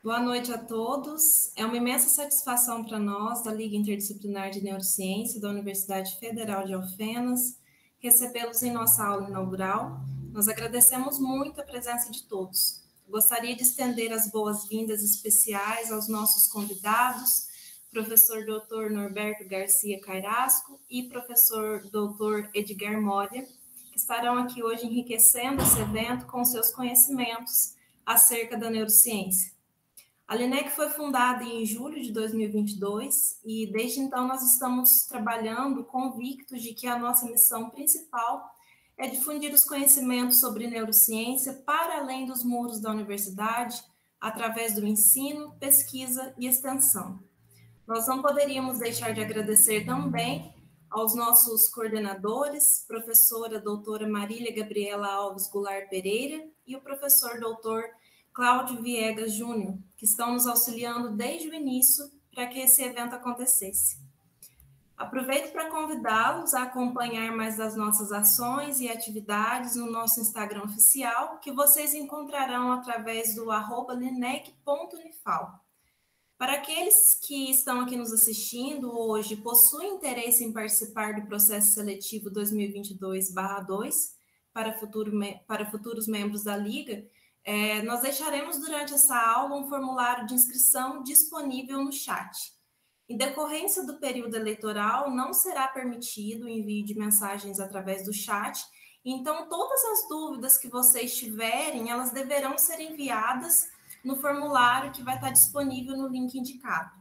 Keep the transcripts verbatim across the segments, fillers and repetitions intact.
Boa noite a todos. É uma imensa satisfação para nós, da Liga Interdisciplinar de Neurociência da Universidade Federal de Alfenas, recebê-los em nossa aula inaugural. Nós agradecemos muito a presença de todos. Gostaria de estender as boas-vindas especiais aos nossos convidados, professor doutor Norberto Garcia Carrasco e professor doutor Edgar Moria, que estarão aqui hoje enriquecendo esse evento com seus conhecimentos acerca da neurociência. A LINEC foi fundada em julho de dois mil e vinte e dois e, desde então, nós estamos trabalhando convictos de que a nossa missão principal é difundir os conhecimentos sobre neurociência para além dos muros da universidade, através do ensino, pesquisa e extensão. Nós não poderíamos deixar de agradecer também aos nossos coordenadores, professora doutora Marília Gabriela Alves Goulart Pereira e o professor doutor Cláudio Viegas Júnior, que estão nos auxiliando desde o início para que esse evento acontecesse. Aproveito para convidá-los a acompanhar mais das nossas ações e atividades no nosso Instagram oficial, que vocês encontrarão através do arroba linec ponto unifal. Para aqueles que estão aqui nos assistindo hoje, possuem interesse em participar do processo seletivo dois mil e vinte e dois barra dois para, futuro, para futuros membros da Liga, É, nós deixaremos durante essa aula um formulário de inscrição disponível no chat. Em decorrência do período eleitoral, não será permitido o envio de mensagens através do chat, então todas as dúvidas que vocês tiverem, elas deverão ser enviadas no formulário que vai estar disponível no link indicado.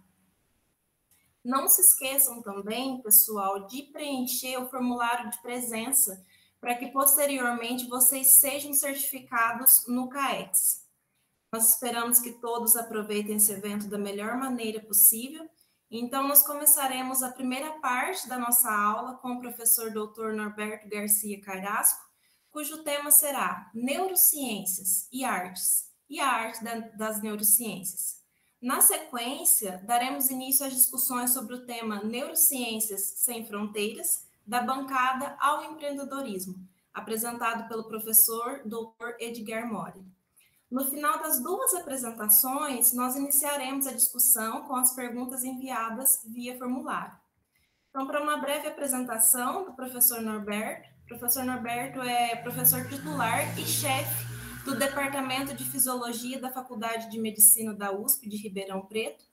Não se esqueçam também, pessoal, de preencher o formulário de presença para que posteriormente vocês sejam certificados no CAEX. Nós esperamos que todos aproveitem esse evento da melhor maneira possível. Então, nós começaremos a primeira parte da nossa aula com o professor doutor Norberto Garcia Carrasco, cujo tema será Neurociências e Artes, e a arte da, das neurociências. Na sequência, daremos início às discussões sobre o tema Neurociências Sem Fronteiras, da bancada ao empreendedorismo, apresentado pelo professor doutor Edgar Moria. No final das duas apresentações, nós iniciaremos a discussão com as perguntas enviadas via formulário. Então, para uma breve apresentação do professor Norberto, o professor Norberto é professor titular e chefe do Departamento de Fisiologia da Faculdade de Medicina da U S P de Ribeirão Preto,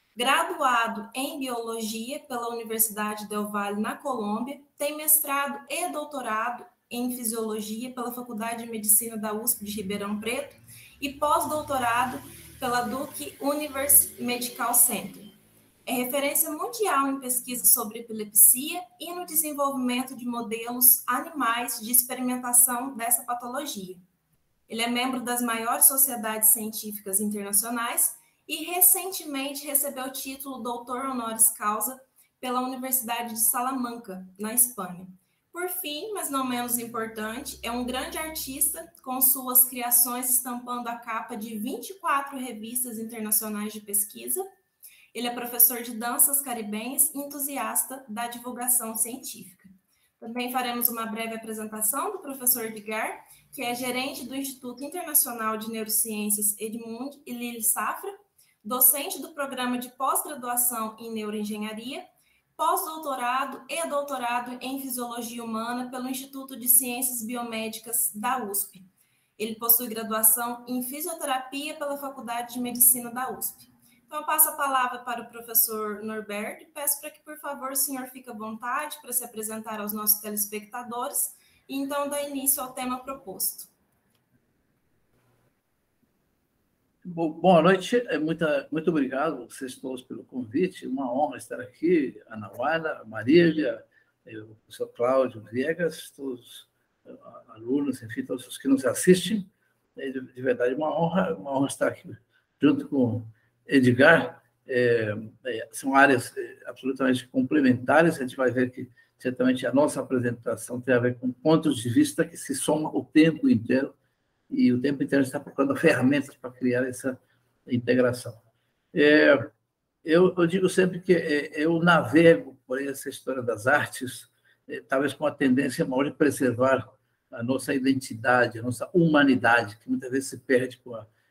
graduado em Biologia pela Universidade Del Valle, na Colômbia, tem mestrado e doutorado em Fisiologia pela Faculdade de Medicina da U S P de Ribeirão Preto e pós-doutorado pela Duke University Medical Center. É referência mundial em pesquisa sobre epilepsia e no desenvolvimento de modelos animais de experimentação dessa patologia. Ele é membro das maiores sociedades científicas internacionais e recentemente recebeu o título doutor honoris causa pela Universidade de Salamanca, na Espanha. Por fim, mas não menos importante, é um grande artista com suas criações estampando a capa de vinte e quatro revistas internacionais de pesquisa. Ele é professor de danças caribenhas e entusiasta da divulgação científica. Também faremos uma breve apresentação do professor Edgar, que é gerente do Instituto Internacional de Neurociências Edmund e Lili Safra, docente do programa de pós-graduação em neuroengenharia, pós-doutorado e doutorado em fisiologia humana pelo Instituto de Ciências Biomédicas da U S P. Ele possui graduação em fisioterapia pela Faculdade de Medicina da U S P. Então, eu passo a palavra para o professor Norberto e peço para que, por favor, o senhor fique à vontade para se apresentar aos nossos telespectadores e, então, dar início ao tema proposto. Boa noite, Muita, muito obrigado a vocês todos pelo convite, uma honra estar aqui, Ana Wanda, Marília, o professor Cláudio Viegas, todos os alunos, enfim, todos os que nos assistem, de, de verdade, uma honra, uma honra estar aqui junto com Edgar, é, é, são áreas absolutamente complementares, a gente vai ver que certamente a nossa apresentação tem a ver com pontos de vista que se somam o tempo inteiro, e o tempo inteiro está procurando ferramentas para criar essa integração. É, eu, eu digo sempre que é, eu navego por essa história das artes, é, talvez com a tendência maior de preservar a nossa identidade, a nossa humanidade, que muitas vezes se perde com a,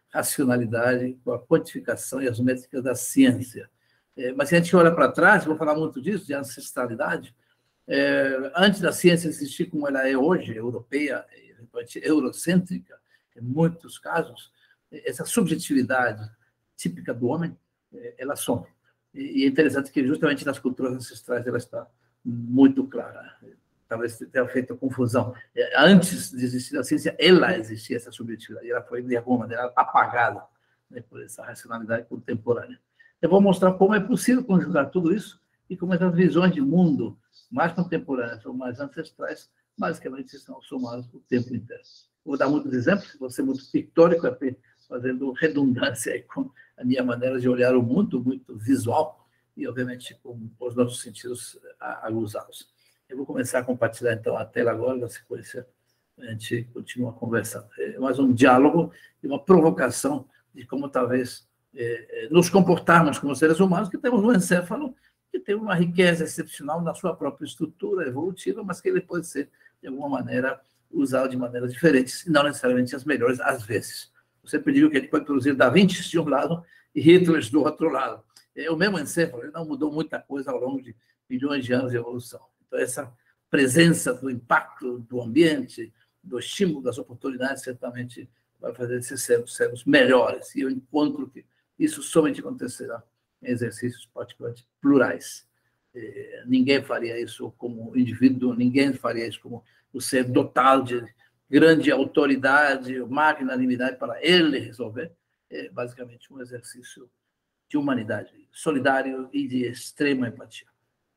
racionalidade, com a quantificação e as métricas da ciência. É, mas se a gente olha para trás, vou falar muito disso, de ancestralidade, é, antes da ciência existir como ela é hoje, europeia, eurocêntrica, em muitos casos, essa subjetividade típica do homem, ela some. E é interessante que justamente nas culturas ancestrais ela está muito clara. Talvez tenha feito a confusão. Antes de existir a ciência, ela existia, essa subjetividade. Ela foi, de alguma maneira, apagada, né, por essa racionalidade contemporânea. Eu vou mostrar como é possível conjugar tudo isso e como essas visões de mundo mais contemporâneas ou mais ancestrais, basicamente, são somadas o tempo inteiro. Vou dar muitos exemplos, vou ser muito pictórico, fazendo redundância aí com a minha maneira de olhar o mundo, muito visual, e, obviamente, com os nossos sentidos aguzados. Eu vou começar a compartilhar, então, a tela agora, na sequência, a gente continua conversando. É mais um diálogo e uma provocação de como, talvez, é, nos comportarmos como seres humanos, que temos um encéfalo que tem uma riqueza excepcional na sua própria estrutura evolutiva, mas que ele pode ser, de alguma maneira, usado de maneiras diferentes, e não necessariamente as melhores, às vezes. Você pediu que ele pode produzir Da Vinci de um lado e Hitler do outro lado. É o mesmo encéfalo, ele não mudou muita coisa ao longo de milhões de anos de evolução. Então, essa presença do impacto do ambiente, do estímulo, das oportunidades, certamente vai fazer esses cérebros, cérebros melhores. E eu encontro que isso somente acontecerá em exercícios particularmente plurais. É, ninguém faria isso como indivíduo, ninguém faria isso como o ser dotado de grande autoridade, magnanimidade para ele resolver. É basicamente um exercício de humanidade, solidário e de extrema empatia.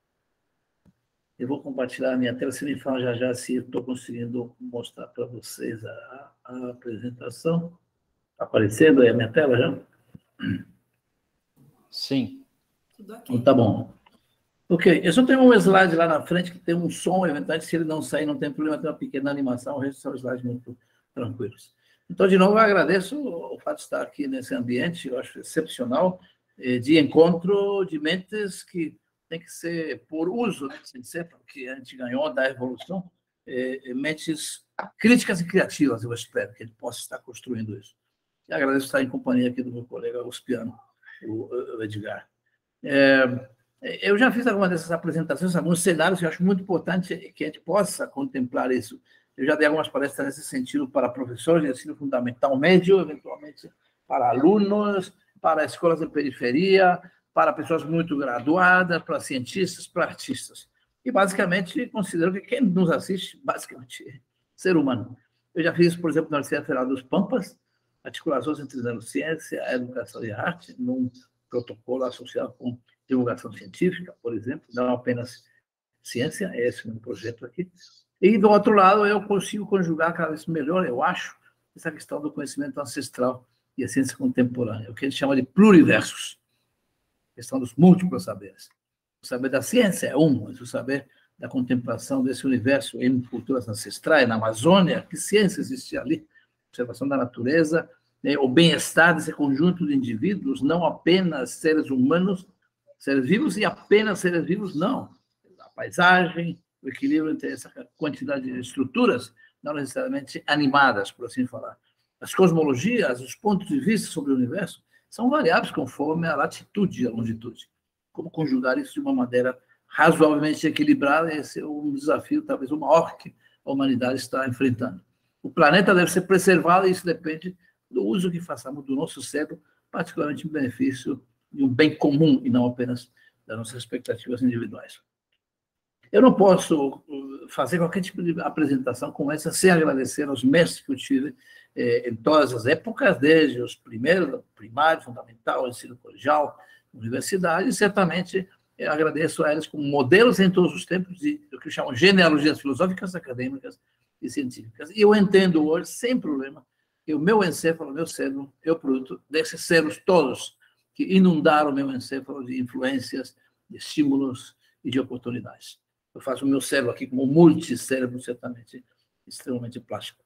Eu vou compartilhar a minha tela, você me fala já já se estou conseguindo mostrar para vocês a, a apresentação. Está aparecendo aí a minha tela já? Sim. Tudo ok. Então, tá bom. Ok, eu só tenho um slide lá na frente que tem um som, eventualmente, se ele não sair, não tem problema, tem uma pequena animação, o resto são slides muito tranquilos. Então, de novo, eu agradeço o fato de estar aqui nesse ambiente, eu acho excepcional, de encontro de mentes que tem que ser, por uso desse encéfalo que a gente ganhou da evolução, mentes críticas e criativas, eu espero que a gente possa estar construindo isso. E agradeço estar em companhia aqui do meu colega Uspiano, o Edgar. É, eu já fiz algumas dessas apresentações, alguns cenários que eu acho muito importante que a gente possa contemplar isso. Eu já dei algumas palestras nesse sentido para professores de ensino fundamental médio, eventualmente para alunos, para escolas de periferia, para pessoas muito graduadas, para cientistas, para artistas. E, basicamente, considero que quem nos assiste, basicamente, é ser humano. Eu já fiz isso, por exemplo, na Universidade Federal dos Pampas, articulações entre neurociência, a educação e a arte, num protocolo associado com divulgação científica, por exemplo, não apenas ciência, é esse meu projeto aqui. E, do outro lado, eu consigo conjugar cada vez melhor, eu acho, essa questão do conhecimento ancestral e a ciência contemporânea, o que a gente chama de pluriversos, a questão dos múltiplos saberes. O saber da ciência é um, mas o saber da contemplação desse universo em culturas ancestrais, na Amazônia, que ciência existia ali, observação da natureza, né, o bem-estar desse conjunto de indivíduos, não apenas seres humanos, seres vivos, e apenas seres vivos, não. A paisagem, o equilíbrio entre essa quantidade de estruturas, não necessariamente animadas, por assim falar. As cosmologias, os pontos de vista sobre o universo, são variáveis conforme a latitude e a longitude. Como conjugar isso de uma maneira razoavelmente equilibrada, esse é um desafio, talvez o maior que a humanidade está enfrentando. O planeta deve ser preservado e isso depende do uso que façamos do nosso cérebro, particularmente em benefício de um bem comum e não apenas das nossas expectativas individuais. Eu não posso fazer qualquer tipo de apresentação como essa sem agradecer aos mestres que eu tive eh, em todas as épocas, desde os primeiros, primário, fundamental, ensino colegial, universidade, e certamente eu agradeço a eles como modelos em todos os tempos de do que eu chamo genealogias filosóficas, acadêmicas e científicas. E eu entendo hoje, sem problema, que o meu encéfalo, o meu cérebro, é o produto desses cérebros todos que inundaram o meu encéfalo de influências, de estímulos e de oportunidades. Eu faço o meu cérebro aqui como multicérebro, certamente, extremamente plástico.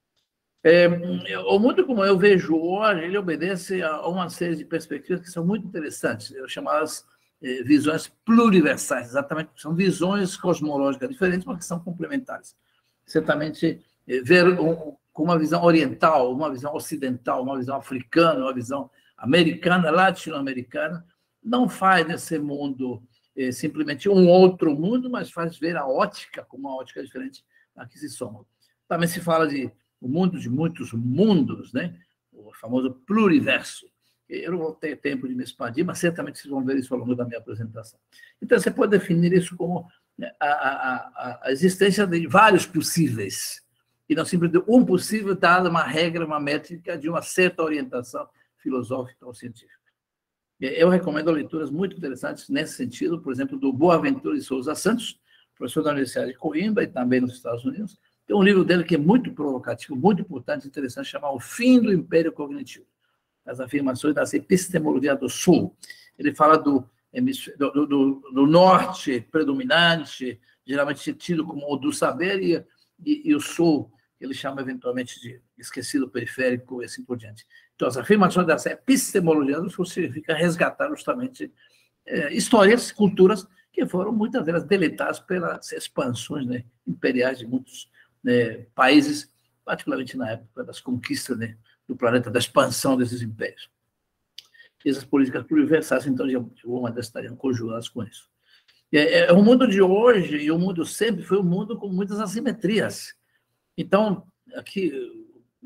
É, o mundo como eu vejo hoje, ele obedece a uma série de perspectivas que são muito interessantes, eu chamadas eh, visões pluriversais, exatamente, são visões cosmológicas diferentes, mas que são complementares. Certamente, eh, ver um, com uma visão oriental, uma visão ocidental, uma visão africana, uma visão americana, latino-americana, não faz desse mundo é, simplesmente um outro mundo, mas faz ver a ótica como uma ótica diferente da que se soma. Também se fala de o mundo de muitos mundos, né? O famoso pluriverso. Eu não vou ter tempo de me expandir, mas certamente vocês vão ver isso ao longo da minha apresentação. Então, você pode definir isso como a, a, a, a existência de vários possíveis, e não simplesmente um possível dada uma regra, uma métrica de uma certa orientação filosófica ou científica. Eu recomendo leituras muito interessantes nesse sentido, por exemplo, do Boaventura de Souza Santos, professor da Universidade de Coimbra e também nos Estados Unidos. Tem um livro dele que é muito provocativo, muito importante e interessante, chamado O Fim do Império Cognitivo, as afirmações da epistemologia do Sul. Ele fala do, do, do, do norte predominante, geralmente tido como o do saber, e, e, e o Sul, ele chama eventualmente de esquecido periférico e assim por diante. Então, as afirmações dessa epistemologia do Sul significa resgatar justamente é, histórias, culturas, que foram muitas delas deletadas pelas expansões, né, imperiais de muitos, né, países, particularmente na época das conquistas, né, do planeta, da expansão desses impérios. E essas políticas pluriversais, então, de alguma maneira, estariam conjugadas com isso. É, é, o mundo de hoje e o mundo sempre foi um mundo com muitas assimetrias. Então, aqui,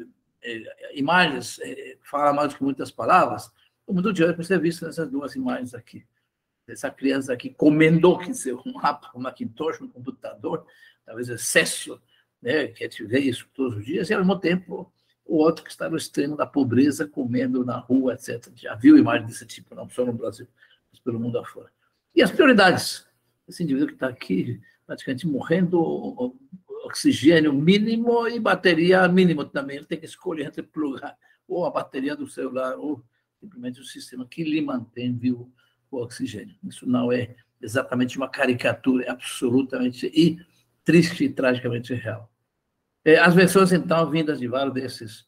é, imagens é, falam mais do que muitas palavras. O mundo de hoje pode ser visto nessas duas imagens aqui. Essa criança aqui comendo que ser um um Macintosh, um computador, talvez excesso, né, que a gente vê isso todos os dias, e ao mesmo tempo o outro que está no extremo da pobreza, comendo na rua, etcétera. Já viu imagens desse tipo, não só no Brasil, mas pelo mundo afora. E as prioridades. Esse indivíduo que está aqui, praticamente morrendo, oxigênio mínimo e bateria mínimo também. Ele tem que escolher entre plugar ou a bateria do celular ou simplesmente o sistema que lhe mantém vivo o oxigênio. Isso não é exatamente uma caricatura, é absolutamente e triste e tragicamente real. As versões, então, vindas de vários desses,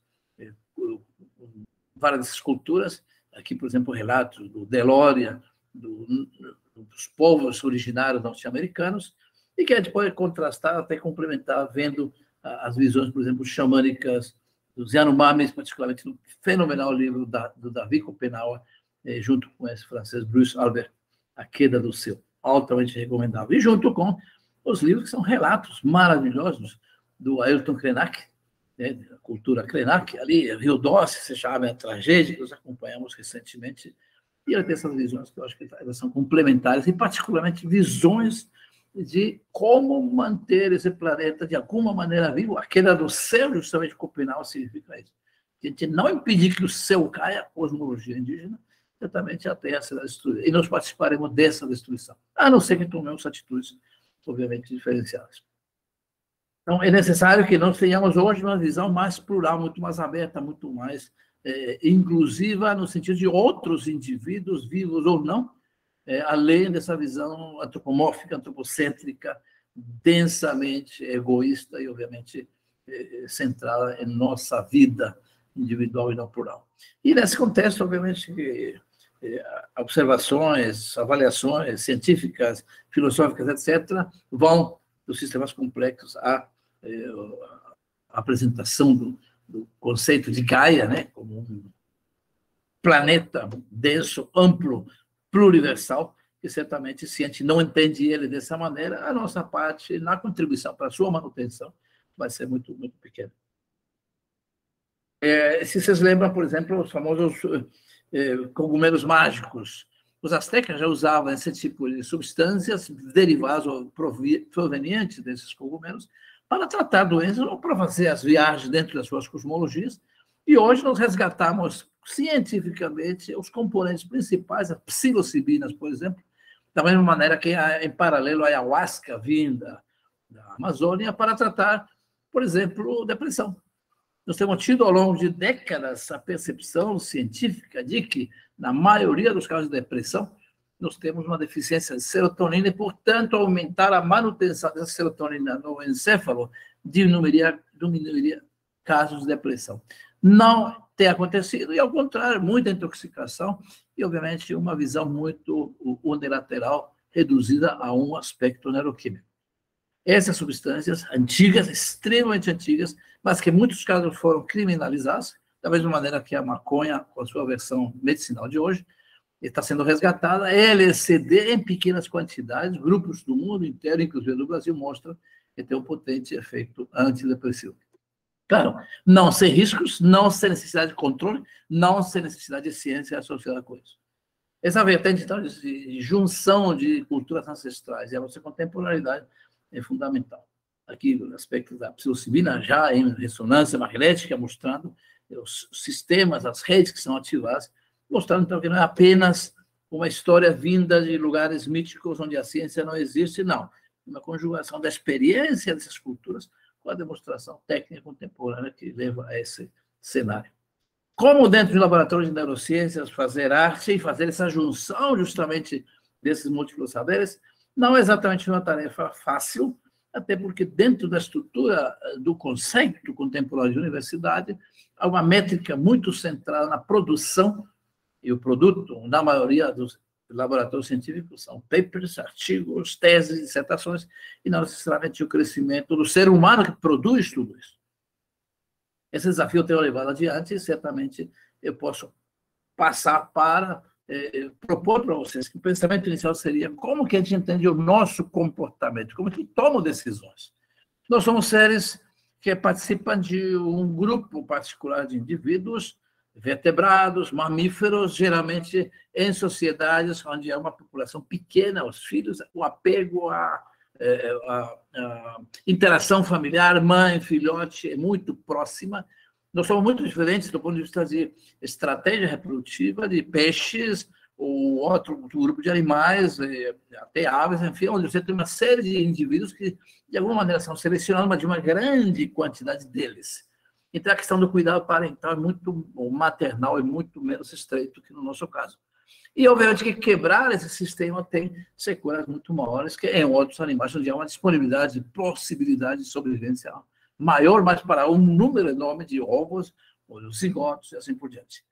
várias dessas culturas, aqui, por exemplo, relatos do Delória, do, dos povos originários norte-americanos, e que a gente pode contrastar, até complementar, vendo as visões, por exemplo, xamânicas dos Yanomamis, particularmente no fenomenal livro da, do Davi Copenhague, junto com esse francês Bruce Albert, A Queda do Céu, altamente recomendável. E junto com os livros que são relatos maravilhosos do Ayrton Krenak, né, da cultura Krenak, ali, Rio Doce, se chama a tragédia, que nós acompanhamos recentemente, e ele tem essas visões que eu acho que elas são complementares, e particularmente visões de como manter esse planeta de alguma maneira vivo. A queda do céu, justamente, Copenhague significa isso. A gente não impedir que o céu caia, a cosmologia indígena, certamente a Terra será destruída. E nós participaremos dessa destruição, a não ser que tomemos atitudes, obviamente, diferenciadas. Então, é necessário que nós tenhamos hoje uma visão mais plural, muito mais aberta, muito mais é, inclusiva, no sentido de outros indivíduos, vivos ou não, é, além dessa visão antropomórfica, antropocêntrica, densamente egoísta e, obviamente, é, centrada em nossa vida individual e não plural. E, nesse contexto, obviamente, é, observações, avaliações científicas, filosóficas, etcétera, vão dos sistemas complexos à a apresentação do, do conceito de Gaia, né, como um planeta denso, amplo, pluriversal, que certamente, se a gente não entende ele dessa maneira, a nossa parte na contribuição para a sua manutenção vai ser muito, muito pequena. É, se vocês lembram, por exemplo, os famosos é, cogumelos mágicos, os astecas já usavam esse tipo de substâncias derivadas ou provenientes desses cogumelos para tratar doenças ou para fazer as viagens dentro das suas cosmologias. E hoje nós resgatamos cientificamente os componentes principais, as psilocibinas, por exemplo, da mesma maneira que, em paralelo, a ayahuasca vinda da Amazônia para tratar, por exemplo, depressão. Nós temos tido, ao longo de décadas, a percepção científica de que, na maioria dos casos de depressão, nós temos uma deficiência de serotonina e, portanto, aumentar a manutenção dessa serotonina no encéfalo diminuiria, diminuiria casos de depressão. Não tem acontecido, e, ao contrário, muita intoxicação e, obviamente, uma visão muito unilateral, reduzida a um aspecto neuroquímico. Essas substâncias antigas, extremamente antigas, mas que em muitos casos foram criminalizados, da mesma maneira que a maconha, com a sua versão medicinal de hoje, está sendo resgatada. L S D em pequenas quantidades, grupos do mundo inteiro, inclusive do Brasil, mostram que tem um potente efeito antidepressivo. Claro, não sem riscos, não sem necessidade de controle, não sem necessidade de ciência associada com isso. Essa vertente, então, de junção de culturas ancestrais e a nossa contemporaneidade é fundamental. Aqui, o aspecto da psilocibina, já em ressonância magnética, mostrando os sistemas, as redes que são ativadas, mostrando, então, que não é apenas uma história vinda de lugares míticos onde a ciência não existe, não. Uma conjugação da experiência dessas culturas com a demonstração técnica contemporânea que leva a esse cenário. Como dentro de um laboratório de neurociências fazer arte e fazer essa junção justamente desses múltiplos saberes não é exatamente uma tarefa fácil, até porque dentro da estrutura do conceito contemporâneo de universidade há uma métrica muito centrada na produção, e o produto, na maioria dos laboratórios científicos, são papers, artigos, teses, dissertações, e não necessariamente o crescimento do ser humano que produz tudo isso. Esse desafio eu tenho levado adiante e certamente eu posso passar para eh, propor para vocês que o pensamento inicial seria como que a gente entende o nosso comportamento, como que toma decisões. Nós somos seres que participam de um grupo particular de indivíduos vertebrados, mamíferos, geralmente em sociedades onde há uma população pequena, os filhos, o apego à, à, à interação familiar, mãe, filhote, é muito próxima. Nós somos muito diferentes do ponto de vista de estratégia reprodutiva de peixes ou outro grupo de animais, até aves, enfim, onde você tem uma série de indivíduos que, de alguma maneira, são selecionados, mas de uma grande quantidade deles. Então, a questão do cuidado parental é muito, ou maternal, é muito menos estreito que no nosso caso. E, obviamente, que quebrar esse sistema tem sequelas muito maiores que em outros animais, onde há uma disponibilidade, possibilidade de sobrevivência maior, mas para um número enorme de ovos, ou zigotos e assim por diante.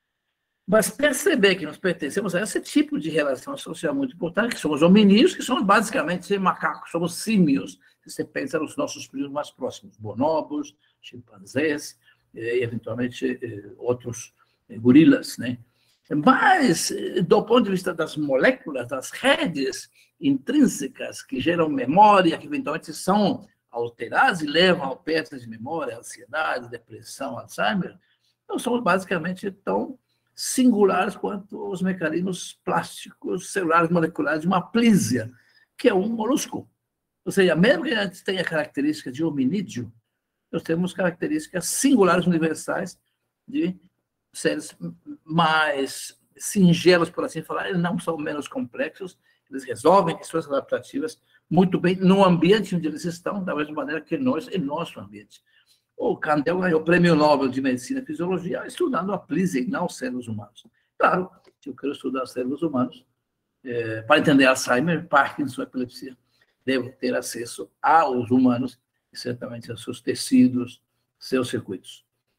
Mas perceber que nós pertencemos a esse tipo de relação social muito importante, que somos hominídeos, que somos basicamente macacos, somos símios. Se você pensa nos nossos primos mais próximos, bonobos, chimpanzés, e eventualmente outros gorilas, né? Mas, do ponto de vista das moléculas, das redes intrínsecas que geram memória, que eventualmente são alteradas e levam ao perda de memória, ansiedade, depressão, Alzheimer, nós somos basicamente tão singulares quanto os mecanismos plásticos, celulares, moleculares de uma plísia, que é um molusco. Ou seja, mesmo que a gente tenha características de hominídeo, nós temos características singulares universais de seres mais singelos, por assim falar, eles não são menos complexos, eles resolvem questões adaptativas muito bem no ambiente onde eles estão, da mesma maneira que nós, em nosso ambiente. O Kandel ganhou o Prêmio Nobel de Medicina e Fisiologia estudando a plísia e não os seres humanos. Claro, se eu quero estudar os seres humanos, é, para entender Alzheimer, Parkinson, epilepsia, devo ter acesso aos humanos e certamente aos seus tecidos, seus circuitos.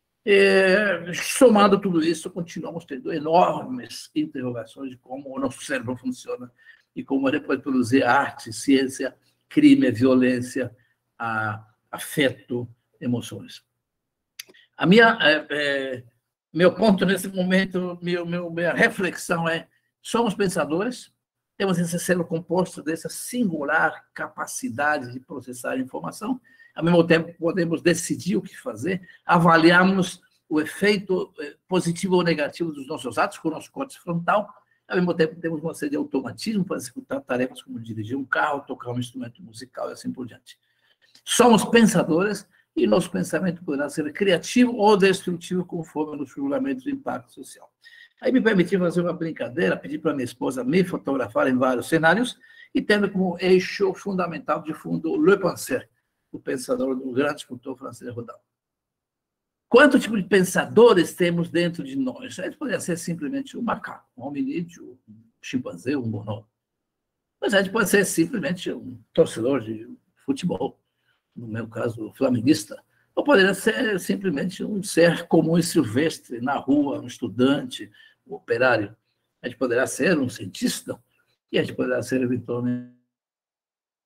É, somando tudo isso, continuamos tendo enormes interrogações de como o nosso cérebro funciona e como ele pode produzir arte, ciência, crime, violência, a, afeto, emoções. A minha, é, é, meu ponto nesse momento, meu, meu, minha reflexão é: somos pensadores, temos esse cérebro composto dessa singular capacidade de processar informação, ao mesmo tempo podemos decidir o que fazer, avaliarmos o efeito positivo ou negativo dos nossos atos com o nosso córtex frontal, ao mesmo tempo temos uma série de automatismo para executar tarefas como dirigir um carro, tocar um instrumento musical e assim por diante. Somos pensadores e nosso pensamento poderá ser criativo ou destrutivo conforme os regulamentos do impacto social. Aí me permiti fazer uma brincadeira, pedir para minha esposa me fotografar em vários cenários e tendo como eixo fundamental de fundo Le Penseur, o pensador, o grande escultor francês Rodin. Quanto tipo de pensadores temos dentro de nós? A gente poderia ser simplesmente um macaco, um hominídeo, um chimpanzé, um bonobo. Mas a gente pode ser simplesmente um torcedor de futebol, no meu caso, flamenguista, ou poderia ser simplesmente um ser comum e silvestre na rua, um estudante, um operário. A gente poderá ser um cientista, e a gente poderá ser, eventualmente,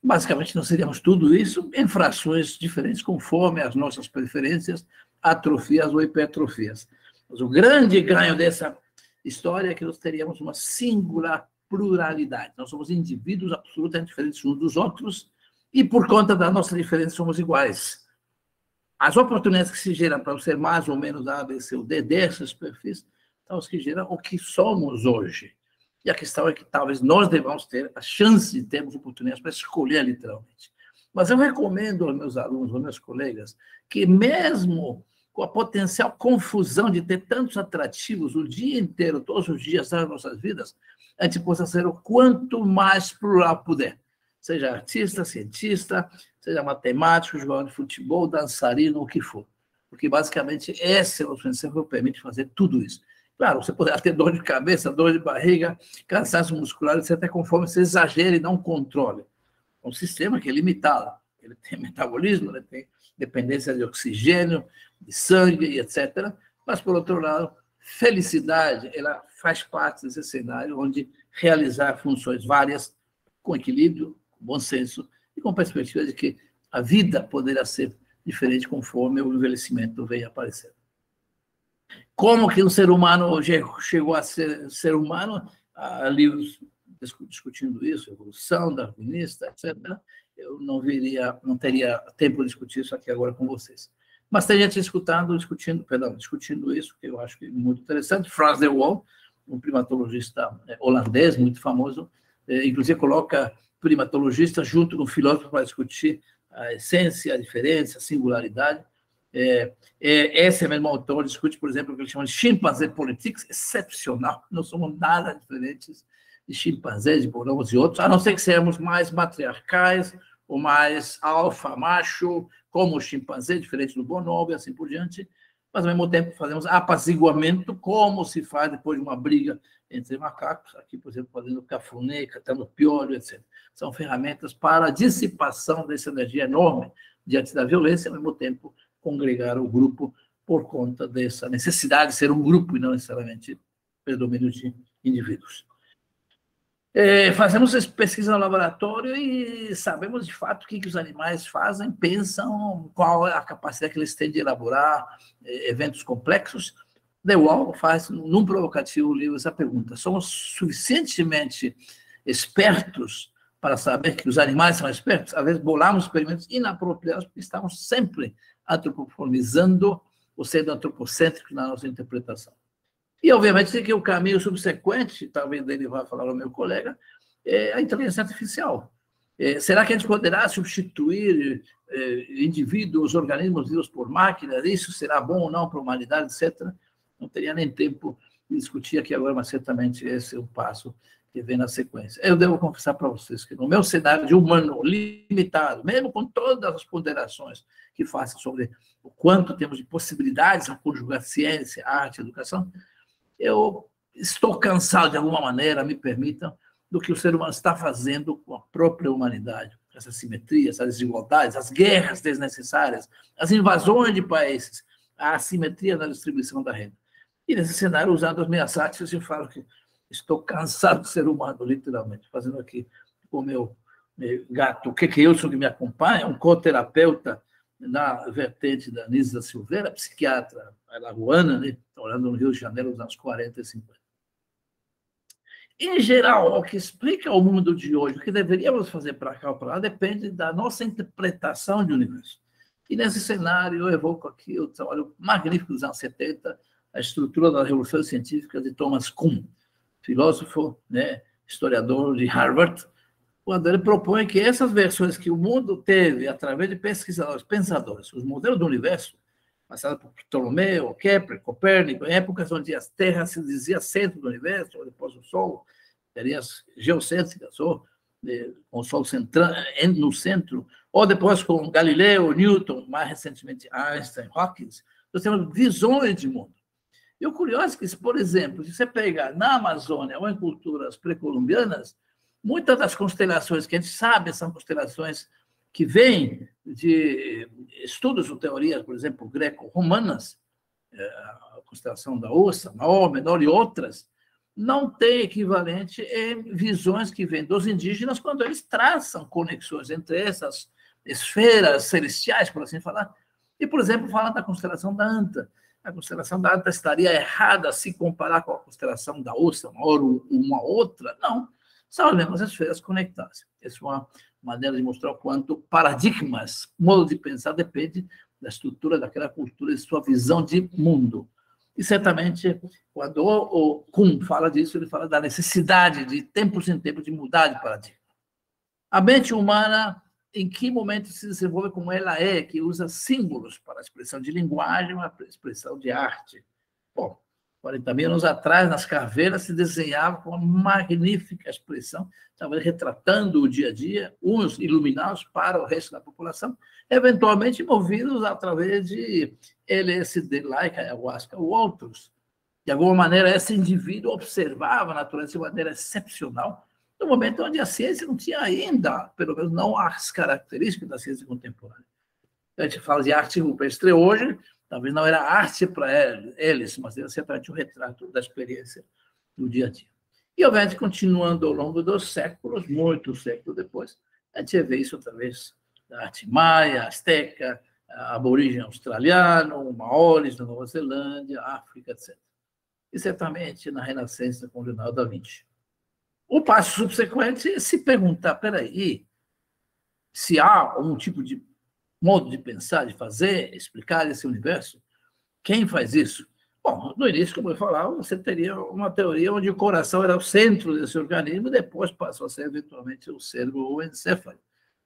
Basicamente, nós seríamos tudo isso em frações diferentes, conforme as nossas preferências, atrofias ou hipertrofias. Mas o grande ganho dessa história é que nós teríamos uma singular pluralidade. Nós somos indivíduos absolutamente diferentes uns dos outros e, por conta da nossa diferença, somos iguais. As oportunidades que se geram para ser mais ou menos A, B, C ou D desses perfis são os que geram o que somos hoje. E a questão é que talvez nós devamos ter a chance de termos oportunidades para escolher literalmente. Mas eu recomendo aos meus alunos, aos meus colegas, que mesmo com a potencial confusão de ter tantos atrativos o dia inteiro, todos os dias das nossas vidas, a gente possa ser o quanto mais plural puder. Seja artista, cientista, seja matemático, jogador de futebol, dançarino, o que for. Porque, basicamente, essa é a ofensiva que permite fazer tudo isso. Claro, você poderá ter dor de cabeça, dor de barriga, cansaço muscular, etcétera, conforme você exagere e não controle. É um sistema que é limitado. Ele tem metabolismo, ele tem dependência de oxigênio, de sangue, e etcétera. Mas, por outro lado, felicidade, ela faz parte desse cenário onde realizar funções várias, com equilíbrio, com bom senso e com perspectiva de que a vida poderá ser diferente conforme o envelhecimento venha aparecendo. Como que um ser humano chegou a ser ser humano? Há livros discutindo isso, evolução, darwinista, etcétera. Eu não viria, não teria tempo de discutir isso aqui agora com vocês. Mas tem gente escutando, discutindo, perdão, discutindo isso, que eu acho que é muito interessante. Frans de Waal, um primatologista holandês muito famoso, inclusive coloca primatologista junto com filósofo para discutir a essência, a diferença, a singularidade. É, é, esse mesmo autor discute, por exemplo, o que ele chama de chimpanzé politics, excepcional. Não somos nada diferentes de chimpanzés, de bonobos e outros, a não ser que sejamos mais matriarcais ou mais alfa, macho, como o chimpanzé, diferente do bonobo e assim por diante, mas, ao mesmo tempo, fazemos apaziguamento, como se faz depois de uma briga entre macacos, aqui, por exemplo, fazendo cafuné, catando piolho, etcétera. São ferramentas para a dissipação dessa energia enorme diante da violência, ao mesmo tempo, congregar o grupo por conta dessa necessidade de ser um grupo e não necessariamente predomínio de indivíduos. É, fazemos pesquisa no laboratório e sabemos, de fato, o que, que os animais fazem, pensam, qual é a capacidade que eles têm de elaborar é, eventos complexos. De Waal faz, num provocativo livro, essa pergunta. Somos suficientemente espertos para saber que os animais são espertos? Às vezes bolamos experimentos inapropriados porque estamos sempre antropoformizando ou sendo antropocêntricos na nossa interpretação. E, obviamente, que o caminho subsequente, talvez dele vá falar o meu colega, é a inteligência artificial. É, será que a gente poderá substituir é, indivíduos, organismos vivos por máquinas? Isso será bom ou não para a humanidade, etcétera? Não teria nem tempo de discutir aqui agora, mas certamente esse é o passo que vem na sequência. Eu devo confessar para vocês que no meu cenário de humano limitado, mesmo com todas as ponderações que faço sobre o quanto temos de possibilidades a conjugar ciência, arte, educação, eu estou cansado, de alguma maneira, me permitam, do que o ser humano está fazendo com a própria humanidade. Essa simetria, essas desigualdades, as guerras desnecessárias, as invasões de países, a assimetria na distribuição da renda. E nesse cenário, usando as minhas artes, eu falo que estou cansado de ser humano, literalmente, fazendo aqui com o meu gato, o que que eu sou que me acompanha, um coterapeuta na vertente da Nisa Silveira, psiquiatra alagoana, né, morando no Rio de Janeiro nos anos quarenta e cinquenta. Em geral, o que explica o mundo de hoje, o que deveríamos fazer para cá ou para lá, depende da nossa interpretação de universo. E nesse cenário, eu evoco aqui o trabalho magnífico dos anos setenta, a estrutura da Revolução Científica de Thomas Kuhn, filósofo, né, historiador de Harvard, quando ele propõe que essas versões que o mundo teve através de pesquisadores, pensadores, os modelos do universo, passados por Ptolomeu, Kepler, Copérnico, em épocas onde as terras se dizia centro do universo, ou depois o Sol, teorias geocêntricas, ou com o Sol central, no centro, ou depois com Galileu, Newton, mais recentemente Einstein, Hawking, nós temos visões de mundo. E o curioso é que, por exemplo, se você pegar na Amazônia ou em culturas pré-colombianas, muitas das constelações que a gente sabe são constelações que vêm de estudos ou teorias, por exemplo, greco-romanas, a constelação da Ursa, Maior, Menor e outras, não tem equivalente em visões que vêm dos indígenas quando eles traçam conexões entre essas esferas celestiais, por assim falar. E, por exemplo, fala da constelação da Anta. A constelação da Anta estaria errada se comparar com a constelação da Ursa ou uma outra? Não. São as mesmas esferas conectadas. Essa é uma maneira de mostrar o quanto paradigmas, modo de pensar, depende da estrutura daquela cultura, de sua visão de mundo. E, certamente, quando o Kuhn fala disso, ele fala da necessidade de, tempos em tempos, de mudar de paradigma. A mente humana, em que momento se desenvolve como ela é, que usa símbolos para a expressão de linguagem, para a expressão de arte? Bom, quarenta mil anos atrás, nas cavernas, se desenhava com uma magnífica expressão, talvez retratando o dia a dia, uns iluminados para o resto da população, eventualmente movidos através de L S D-like, ayahuasca ou outros. De alguma maneira, esse indivíduo observava a natureza de maneira excepcional, no momento onde a ciência não tinha ainda, pelo menos não as características da ciência contemporânea. A gente fala de arte rupestre hoje, talvez não era arte para eles, mas era certamente um retrato da experiência do dia a dia. E, obviamente, continuando ao longo dos séculos, muitos séculos depois, a gente vê isso através da arte maia, asteca, aborígene australiano, maoris da Nova Zelândia, África, etcétera. E, certamente, na Renascença com Leonardo da Vinci. O passo subsequente é se perguntar, peraí, se há algum tipo de modo de pensar, de fazer, explicar esse universo, quem faz isso? Bom, no início, como eu falava, você teria uma teoria onde o coração era o centro desse organismo e depois passou a ser, eventualmente, o cérebro ou o encéfalo.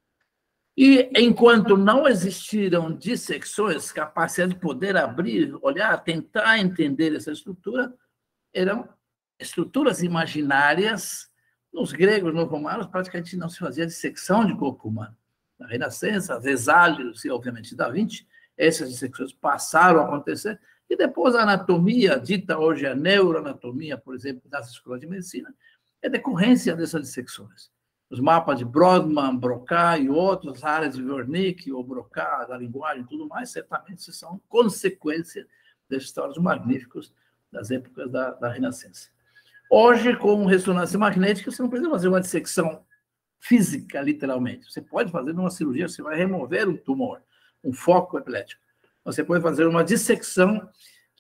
E, enquanto não existiram dissecções, capacidade de poder abrir, olhar, tentar entender essa estrutura, eram estruturas imaginárias. Nos gregos, nos romanos, praticamente não se fazia dissecção de corpo humano. Na Renascença, Vesalius e, obviamente, Da Vinci, essas dissecções passaram a acontecer, e depois a anatomia, dita hoje a neuroanatomia, por exemplo, das escolas de medicina, é decorrência dessas dissecções. Os mapas de Brodmann, Broca e outras áreas de Wernicke ou Broca, da linguagem e tudo mais, certamente são consequência desses trabalhos magníficos das épocas da, da Renascença. Hoje, com ressonância magnética, você não precisa fazer uma dissecção física, literalmente. Você pode fazer uma cirurgia, você vai remover um tumor, um foco epilético. Você pode fazer uma dissecção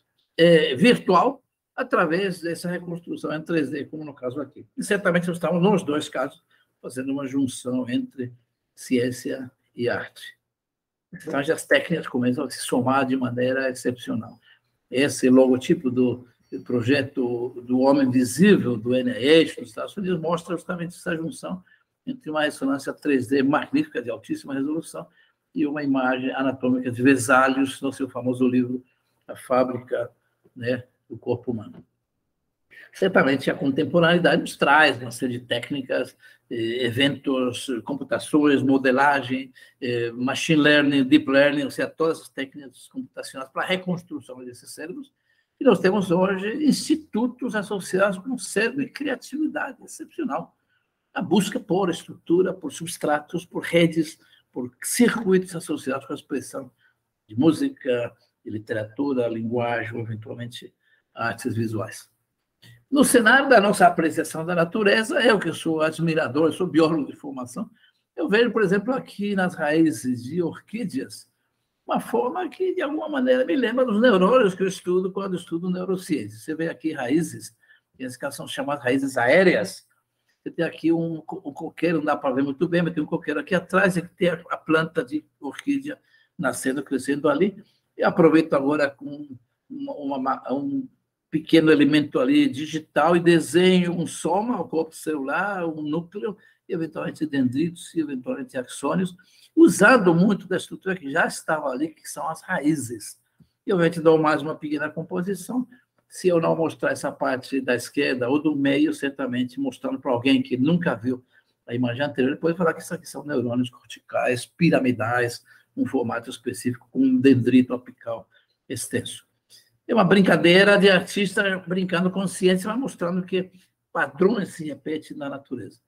é, virtual através dessa reconstrução em três D, como no caso aqui. E certamente nós estamos, nos dois casos, fazendo uma junção entre ciência e arte. Então, as técnicas começam a se somar de maneira excepcional. Esse logotipo do o projeto do Homem Visível, do N I H, dos Estados Unidos, mostra justamente essa junção entre uma ressonância três D magnífica, de altíssima resolução, e uma imagem anatômica de Vesalius, no seu famoso livro A Fábrica, né, do Corpo Humano. Certamente, a contemporaneidade nos traz uma série de técnicas, eventos, computações, modelagem, machine learning, deep learning, ou seja, todas as técnicas computacionais para a reconstrução desses cérebros. E nós temos hoje institutos associados com um cérebro e criatividade excepcional. A busca por estrutura, por substratos, por redes, por circuitos associados com a expressão de música, de literatura, linguagem, ou eventualmente artes visuais. No cenário da nossa apreciação da natureza, eu que sou admirador, eu sou biólogo de formação, eu vejo, por exemplo, aqui nas raízes de orquídeas, uma forma que, de alguma maneira, me lembra dos neurônios que eu estudo quando eu estudo neurociência. Você vê aqui raízes, que nesse caso são chamadas raízes aéreas. Você tem aqui um, um coqueiro, não dá para ver muito bem, mas tem um coqueiro aqui atrás, e tem a planta de orquídea nascendo, crescendo ali. E aproveito agora com uma, uma, um pequeno elemento ali digital e desenho um soma, o corpo celular, um núcleo, e eventualmente dendritos e eventualmente axônios, usando muito da estrutura que já estava ali, que são as raízes. E eu vou te dar mais uma pequena composição. Se eu não mostrar essa parte da esquerda ou do meio, certamente mostrando para alguém que nunca viu a imagem anterior, ele pode falar que isso aqui são neurônios corticais, piramidais, um formato específico, com um dendrito apical extenso. É uma brincadeira de artista brincando com ciência, mas mostrando que padrões se repetem na natureza.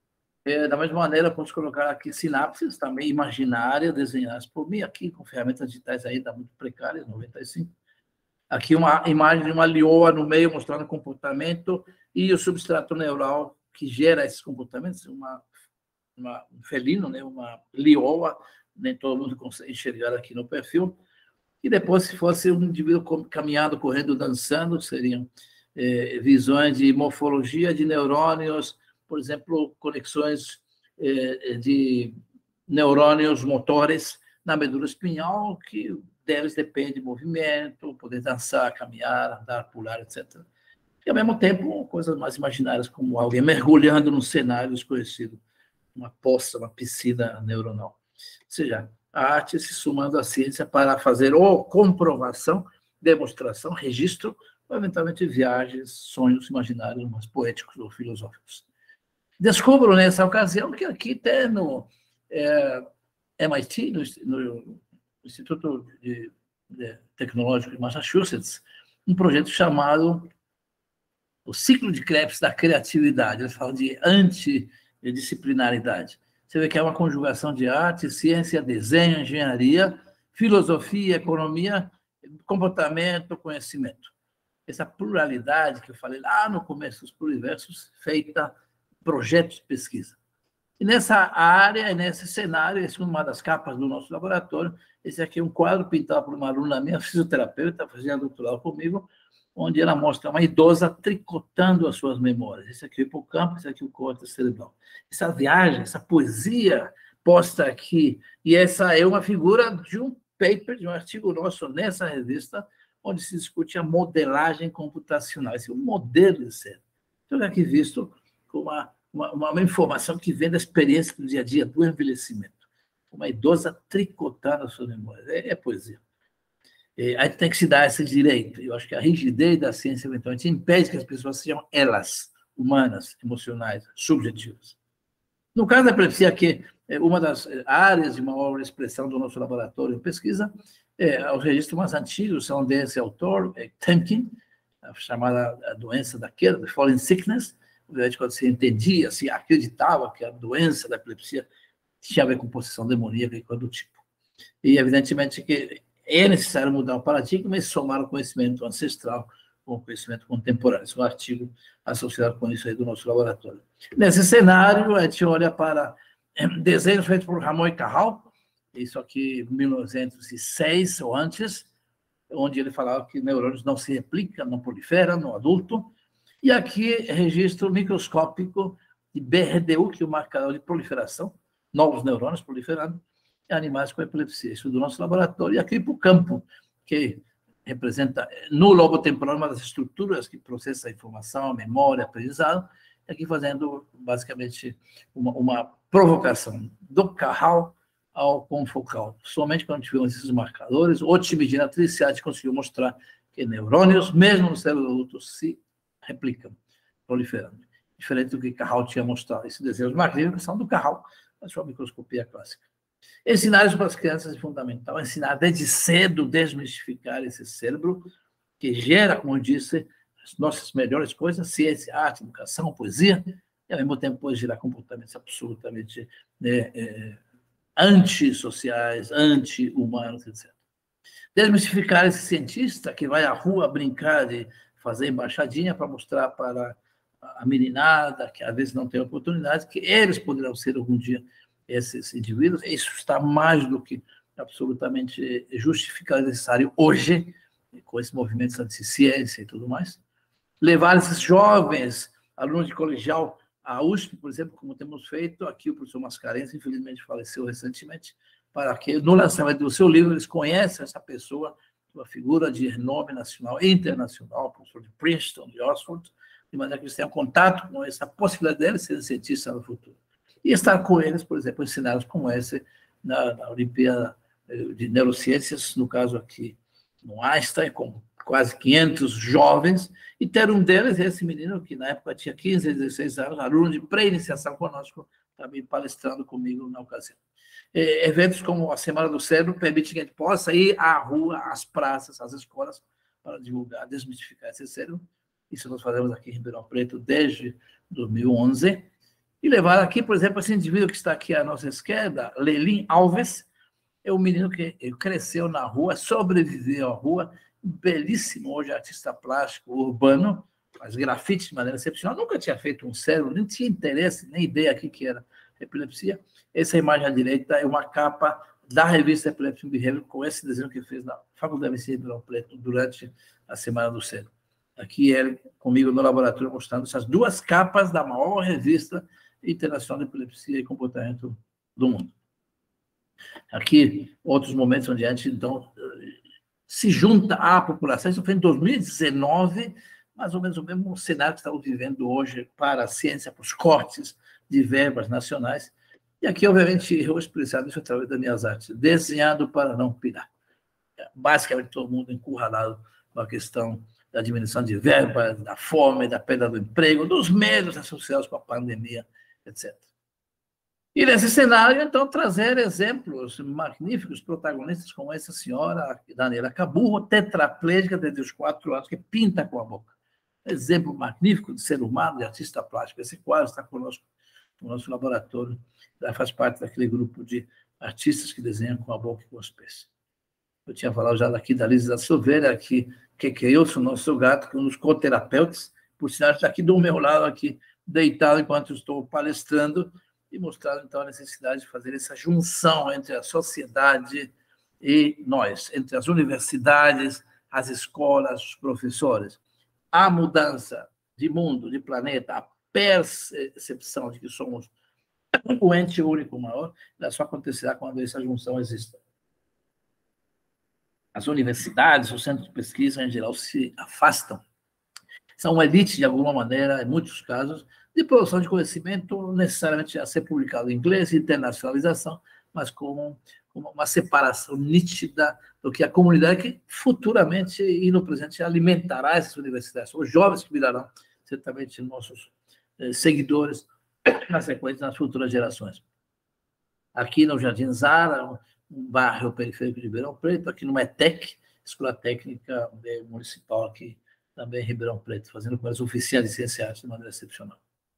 É, da mesma maneira, podemos colocar aqui sinapses também imaginárias, desenhadas por mim, aqui com ferramentas digitais ainda muito precárias, noventa e cinco. Aqui uma imagem de uma leoa no meio mostrando o comportamento e o substrato neural que gera esses comportamentos, uma, uma, um felino, né? Uma leoa, nem todo mundo consegue enxergar aqui no perfil. E depois, se fosse um indivíduo caminhando, correndo, dançando, seriam é, visões de morfologia de neurônios, por exemplo, conexões é, de neurônios motores na medula espinhal, que deles depende de movimento, poder dançar, caminhar, andar, pular, etcétera. E, ao mesmo tempo, coisas mais imaginárias, como alguém mergulhando num cenário desconhecido, uma poça, uma piscina neuronal. Ou seja, a arte se sumando à ciência para fazer ou comprovação, demonstração, registro, ou, eventualmente, viagens, sonhos imaginários, mais poéticos ou filosóficos. Descubro, nessa ocasião, que aqui até no é, M I T, no, no Instituto de, de Tecnológico de Massachusetts, um projeto chamado o ciclo de Krebs da criatividade. Eles falam de antidisciplinaridade. Você vê que é uma conjugação de arte, ciência, desenho, engenharia, filosofia, economia, comportamento, conhecimento. Essa pluralidade que eu falei lá no começo dos pluriversos, feita projetos de pesquisa. E nessa área, nesse cenário, essa é uma das capas do nosso laboratório. Esse aqui é um quadro pintado por uma aluna minha, fisioterapeuta, fazendo doutorado comigo, onde ela mostra uma idosa tricotando as suas memórias. Esse aqui é o hipocampo, esse aqui é o córtex cerebral. Essa viagem, essa poesia posta aqui, e essa é uma figura de um paper, de um artigo nosso nessa revista, onde se discute a modelagem computacional, esse é um modelo de cérebro. Então, aqui visto com uma, uma, uma informação que vem da experiência do dia a dia, do envelhecimento. Uma idosa tricotando as suas memórias. É, é poesia. É, a gente tem que se dar esse direito. Eu acho que a rigidez da ciência, eventualmente, impede que as pessoas sejam elas, humanas, emocionais, subjetivas. No caso da epilepsia, que é uma das áreas de maior expressão do nosso laboratório de pesquisa, é, os registros mais antigos são desse autor, é, Temkin, a chamada a doença da queda, the falling sickness, quando se entendia, se acreditava que a doença da epilepsia tinha a ver com possessão demoníaca e coisa do tipo. E, evidentemente, que é necessário mudar o paradigma e somar o conhecimento ancestral com o conhecimento contemporâneo. Esse é um artigo associado com isso aí do nosso laboratório. Nesse cenário, a gente olha para desenhos feitos por Ramon e Cajal, isso aqui em mil novecentos e seis ou antes, onde ele falava que neurônios não se replicam, não proliferam no adulto. E aqui, registro microscópico de B R D U, que é o marcador de proliferação, novos neurônios proliferando, em animais com epilepsia. Isso é do nosso laboratório. E aqui para o campo, que representa, no lobo temporal, uma das estruturas que processa a informação, a memória, aprendizado, aqui fazendo, basicamente, uma, uma provocação do Cajal ao confocal. Somente quando tivemos esses marcadores, o timidina triciate conseguiu mostrar que neurônios, mesmo no cérebro adulto, se replicam, proliferando. Diferente do que Cajal tinha mostrado. Esses desenhos magníficos são do Cajal, a sua microscopia clássica. Ensinar isso para as crianças é fundamental. Ensinar desde cedo, desmistificar esse cérebro, que gera, como eu disse, as nossas melhores coisas, ciência, arte, educação, poesia, e ao mesmo tempo pode gerar comportamentos absolutamente né, é, antissociais, anti-humanos, etcétera. Desmistificar esse cientista que vai à rua brincar de fazer embaixadinha para mostrar para a meninada, que às vezes não tem oportunidade, que eles poderão ser algum dia esses indivíduos. Isso está mais do que absolutamente justificado, necessário hoje, com esse movimento anti-ciência e tudo mais. Levar esses jovens alunos de colegial à U S P, por exemplo, como temos feito aqui, o professor Mascarenhas, infelizmente faleceu recentemente, para que no lançamento do seu livro eles conheçam essa pessoa, uma figura de renome nacional e internacional, professor de Princeton, de Oxford, de maneira que eles tenham contato com essa possibilidade deles serem cientistas no futuro. E estar com eles, por exemplo, em cenários como esse, na, na Olimpíada de Neurociências, no caso aqui no Einstein, com quase quinhentos jovens, e ter um deles, esse menino, que na época tinha quinze, dezesseis anos, aluno de pré-iniciação conosco, também palestrando comigo na ocasião. E, eventos como a Semana do Cérebro permitem que a gente possa ir à rua, às praças, às escolas, para divulgar, desmistificar esse cérebro. Isso nós fazemos aqui em Ribeirão Preto desde dois mil e onze. E levar aqui, por exemplo, esse indivíduo que está aqui à nossa esquerda, Lelin Alves, é um menino que cresceu na rua, sobreviveu à rua, belíssimo hoje artista plástico urbano, faz grafite de maneira excepcional, nunca tinha feito um cérebro, nem tinha interesse, nem ideia aqui que era epilepsia. Essa imagem à direita é uma capa da revista Epilepsy Behavior, com esse desenho que ele fez na Faculdade de Medicina de Ribeirão Preto durante a Semana do Cérebro. Aqui ele comigo no laboratório mostrando essas duas capas da maior revista internacional de epilepsia e comportamento do mundo. Aqui, outros momentos onde a gente, então, se junta à população. Isso foi em dois mil e dezenove, mais ou menos o mesmo cenário que estamos vivendo hoje para a ciência, para os cortes de verbas nacionais. E aqui, obviamente, eu vou expressar isso através das minhas artes, desenhado para não pirar. Basicamente, todo mundo encurralado com a questão da diminuição de verbas, da fome, da perda do emprego, dos medos associados com a pandemia, etcétera. E nesse cenário, então, trazer exemplos magníficos, protagonistas como essa senhora, Daniela Caburro, tetraplégica desde os quatro anos, que pinta com a boca. Exemplo magnífico de ser humano, de artista plástico. Esse quadro está conosco no nosso laboratório, já faz parte daquele grupo de artistas que desenham com a boca e com os pés. Eu tinha falado já daqui da Lisa Silveira, que, que, que eu sou nosso gato, que é um dos coterapeutas, por sinal, está aqui do meu lado, aqui, deitado enquanto estou palestrando, e mostrando, então, a necessidade de fazer essa junção entre a sociedade e nós, entre as universidades, as escolas, os professores. A mudança de mundo, de planeta, a percepção de que somos o ente único maior, ela só acontecerá quando essa junção exista. As universidades, os centros de pesquisa, em geral, se afastam. São uma elite, de alguma maneira, em muitos casos, de produção de conhecimento necessariamente a ser publicado em inglês, internacionalização, mas com uma separação nítida do que a comunidade que futuramente e no presente alimentará essas universidades. Os jovens que virarão, certamente, nossos seguidores, na sequência, nas futuras gerações. Aqui no Jardim Zara, um bairro periférico de Ribeirão Preto, aqui no METEC, Escola Técnica Municipal, aqui também em Ribeirão Preto, fazendo com as oficinas de ciências de maneira excepcional.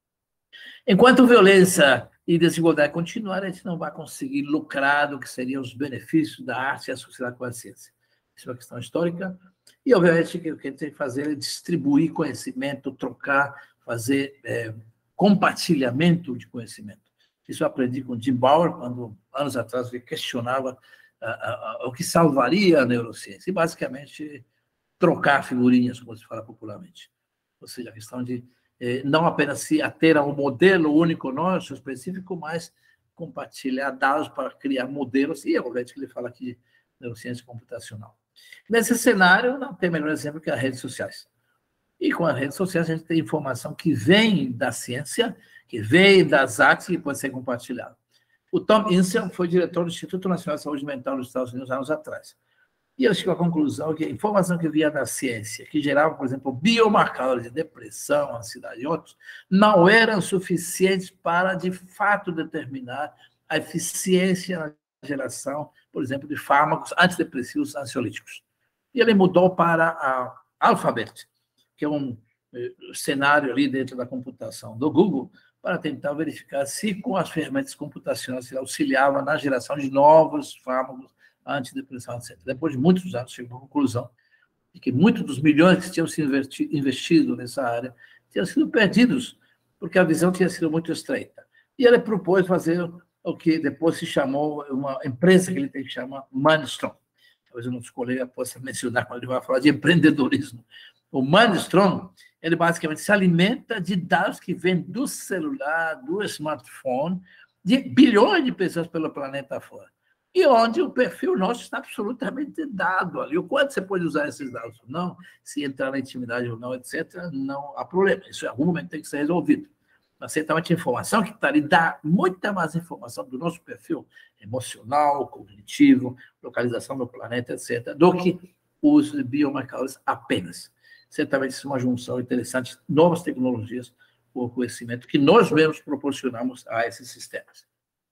Enquanto violência e desigualdade continuarem, a gente não vai conseguir lucrar do que seriam os benefícios da arte e a sociedade com a ciência. Isso é uma questão histórica. E, obviamente, o que a gente tem que fazer é distribuir conhecimento, trocar, fazer é, compartilhamento de conhecimento. Isso eu aprendi com Jim Bauer, quando, anos atrás, ele questionava a, a, a, o que salvaria a neurociência. E, basicamente, trocar figurinhas, como se fala popularmente. Ou seja, a questão de eh, não apenas se ater a um modelo único nosso, específico, mas compartilhar dados para criar modelos, e é obviamente que ele fala aqui de neurociência computacional. Nesse cenário, não tem melhor exemplo que as redes sociais. E com as redes sociais, a gente tem informação que vem da ciência, que vem das artes e pode ser compartilhada. O Tom Insel foi diretor do Instituto Nacional de Saúde Mental dos Estados Unidos anos atrás. E ele chegou à conclusão que a informação que vinha da ciência, que gerava, por exemplo, biomarcadores de depressão, ansiedade e outros, não eram suficientes para, de fato, determinar a eficiência na geração, por exemplo, de fármacos antidepressivos ansiolíticos. E ele mudou para a Alphabet, que é um cenário ali dentro da computação do Google, para tentar verificar se, com as ferramentas computacionais, ele auxiliava na geração de novos fármacos antidepressão, etcétera. Depois de muitos anos, chegou à conclusão de que muitos dos milhões que tinham sido investido nessa área tinham sido perdidos, porque a visão tinha sido muito estreita. E ele propôs fazer o que depois se chamou, uma empresa que ele tem que chamar Manstrom. Talvez o nosso colega possa mencionar quando ele vai falar de empreendedorismo. O Manstrom, ele basicamente se alimenta de dados que vêm do celular, do smartphone, de bilhões de pessoas pelo planeta fora. E onde o perfil nosso está absolutamente dado ali. O quanto você pode usar esses dados ou não, se entrar na intimidade ou não, etcétera, não há problema. Isso em algum momento tem que ser resolvido. Mas certamente a informação que está ali dá muita mais informação do nosso perfil emocional, cognitivo, localização do planeta, etcétera, do que os biomarcadores apenas. Certamente isso é uma junção interessante, novas tecnologias, o conhecimento que nós mesmos proporcionamos a esses sistemas.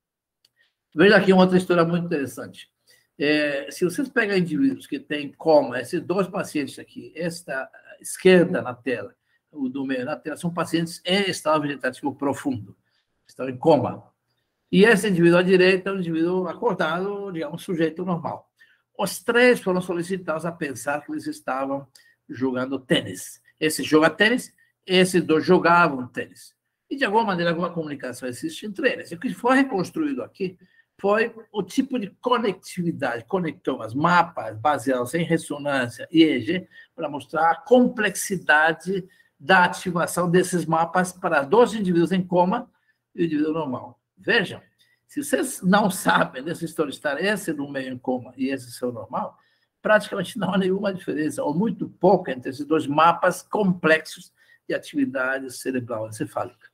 Veja aqui uma outra história muito interessante. É, se vocês pegam indivíduos que têm coma, esses dois pacientes aqui, esta esquerda na tela, o do meio na tela, são pacientes em estado vegetativo profundo, estão em coma. E esse indivíduo à direita é um indivíduo acordado, digamos, sujeito normal. Os três foram solicitados a pensar que eles estavam jogando tênis. Esse joga tênis, esses dois jogavam tênis. E, de alguma maneira, alguma comunicação existe entre eles. E o que foi reconstruído aqui foi o tipo de conectividade, conectou as mapas baseados em ressonância e E E G para mostrar a complexidade da ativação desses mapas para dois indivíduos em coma e o indivíduo normal. Vejam, se vocês não sabem dessa história estar esse no meio em coma e esse seu normal, praticamente não há nenhuma diferença, ou muito pouca, entre esses dois mapas complexos de atividade cerebral encefálica.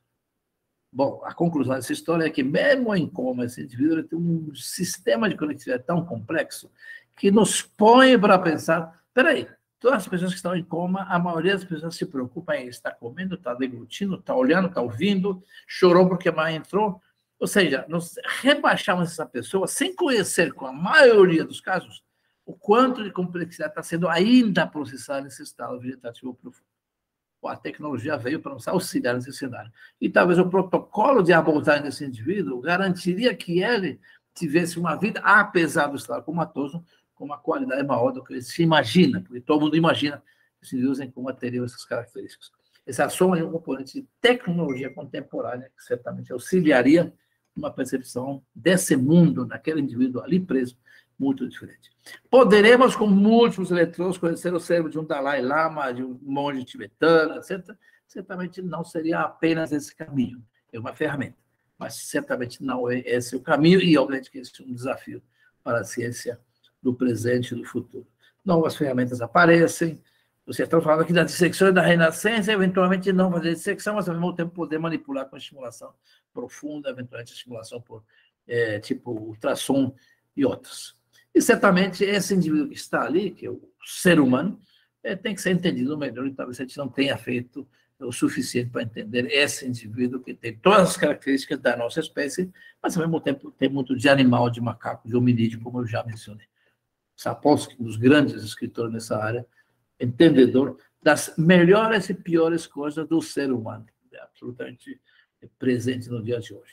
Bom, a conclusão dessa história é que, mesmo em coma, esse indivíduo tem um sistema de conectividade tão complexo que nos põe para pensar, peraí, todas as pessoas que estão em coma, a maioria das pessoas se preocupa em estar comendo, está deglutindo, está olhando, está ouvindo, chorou porque a mãe entrou. Ou seja, nós rebaixamos essa pessoa sem conhecer, com a maioria dos casos, o quanto de complexidade está sendo ainda processada nesse estado vegetativo profundo. A tecnologia veio para nos auxiliar nesse cenário. E talvez o protocolo de abordagem desse indivíduo garantiria que ele tivesse uma vida, apesar do estado comatoso, com uma qualidade maior do que ele se imagina, porque todo mundo imagina que os indivíduos em coma teriam essas características. Essa soma é um componente de tecnologia contemporânea que certamente auxiliaria uma percepção desse mundo, daquele indivíduo ali preso, muito diferente. Poderemos, com múltiplos eletrodos, conhecer o cérebro de um Dalai Lama, de um monge tibetano, etcétera. Certamente não seria apenas esse caminho, é uma ferramenta, mas certamente não é esse o caminho, e obviamente que esse é um desafio para a ciência do presente e do futuro. Novas ferramentas aparecem, vocês estão falando aqui da dissecção e da renascença, eventualmente não fazer dissecção, mas ao mesmo tempo poder manipular com estimulação profunda, eventualmente estimulação por é, tipo ultrassom e outras. E certamente esse indivíduo que está ali, que é o ser humano, é, tem que ser entendido melhor, e talvez a gente não tenha feito o suficiente para entender esse indivíduo que tem todas as características da nossa espécie, mas ao mesmo tempo tem muito de animal, de macaco, de hominídeo, como eu já mencionei. Sapolsky, um dos grandes escritores nessa área, entendedor das melhores e piores coisas do ser humano, é absolutamente presente no dia de hoje.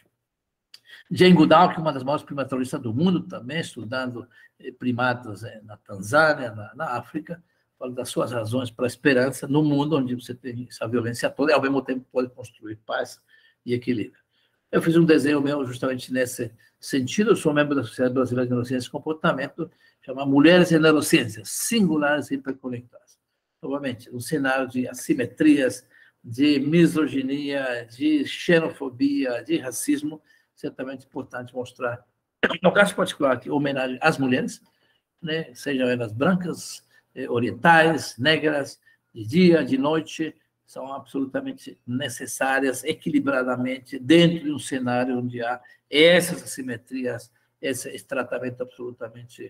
Jane Goodall, que é uma das maiores primatologistas do mundo, também estudando primatas na Tanzânia, na, na África, fala das suas razões para a esperança no mundo onde você tem essa violência toda e, ao mesmo tempo, pode construir paz e equilíbrio. Eu fiz um desenho meu justamente nesse sentido. Eu sou membro da Sociedade Brasileira de Neurociência e Comportamento, chamado Mulheres em Neurociência, Singulares e Hiperconectadas. Novamente, um cenário de assimetrias, de misoginia, de xenofobia, de racismo, certamente importante mostrar, no caso particular aqui, homenagem às mulheres, né, sejam elas brancas, orientais, negras, de dia, de noite, são absolutamente necessárias, equilibradamente, dentro de um cenário onde há essas assimetrias, esse, esse tratamento absolutamente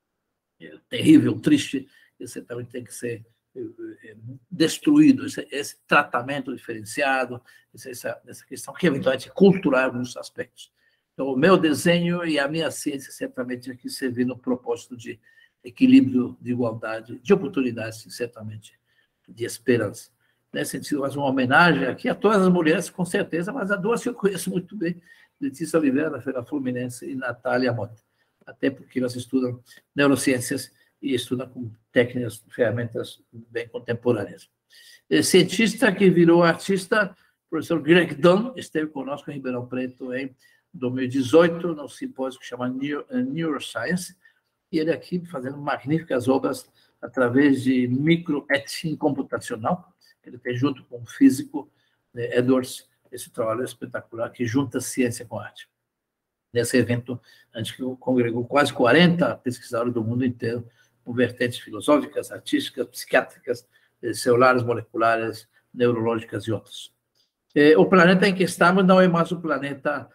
terrível, triste, esse também tem que ser destruído, esse, esse tratamento diferenciado, essa, essa questão que eventualmente é cultural em alguns aspectos. Então, o meu desenho e a minha ciência certamente aqui servir no propósito de equilíbrio, de igualdade, de oportunidades, certamente, de esperança. Nesse sentido, mais uma homenagem aqui a todas as mulheres, com certeza, mas a duas que eu conheço muito bem, Letícia Oliveira, da Feira Fluminense, e Natália Mota, até porque elas estudam neurociências e estudam com técnicas, ferramentas bem contemporâneas. O cientista que virou artista, o professor Greg Dunn, esteve conosco em Ribeirão Preto em dois mil e dezoito, no simpósio que chama Neuroscience, e ele aqui fazendo magníficas obras através de microetching computacional, que ele fez junto com o físico né, Edwards, esse trabalho espetacular que junta ciência com arte. Nesse evento, a gente congregou quase quarenta pesquisadores do mundo inteiro, com vertentes filosóficas, artísticas, psiquiátricas, celulares, moleculares, neurológicas e outras. O planeta em que estamos não é mais o planeta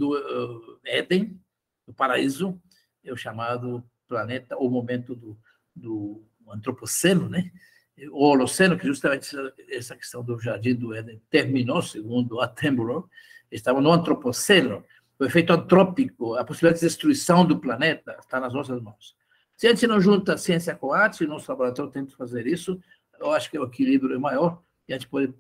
do Éden, do paraíso, é o chamado planeta, o momento do, do antropoceno, né? O Holoceno, que justamente essa questão do Jardim do Éden terminou, segundo Attenborough, estava no antropoceno, o efeito antrópico, a possibilidade de destruição do planeta está nas nossas mãos. Se a gente não junta ciência com arte, nosso laboratório tenta fazer isso, eu acho que o equilíbrio é maior e a gente pode,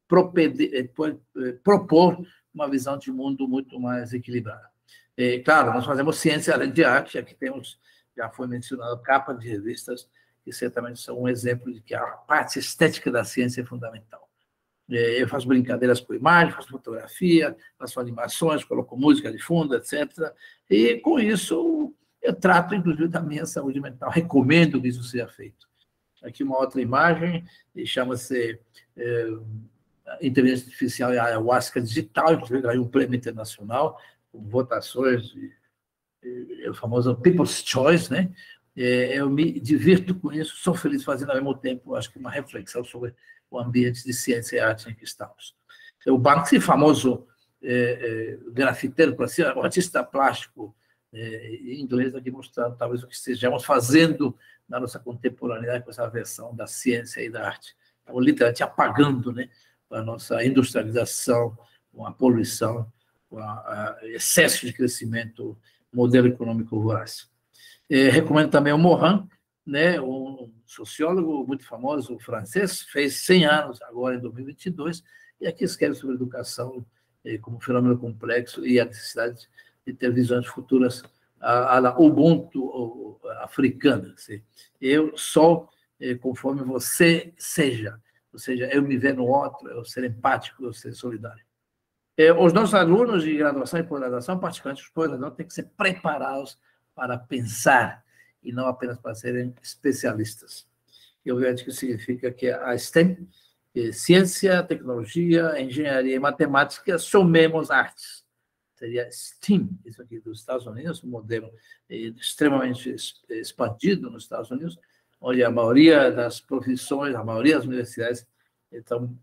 pode propor uma visão de mundo muito mais equilibrada. É, claro, nós fazemos ciência além de arte, aqui temos já foi mencionado, capa de revistas, que certamente são um exemplo de que a parte estética da ciência é fundamental. Eu faço brincadeiras com imagem, faço fotografia, faço animações, coloco música de fundo, etcétera. E, com isso, eu trato, inclusive, da minha saúde mental. Recomendo que isso seja feito. Aqui uma outra imagem, chama-se é, Inteligência Artificial e Ayahuasca Digital, inclusive ganhou um prêmio internacional, com votações, e, e, o famoso People's Choice, né? É, eu me divirto com isso, sou feliz fazendo ao mesmo tempo, acho que uma reflexão sobre o ambiente de ciência e arte em que estamos. O Banksy, famoso é, é, grafiteiro, para ser um artista plástico é, em inglês, aqui mostrando talvez o que estejamos fazendo na nossa contemporaneidade com essa versão da ciência e da arte. Estamos literalmente apagando, né, a nossa industrialização, com a poluição, com o excesso de crescimento, modelo econômico voraz. É, recomendo também o Morin, né, um sociólogo muito famoso francês, fez cem anos agora em dois mil e vinte e dois, e aqui escreve sobre educação eh, como fenômeno complexo e a necessidade de ter visões futuras a, a Ubuntu africana. Assim. Eu sou eh, conforme você seja, ou seja, eu me ver no outro, eu ser empático, eu ser solidário. Eh, os nossos alunos de graduação e pós-graduação, particularmente os pós-graduados, têm que ser preparados para pensar e não apenas para serem especialistas. E, obviamente, que significa que a STEM, que ciência, tecnologia, engenharia e matemática, somemos artes. Seria STEAM, isso aqui dos Estados Unidos, um modelo extremamente expandido nos Estados Unidos, onde a maioria das profissões, a maioria das universidades então,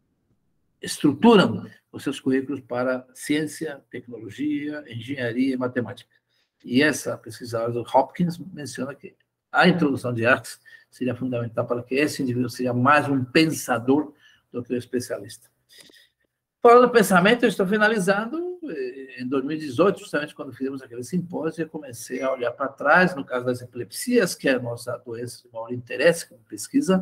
estruturam os seus currículos para ciência, tecnologia, engenharia e matemática. E essa pesquisadora do Hopkins menciona que a introdução de artes seria fundamental para que esse indivíduo seja mais um pensador do que um especialista. Falando do pensamento, eu estou finalizando. Em dois mil e dezoito, justamente quando fizemos aquele simpósio, eu comecei a olhar para trás, no caso das epilepsias, que é a nossa doença de maior interesse como pesquisa,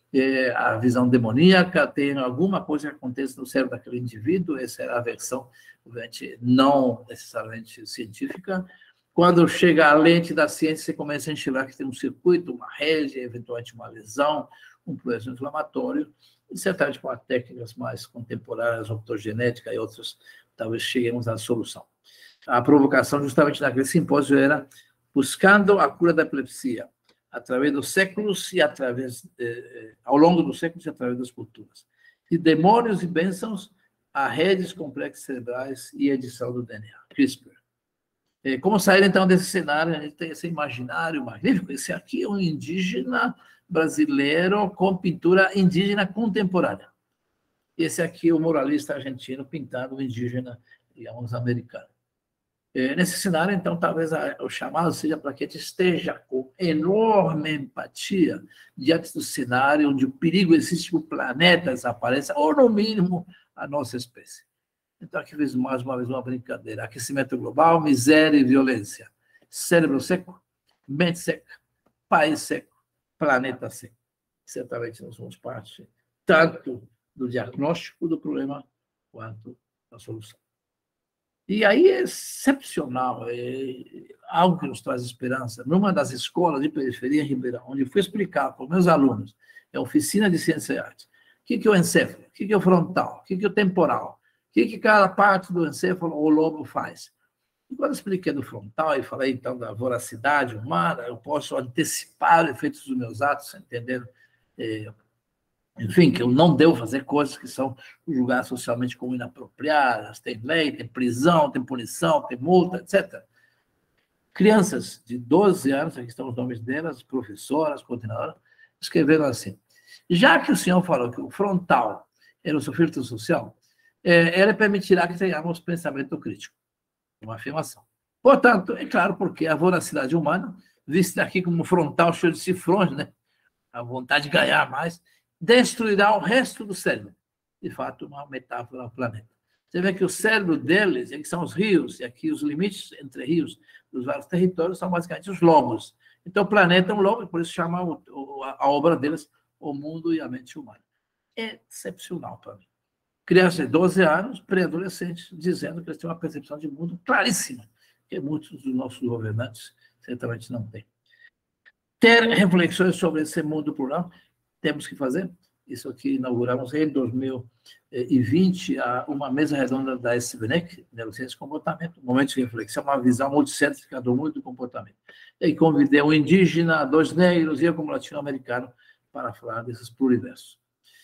a visão demoníaca, tem alguma coisa que acontece no cérebro daquele indivíduo, essa era a versão, obviamente, não necessariamente científica. Quando chega a lente da ciência, você começa a enxergar que tem um circuito, uma rede, eventualmente uma lesão, um processo inflamatório, e certamente com as técnicas mais contemporâneas, optogenética e outras, talvez cheguemos à solução. A provocação, justamente naquele simpósio, era buscando a cura da epilepsia, através dos séculos e através, eh, ao longo dos séculos e através das culturas. De demônios e bênçãos a redes complexas cerebrais e edição do D N A, CRISPR. Como sair, então, desse cenário? A gente tem esse imaginário magnífico. Esse aqui é um indígena brasileiro com pintura indígena contemporânea. Esse aqui é o muralista argentino pintando o indígena, digamos, americano. Nesse cenário, então, talvez o chamado seja para que a gente esteja com enorme empatia diante do cenário onde o perigo existe que o planeta desapareça, ou, no mínimo, a nossa espécie. Então, aqui fiz mais uma vez uma brincadeira. Aquecimento global, miséria e violência. Cérebro seco, mente seca, país seco, planeta seco. Certamente nós somos parte tanto do diagnóstico do problema quanto da solução. E aí é excepcional, é algo que nos traz esperança. Numa das escolas de periferia em Ribeirão, onde eu fui explicar para os meus alunos, é a oficina de ciência e arte, o que é o encéfalo, o que é o frontal, o que é o temporal, o que cada parte do encéfalo ou lobo faz. E quando eu expliquei do frontal e falei, então, da voracidade humana, eu posso antecipar os efeitos dos meus atos, entendendo, é, enfim, que eu não devo fazer coisas que são julgadas socialmente como inapropriadas, tem lei, tem prisão, tem punição, tem multa, etcétera. Crianças de doze anos, aqui estão os nomes delas, professoras, coordenadoras, escreveram assim, já que o senhor falou que o frontal era o seu filtro social, é, ela permitirá que tenhamos pensamento crítico. Uma afirmação. Portanto, é claro, porque a voracidade humana, vista aqui como um frontal cheio de cifrões, né? A vontade de ganhar mais, destruirá o resto do cérebro. De fato, uma metáfora ao planeta. Você vê que o cérebro deles, que são os rios, e aqui os limites entre rios dos vários territórios são basicamente os lobos. Então, o planeta é um lobo, por isso chama o, a obra deles O Mundo e a Mente Humana. É excepcional para mim. Crianças de doze anos, pré-adolescentes, dizendo que eles têm uma percepção de mundo claríssima, que muitos dos nossos governantes certamente não tem. Ter reflexões sobre esse mundo plural, temos que fazer. Isso aqui inauguramos em dois mil e vinte uma mesa redonda da S B N E C, Neurociência e Comportamento, momento de reflexão, uma visão multicêntrica do mundo do comportamento. E convidei um indígena, dois negros e eu como latino-americano para falar desses pluriversos.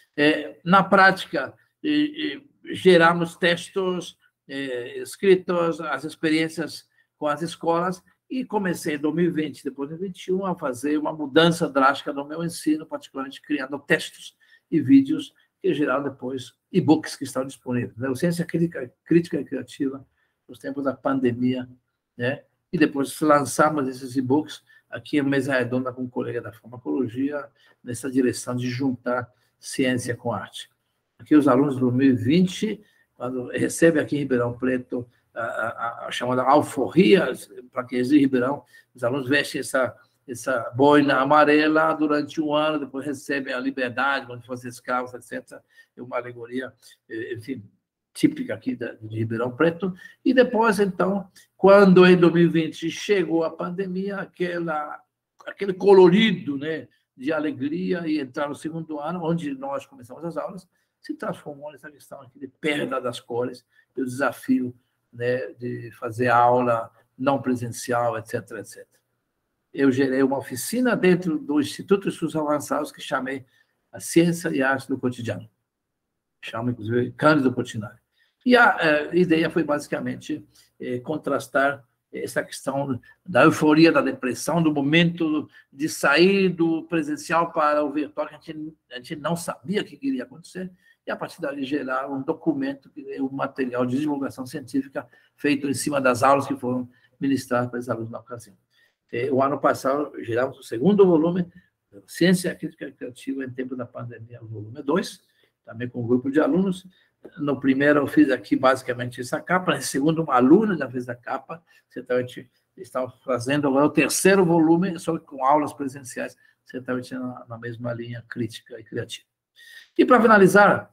É, na prática, é, é, geramos textos é, escritos, as experiências com as escolas, e comecei em dois mil e vinte, depois de dois mil e vinte e um, a fazer uma mudança drástica no meu ensino, particularmente criando textos e vídeos que geraram depois e-books que estão disponíveis. Neurociência crítica, crítica e criativa nos tempos da pandemia, né? E depois lançamos esses e-books aqui em Mesa Redonda com um colega da farmacologia, nessa direção de juntar ciência com arte. Aqui os alunos de dois mil e vinte, quando recebem aqui em Ribeirão Preto a, a, a chamada alforria, para quem é de Ribeirão, os alunos vestem essa, essa boina amarela durante um ano, depois recebem a liberdade, quando fossem escravos, etcétera. É uma alegoria, enfim, típica aqui de Ribeirão Preto. E depois, então, quando em dois mil e vinte chegou a pandemia, aquela, aquele colorido, né, de alegria, e entrar no segundo ano, onde nós começamos as aulas, se transformou nessa questão aqui de perda das cores, e o desafio, né, de fazer aula não presencial, etcétera, etcétera. Eu gerei uma oficina dentro do Instituto de Estudos Avançados que chamei a Ciência e Arte do Cotidiano. Chamo, inclusive, Cândido Portinari. E a, a ideia foi, basicamente, eh, contrastar essa questão da euforia, da depressão, do momento de sair do presencial para o virtual, que a gente, a gente não sabia o que iria acontecer, e, a partir dali, gerar um documento, um material de divulgação científica feito em cima das aulas que foram ministradas para os alunos na ocasião. O ano passado, geramos o segundo volume, Ciência, Crítica e Criativa em Tempo da Pandemia, o volume dois, também com um grupo de alunos. No primeiro, eu fiz aqui, basicamente, essa capa. No segundo, uma aluna já fez a capa. Certamente, estamos fazendo agora o terceiro volume, só com aulas presenciais, certamente na, na mesma linha crítica e criativa. E, para finalizar,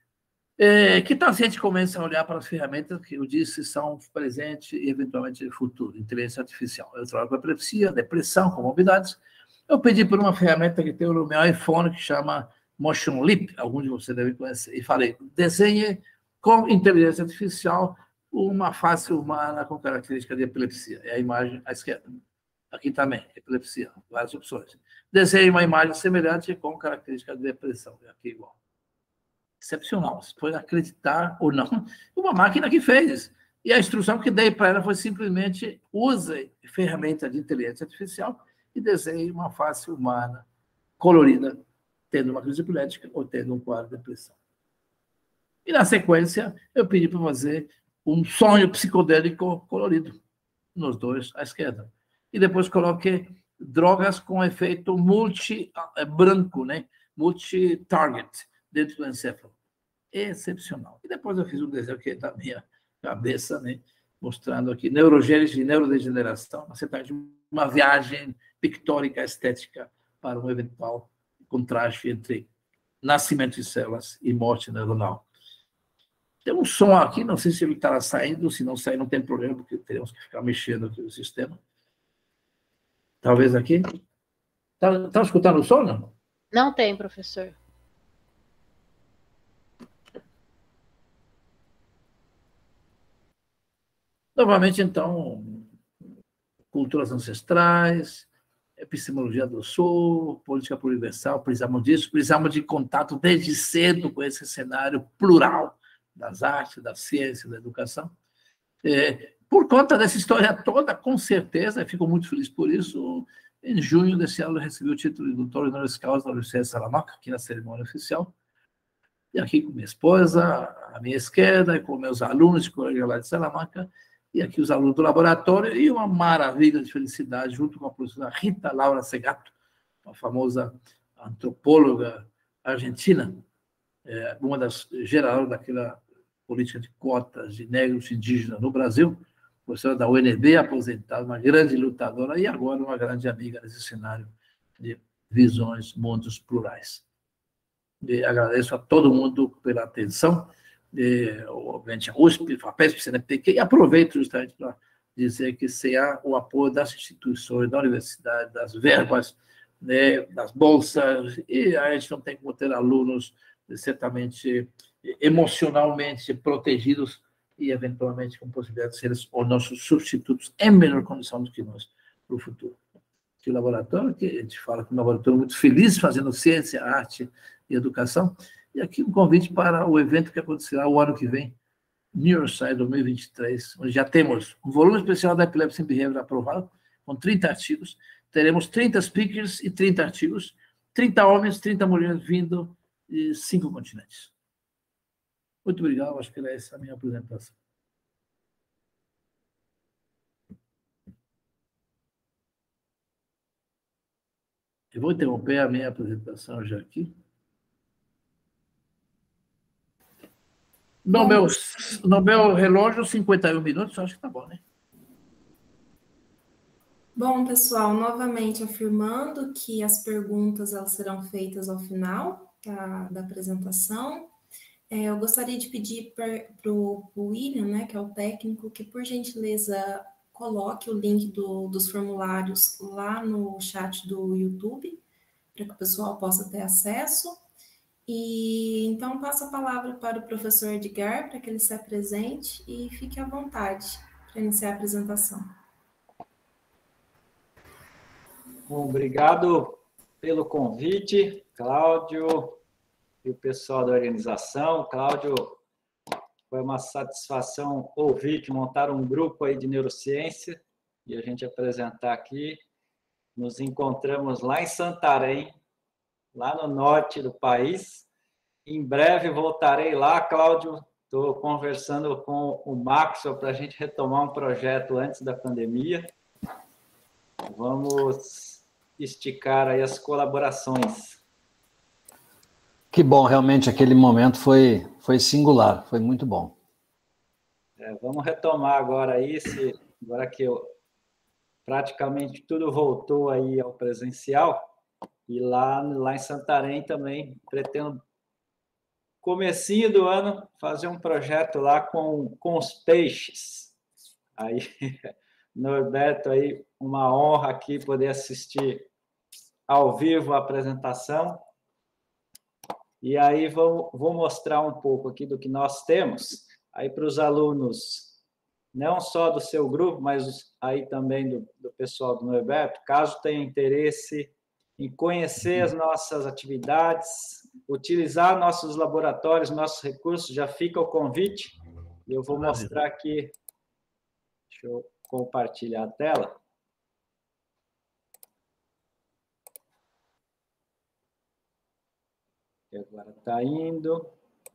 é, que tal se a gente começa a olhar para as ferramentas que eu disse são presente e, eventualmente, futuro? Inteligência artificial. Eu trabalho com epilepsia, depressão, comorbidades. Eu pedi por uma ferramenta que tem no meu iPhone, que chama Motion Leap, alguns de vocês devem conhecer, e falei, desenhe com inteligência artificial uma face humana com característica de epilepsia. É a imagem à esquerda. Aqui também, epilepsia, várias opções. Desenhe uma imagem semelhante com característica de depressão. É aqui igual. Excepcional. Você pode acreditar ou não. Uma máquina que fez. E a instrução que dei para ela foi simplesmente use ferramenta de inteligência artificial e desenhe uma face humana colorida, tendo uma crise epilética ou tendo um quadro de depressão. E, na sequência, eu pedi para fazer um sonho psicodélico colorido, nos dois à esquerda. E depois coloquei drogas com efeito multi-branco, né? Multi-target, dentro do encéfalo. Excepcional. E depois eu fiz um desenho que é da minha cabeça, né? Mostrando aqui neurogênese e neurodegeneração, uma viagem pictórica, estética, para um eventual contraste entre nascimento de células e morte neuronal. Tem um som aqui, não sei se ele está saindo, se não sair não tem problema, porque teremos que ficar mexendo aqui no sistema. Talvez aqui. Está tá escutando o som, não? Não tem, professor. Novamente, então, culturas ancestrais, epistemologia do sul, política universal, precisamos disso, precisamos de contato desde cedo com esse cenário plural das artes, da ciência, da educação. É, por conta dessa história toda, com certeza, fico muito feliz por isso, em junho desse ano eu recebi o título de doutor honoris causa da Universidade de Salamanca, aqui na cerimônia oficial, e aqui com minha esposa, à minha esquerda, e com meus alunos, colegas lá de Salamanca, e aqui os alunos do laboratório, e uma maravilha de felicidade, junto com a professora Rita Laura Segato, uma famosa antropóloga argentina, é, uma das geradoras daquela política de cotas de negros indígenas no Brasil, professora da U N B, aposentada, uma grande lutadora, e agora uma grande amiga nesse cenário de visões, mundos plurais. E agradeço a todo mundo pela atenção, e, obviamente a U S P, a FAPESP, C N Pq, e aproveito justamente para dizer que sem o apoio das instituições, da universidade, das verbas, né, das bolsas, e a gente não tem como ter alunos certamente emocionalmente protegidos e, eventualmente, com possibilidade de serem os nossos substitutos em melhor condição do que nós para o futuro. Que o laboratório, que a gente fala que é um laboratório muito feliz fazendo ciência, arte e educação, e aqui um convite para o evento que acontecerá o ano que vem, Neuroscience dois mil e vinte e três, onde já temos um volume especial da Epilepsy in Behavior aprovado, com trinta artigos, teremos trinta speakers e trinta artigos, trinta homens, trinta mulheres vindo de cinco continentes. Muito obrigado, acho que era essa a minha apresentação. Eu vou interromper a minha apresentação já aqui. No meu, no meu relógio, cinquenta e um minutos, acho que tá bom, né? Bom, pessoal, novamente afirmando que as perguntas elas serão feitas ao final da, da apresentação. É, eu gostaria de pedir para o William, né, que é o técnico, que, por gentileza, coloque o link do, dos formulários lá no chat do YouTube, para que o pessoal possa ter acesso. E então passo a palavra para o professor Edgar, para que ele se apresente e fique à vontade para iniciar a apresentação. Bom, obrigado pelo convite, Cláudio e o pessoal da organização. Cláudio, foi uma satisfação ouvir que montaram um grupo aí de neurociência e a gente apresentar aqui. Nos encontramos lá em Santarém, lá no norte do país. Em breve voltarei lá, Cláudio. Estou conversando com o Maxwell para a gente retomar um projeto antes da pandemia. Vamos esticar aí as colaborações. Que bom, realmente aquele momento foi, foi singular, foi muito bom. É, vamos retomar agora isso, agora que eu, praticamente tudo voltou aí ao presencial, e lá, lá em Santarém também pretendo, comecinho do ano, fazer um projeto lá com, com os peixes. Aí, Norberto, aí, uma honra aqui poder assistir ao vivo a apresentação. E aí vou, vou mostrar um pouco aqui do que nós temos, aí para os alunos, não só do seu grupo, mas aí também do, do pessoal do Norberto, caso tenha interesse em conhecer as nossas atividades, utilizar nossos laboratórios, nossos recursos, já fica o convite. E eu vou mostrar aqui, deixa eu compartilhar a tela. Agora está indo.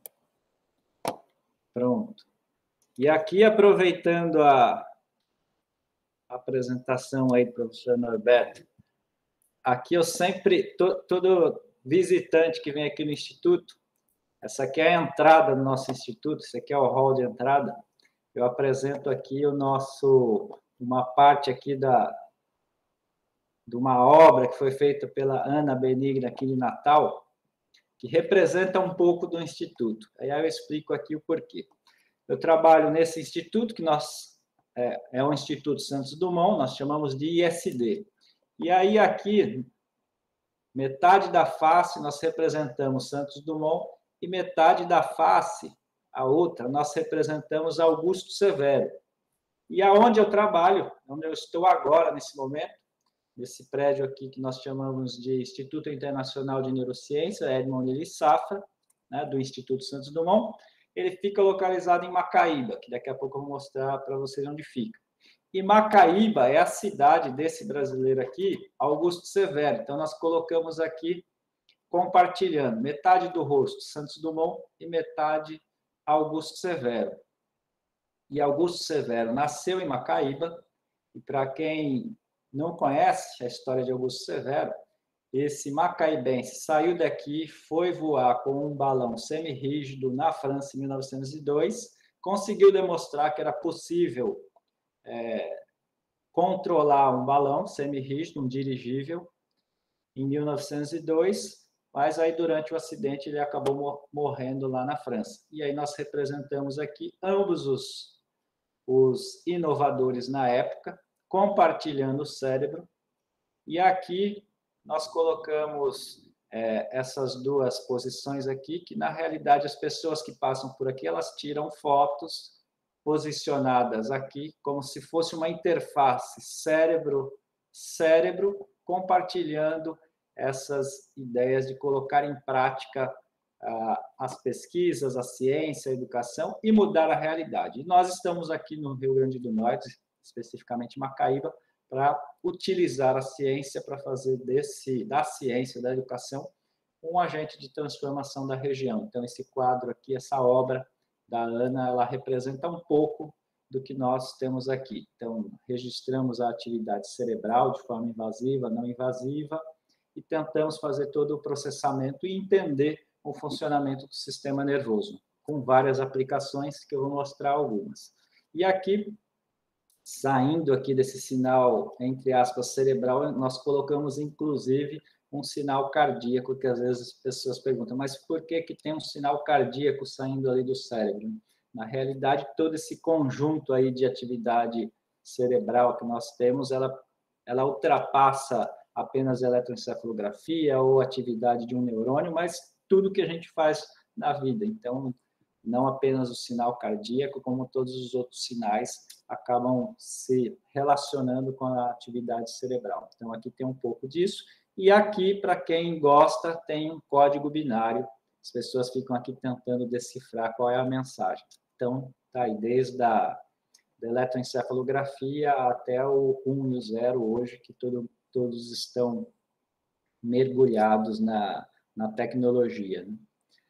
Pronto. E aqui, aproveitando a apresentação aí do professor Norberto, aqui eu sempre, to, todo visitante que vem aqui no Instituto, essa aqui é a entrada do nosso Instituto, esse aqui é o hall de entrada, eu apresento aqui o nosso, uma parte aqui da, de uma obra que foi feita pela Ana Benigna aqui de Natal, que representa um pouco do Instituto. Aí eu explico aqui o porquê. Eu trabalho nesse instituto, que nós, é, é o Instituto Santos Dumont, nós chamamos de I S D. E aí aqui, metade da face nós representamos Santos Dumont e metade da face, a outra, nós representamos Augusto Severo. E aonde eu trabalho, onde eu estou agora, nesse momento, nesse prédio aqui que nós chamamos de Instituto Internacional de Neurociência, Edmond Lili Safra, né, do Instituto Santos Dumont, ele fica localizado em Macaíba, que daqui a pouco eu vou mostrar para vocês onde fica. E Macaíba é a cidade desse brasileiro aqui, Augusto Severo. Então, nós colocamos aqui, compartilhando, metade do rosto Santos Dumont e metade Augusto Severo. E Augusto Severo nasceu em Macaíba, e para quem não conhece a história de Augusto Severo, esse macaibense saiu daqui, foi voar com um balão semirrígido na França em mil novecentos e dois, conseguiu demonstrar que era possível é, controlar um balão semirrígido, um dirigível, em mil novecentos e dois, mas aí durante o acidente ele acabou morrendo lá na França. E aí nós representamos aqui ambos os, os inovadores na época, compartilhando o cérebro. E aqui nós colocamos é, essas duas posições aqui, que na realidade as pessoas que passam por aqui, elas tiram fotos posicionadas aqui, como se fosse uma interface cérebro-cérebro, compartilhando essas ideias de colocar em prática ah, as pesquisas, a ciência, a educação e mudar a realidade. E nós estamos aqui no Rio Grande do Norte, especificamente Macaíba, para utilizar a ciência para fazer desse, da ciência, da educação, um agente de transformação da região. Então, esse quadro aqui, essa obra da Ana, ela representa um pouco do que nós temos aqui. Então, registramos a atividade cerebral de forma invasiva, não invasiva, e tentamos fazer todo o processamento e entender o funcionamento do sistema nervoso, com várias aplicações que eu vou mostrar algumas. E aqui, saindo aqui desse sinal, entre aspas, cerebral, nós colocamos, inclusive, um sinal cardíaco, que às vezes as pessoas perguntam, mas por que que tem um sinal cardíaco saindo ali do cérebro? Na realidade, todo esse conjunto aí de atividade cerebral que nós temos, ela, ela ultrapassa apenas a eletroencefalografia ou atividade de um neurônio, mas tudo que a gente faz na vida. Então, não apenas o sinal cardíaco, como todos os outros sinais acabam se relacionando com a atividade cerebral. Então, aqui tem um pouco disso. E aqui, para quem gosta, tem um código binário. As pessoas ficam aqui tentando decifrar qual é a mensagem. Então, tá aí, desde a da eletroencefalografia até o um e o zero hoje, que todo, todos estão mergulhados na, na tecnologia, né?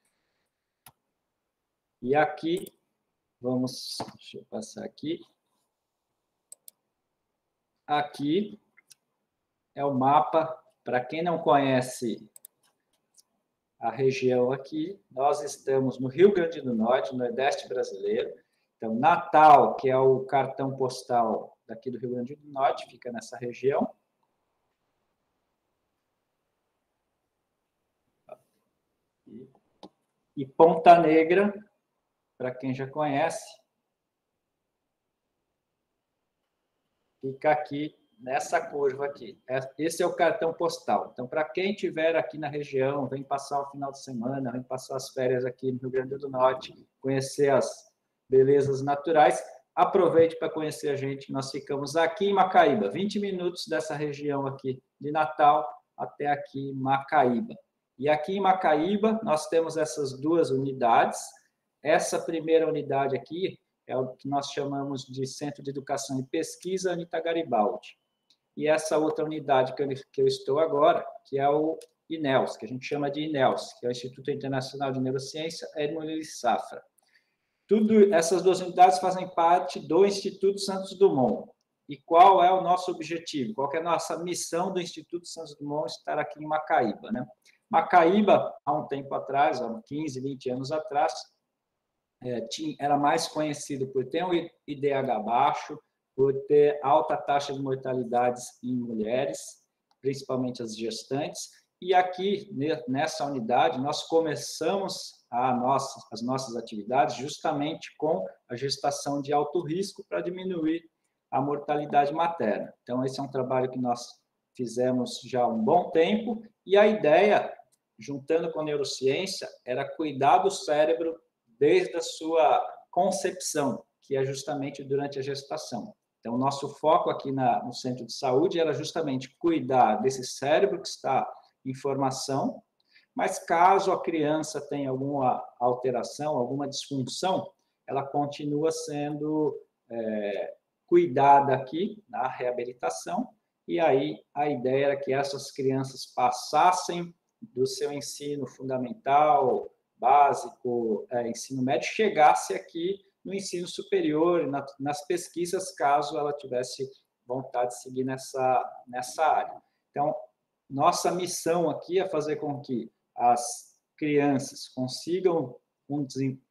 E aqui, vamos, deixa eu passar aqui. Aqui é o mapa, para quem não conhece a região aqui, nós estamos no Rio Grande do Norte, no Nordeste brasileiro. Então, Natal, que é o cartão postal daqui do Rio Grande do Norte, fica nessa região. E Ponta Negra, para quem já conhece, fica aqui nessa curva aqui. Esse é o cartão postal. Então, para quem estiver aqui na região, vem passar o final de semana, vem passar as férias aqui no Rio Grande do Norte, conhecer as belezas naturais, aproveite para conhecer a gente. Nós ficamos aqui em Macaíba, vinte minutos dessa região aqui de Natal até aqui em Macaíba. E aqui em Macaíba, nós temos essas duas unidades. Essa primeira unidade aqui é o que nós chamamos de Centro de Educação e Pesquisa Anita Garibaldi. E essa outra unidade que eu, que eu estou agora, que é o INELS, que a gente chama de INELS, que é o Instituto Internacional de Neurociência Edmund Lilly Safra. Tudo, essas duas unidades fazem parte do Instituto Santos Dumont. E qual é o nosso objetivo? Qual é a nossa missão do Instituto Santos Dumont estar aqui em Macaíba, né? Macaíba, há um tempo atrás, há quinze, vinte anos atrás, é, tinha, era mais conhecido por ter um I D H baixo, por ter alta taxa de mortalidades em mulheres, principalmente as gestantes. E aqui, nessa unidade, nós começamos a nossa, as nossas atividades justamente com a gestação de alto risco para diminuir a mortalidade materna. Então, esse é um trabalho que nós fizemos já há um bom tempo, e a ideia, juntando com a neurociência, era cuidar do cérebro desde a sua concepção, que é justamente durante a gestação. Então, o nosso foco aqui na, no centro de saúde era justamente cuidar desse cérebro que está em formação, mas caso a criança tenha alguma alteração, alguma disfunção, ela continua sendo é, cuidada aqui na reabilitação, e aí a ideia era que essas crianças passassem do seu ensino fundamental, básico, é, ensino médio, chegasse aqui no ensino superior, na, nas pesquisas, caso ela tivesse vontade de seguir nessa, nessa área. Então, nossa missão aqui é fazer com que as crianças consigam um,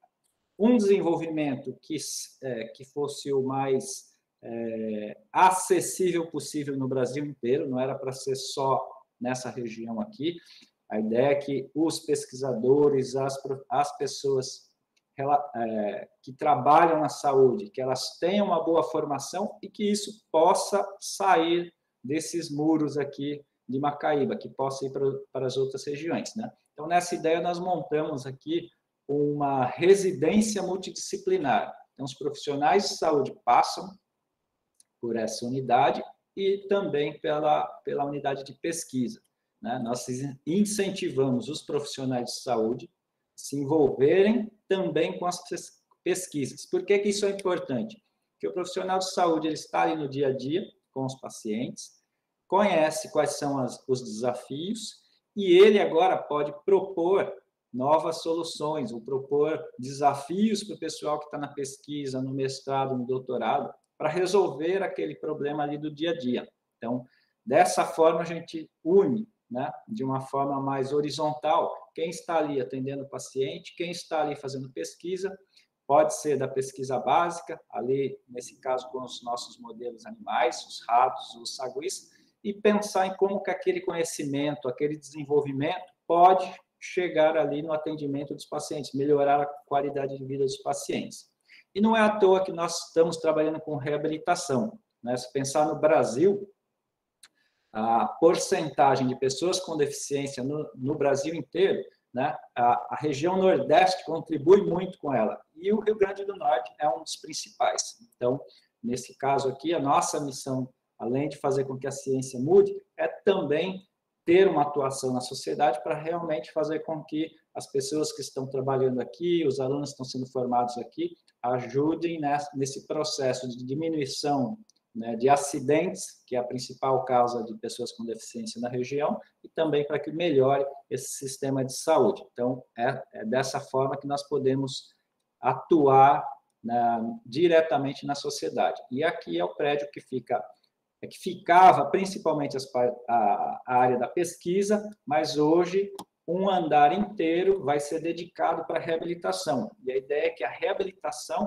um desenvolvimento que, é, que fosse o mais é, acessível possível no Brasil inteiro, não era para ser só nessa região aqui. A ideia é que os pesquisadores, as, as pessoas é, que trabalham na saúde, que elas tenham uma boa formação e que isso possa sair desses muros aqui de Macaíba, que possa ir para, para as outras regiões, né? Então, nessa ideia, nós montamos aqui uma residência multidisciplinar. Então, os profissionais de saúde passam por essa unidade e também pela, pela unidade de pesquisa, né? Nós incentivamos os profissionais de saúde a se envolverem também com as pesquisas. Por que que isso é importante? Porque o profissional de saúde ele está ali no dia a dia com os pacientes, conhece quais são as, os desafios e ele agora pode propor novas soluções, ou propor desafios para o pessoal que está na pesquisa, no mestrado, no doutorado, para resolver aquele problema ali do dia a dia. Então, dessa forma, a gente une, né, de uma forma mais horizontal, quem está ali atendendo o paciente, quem está ali fazendo pesquisa, pode ser da pesquisa básica, ali, nesse caso, com os nossos modelos animais, os ratos, os saguis, e pensar em como que aquele conhecimento, aquele desenvolvimento pode chegar ali no atendimento dos pacientes, melhorar a qualidade de vida dos pacientes. E não é à toa que nós estamos trabalhando com reabilitação, né? Se pensar no Brasil, a porcentagem de pessoas com deficiência no, no Brasil inteiro, né? A, a região Nordeste contribui muito com ela, e o Rio Grande do Norte é um dos principais. Então, nesse caso aqui, a nossa missão, além de fazer com que a ciência mude, é também ter uma atuação na sociedade para realmente fazer com que as pessoas que estão trabalhando aqui, os alunos que estão sendo formados aqui, ajudem nesse processo de diminuição, né, de acidentes, que é a principal causa de pessoas com deficiência na região, e também para que melhore esse sistema de saúde. Então, é, é dessa forma que nós podemos atuar na, diretamente na sociedade. E aqui é o prédio que fica... É que ficava principalmente as, a, a área da pesquisa, mas hoje um andar inteiro vai ser dedicado para a reabilitação. E a ideia é que a reabilitação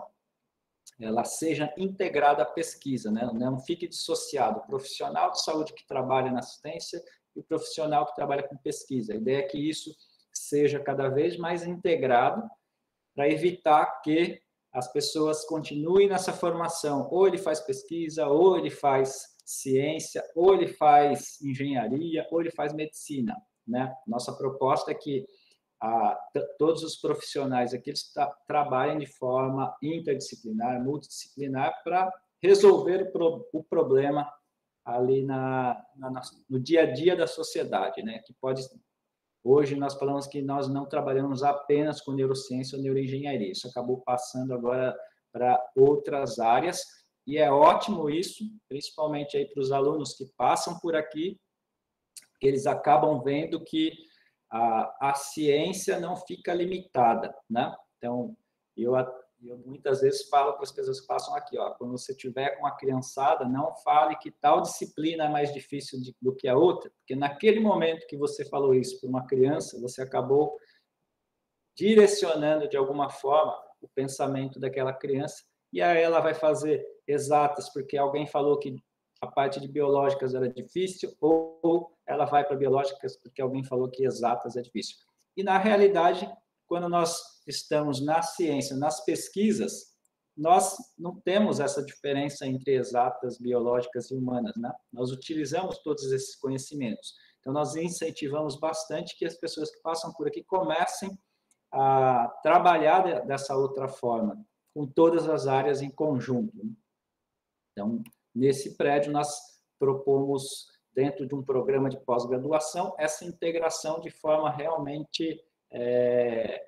ela seja integrada à pesquisa, né? Não fique dissociado o profissional de saúde que trabalha na assistência e o profissional que trabalha com pesquisa. A ideia é que isso seja cada vez mais integrado para evitar que as pessoas continuem nessa formação. Ou ele faz pesquisa, ou ele faz ciência, ou ele faz engenharia, ou ele faz medicina, né? Nossa proposta é que a, todos os profissionais aqui trabalhem de forma interdisciplinar, multidisciplinar, para resolver o, pro, o problema ali na, na, no dia a dia da sociedade, né? Que pode... Hoje nós falamos que nós não trabalhamos apenas com neurociência ou neuroengenharia, isso acabou passando agora para outras áreas, e é ótimo isso, principalmente aí para os alunos que passam por aqui, que eles acabam vendo que a, a ciência não fica limitada, né? Então, eu, eu muitas vezes falo para as pessoas que passam aqui, ó, quando você tiver com a criançada, não fale que tal disciplina é mais difícil de, do que a outra, porque naquele momento que você falou isso para uma criança, você acabou direcionando de alguma forma o pensamento daquela criança, e aí ela vai fazer exatas porque alguém falou que a parte de biológicas era difícil, ou ela vai para biológicas porque alguém falou que exatas é difícil. E, na realidade, quando nós estamos na ciência, nas pesquisas, nós não temos essa diferença entre exatas, biológicas e humanas, né? Nós utilizamos todos esses conhecimentos. Então, nós incentivamos bastante que as pessoas que passam por aqui comecem a trabalhar dessa outra forma, com todas as áreas em conjunto. Então, nesse prédio, nós propomos, dentro de um programa de pós-graduação, essa integração de forma realmente é,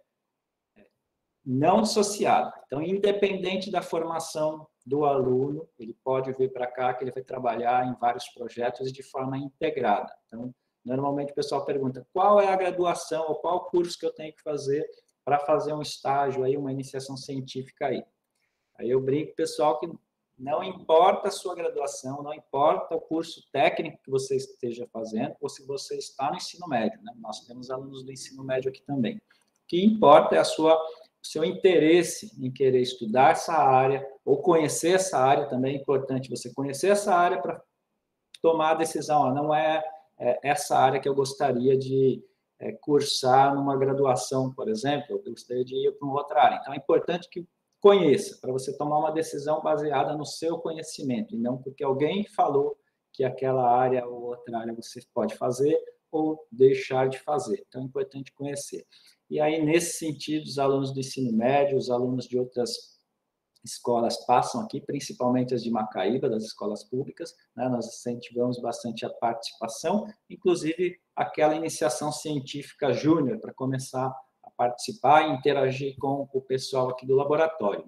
não dissociada. Então, independente da formação do aluno, ele pode vir para cá, que ele vai trabalhar em vários projetos de forma integrada. Então, normalmente o pessoal pergunta qual é a graduação ou qual curso que eu tenho que fazer para fazer um estágio, aí, uma iniciação científica aí. Aí eu brinco com o pessoal que não importa a sua graduação, não importa o curso técnico que você esteja fazendo, ou se você está no ensino médio, né? Nós temos alunos do ensino médio aqui também. O que importa é a sua, o seu interesse em querer estudar essa área, ou conhecer essa área, também é importante você conhecer essa área para tomar a decisão, ó, não é, é essa área que eu gostaria de, é, cursar numa graduação, por exemplo, eu gostaria de ir para uma outra área. Então, é importante que conheça, para você tomar uma decisão baseada no seu conhecimento, e não porque alguém falou que aquela área ou outra área você pode fazer ou deixar de fazer. Então, é importante conhecer. E aí, nesse sentido, os alunos do ensino médio, os alunos de outras escolas passam aqui, principalmente as de Macaíba, das escolas públicas, né? Nós incentivamos bastante a participação, inclusive aquela iniciação científica júnior, para começar a participar e interagir com o pessoal aqui do laboratório.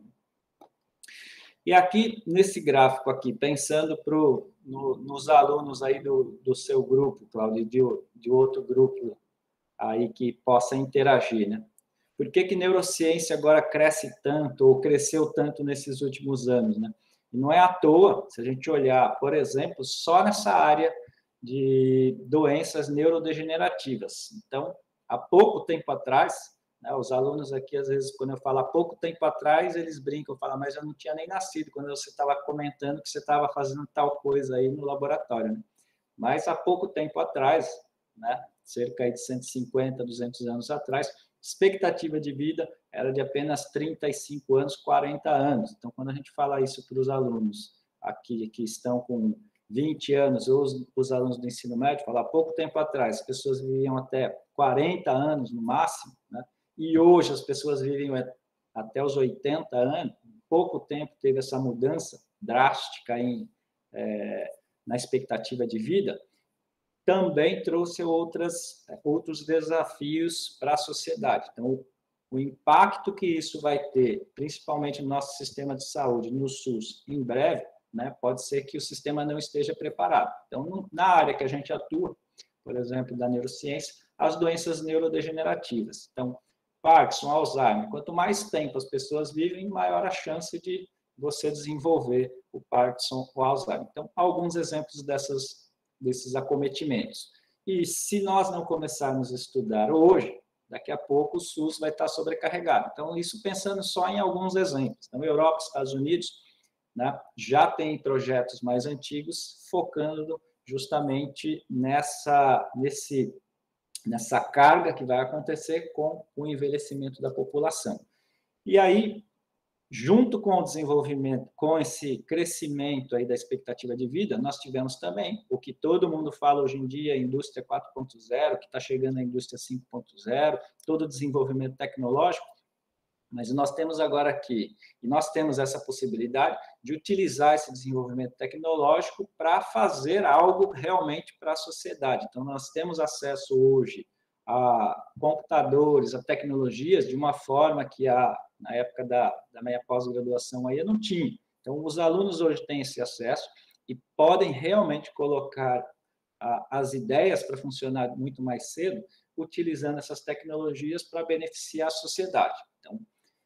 E aqui, nesse gráfico aqui, pensando pro, no, nos alunos aí do, do seu grupo, Cláudio, de, de outro grupo aí que possa interagir, né? Por que que neurociência agora cresce tanto, ou cresceu tanto nesses últimos anos, né? E não é à toa, se a gente olhar, por exemplo, só nessa área de doenças neurodegenerativas. Então, há pouco tempo atrás, né, os alunos aqui, às vezes, quando eu falo há pouco tempo atrás, eles brincam, falam, mas eu não tinha nem nascido, quando você estava comentando que você estava fazendo tal coisa aí no laboratório, né? Mas há pouco tempo atrás, né, cerca de cento e cinquenta, duzentos anos atrás, expectativa de vida era de apenas trinta e cinco anos, quarenta anos. Então, quando a gente fala isso para os alunos aqui que estão com vinte anos, ou os, os alunos do ensino médio, falar pouco tempo atrás, as pessoas viviam até quarenta anos no máximo, né? E hoje as pessoas vivem até os oitenta anos, em pouco tempo teve essa mudança drástica em, é, na expectativa de vida, também trouxe outras, outros desafios para a sociedade. Então, o impacto que isso vai ter, principalmente no nosso sistema de saúde, no SUS, em breve, né, pode ser que o sistema não esteja preparado. Então, na área que a gente atua, por exemplo, da neurociência, as doenças neurodegenerativas. Então, Parkinson, Alzheimer, quanto mais tempo as pessoas vivem, maior a chance de você desenvolver o Parkinson ou Alzheimer. Então, alguns exemplos dessas, desses acometimentos. E se nós não começarmos a estudar hoje, daqui a pouco o SUS vai estar sobrecarregado. Então, isso pensando só em alguns exemplos. Então, Europa, Estados Unidos, né, já tem projetos mais antigos focando justamente nessa, nesse, nessa carga que vai acontecer com o envelhecimento da população. E aí, junto com o desenvolvimento, com esse crescimento aí da expectativa de vida, nós tivemos também o que todo mundo fala hoje em dia, a indústria quatro ponto zero, que está chegando à indústria cinco ponto zero, todo o desenvolvimento tecnológico, mas nós temos agora aqui, e nós temos essa possibilidade de utilizar esse desenvolvimento tecnológico para fazer algo realmente para a sociedade. Então, nós temos acesso hoje a computadores, a tecnologias, de uma forma que a, na época da, da minha pós-graduação aí eu não tinha. Então, os alunos hoje têm esse acesso e podem realmente colocar a, as ideias para funcionar muito mais cedo, utilizando essas tecnologias para beneficiar a sociedade. Então,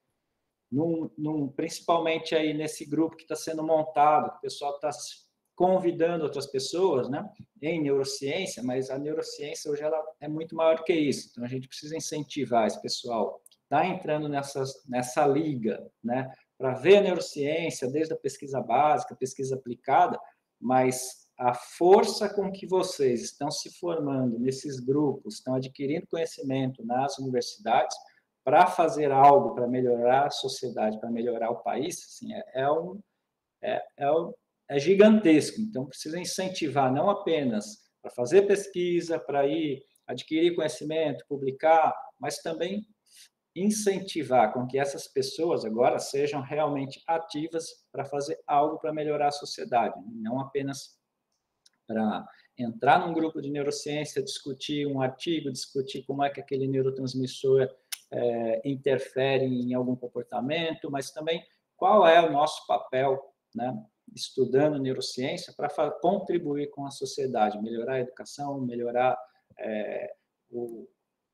num, num, principalmente aí nesse grupo que está sendo montado, o pessoal está convidando outras pessoas, né, em neurociência, mas a neurociência hoje ela é muito maior que isso. Então, a gente precisa incentivar esse pessoal que está entrando nessas, nessa liga, né, para ver a neurociência, desde a pesquisa básica, pesquisa aplicada, mas a força com que vocês estão se formando nesses grupos, estão adquirindo conhecimento nas universidades, para fazer algo para melhorar a sociedade, para melhorar o país, assim, é, é, um, é, é, um, é gigantesco. Então, precisa incentivar não apenas para fazer pesquisa, para ir adquirir conhecimento, publicar, mas também incentivar com que essas pessoas agora sejam realmente ativas para fazer algo para melhorar a sociedade, não apenas para entrar num grupo de neurociência, discutir um artigo, discutir como é que aquele neurotransmissor É, interfere em algum comportamento, mas também qual é o nosso papel, né, estudando neurociência para contribuir com a sociedade, melhorar a educação, melhorar é, o,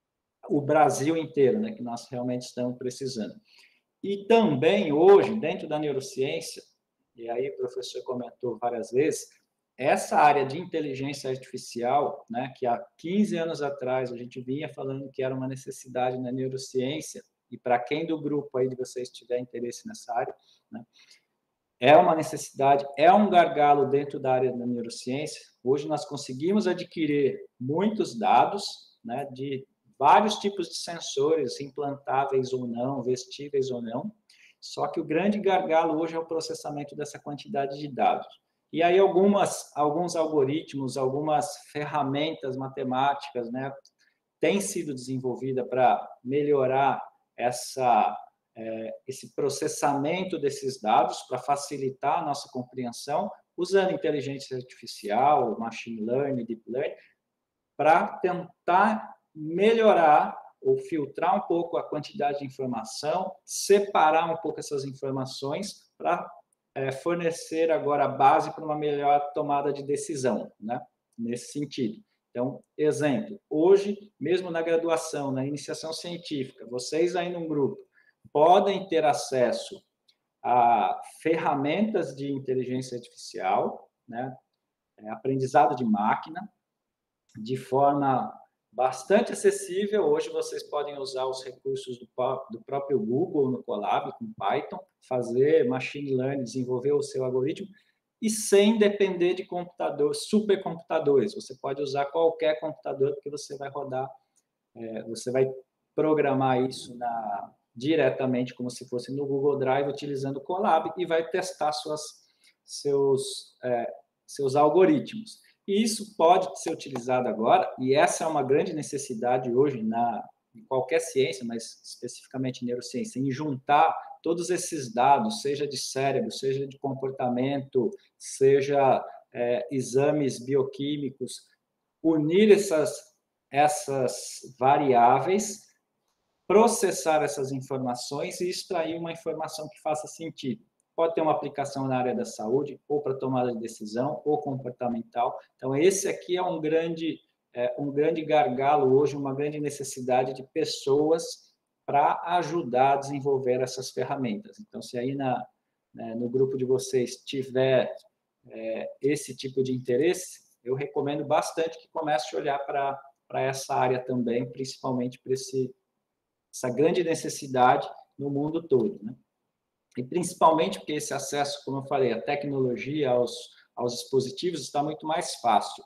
o Brasil inteiro, né, que nós realmente estamos precisando. E também hoje, dentro da neurociência, e aí o professor comentou várias vezes, essa área de inteligência artificial, né, que há quinze anos atrás a gente vinha falando que era uma necessidade na neurociência, e para quem do grupo aí de vocês tiver interesse nessa área, né, é uma necessidade, é um gargalo dentro da área da neurociência. Hoje nós conseguimos adquirir muitos dados, né, de vários tipos de sensores, implantáveis ou não, vestíveis ou não, só que o grande gargalo hoje é o processamento dessa quantidade de dados. E aí algumas, alguns algoritmos, algumas ferramentas matemáticas, né, têm sido desenvolvidas para melhorar essa, é, esse processamento desses dados, para facilitar a nossa compreensão, usando inteligência artificial, machine learning, deep learning, para tentar melhorar ou filtrar um pouco a quantidade de informação, separar um pouco essas informações para é, fornecer agora a base para uma melhor tomada de decisão, né? Nesse sentido. Então, exemplo, hoje, mesmo na graduação, na iniciação científica, vocês aí num grupo podem ter acesso a ferramentas de inteligência artificial, né? É, aprendizado de máquina, de forma bastante acessível. Hoje vocês podem usar os recursos do, do próprio Google no Colab, com Python, fazer machine learning, desenvolver o seu algoritmo, e sem depender de computadores, supercomputadores. Você pode usar qualquer computador, porque você vai rodar, é, você vai programar isso na, diretamente, como se fosse no Google Drive, utilizando o Colab, e vai testar suas, seus, é, seus algoritmos. E isso pode ser utilizado agora, e essa é uma grande necessidade hoje na, em qualquer ciência, mas especificamente em neurociência, em juntar todos esses dados, seja de cérebro, seja de comportamento, seja é, exames bioquímicos, unir essas, essas variáveis, processar essas informações e extrair uma informação que faça sentido. Pode ter uma aplicação na área da saúde, ou para tomada de decisão, ou comportamental. Então, esse aqui é um grande, é, um grande gargalo hoje, uma grande necessidade de pessoas para ajudar a desenvolver essas ferramentas. Então, se aí na, né, no grupo de vocês tiver é, esse tipo de interesse, eu recomendo bastante que comece a olhar para para essa área também, principalmente para esse, essa grande necessidade no mundo todo, né? E principalmente porque esse acesso, como eu falei, à tecnologia, aos, aos dispositivos, está muito mais fácil.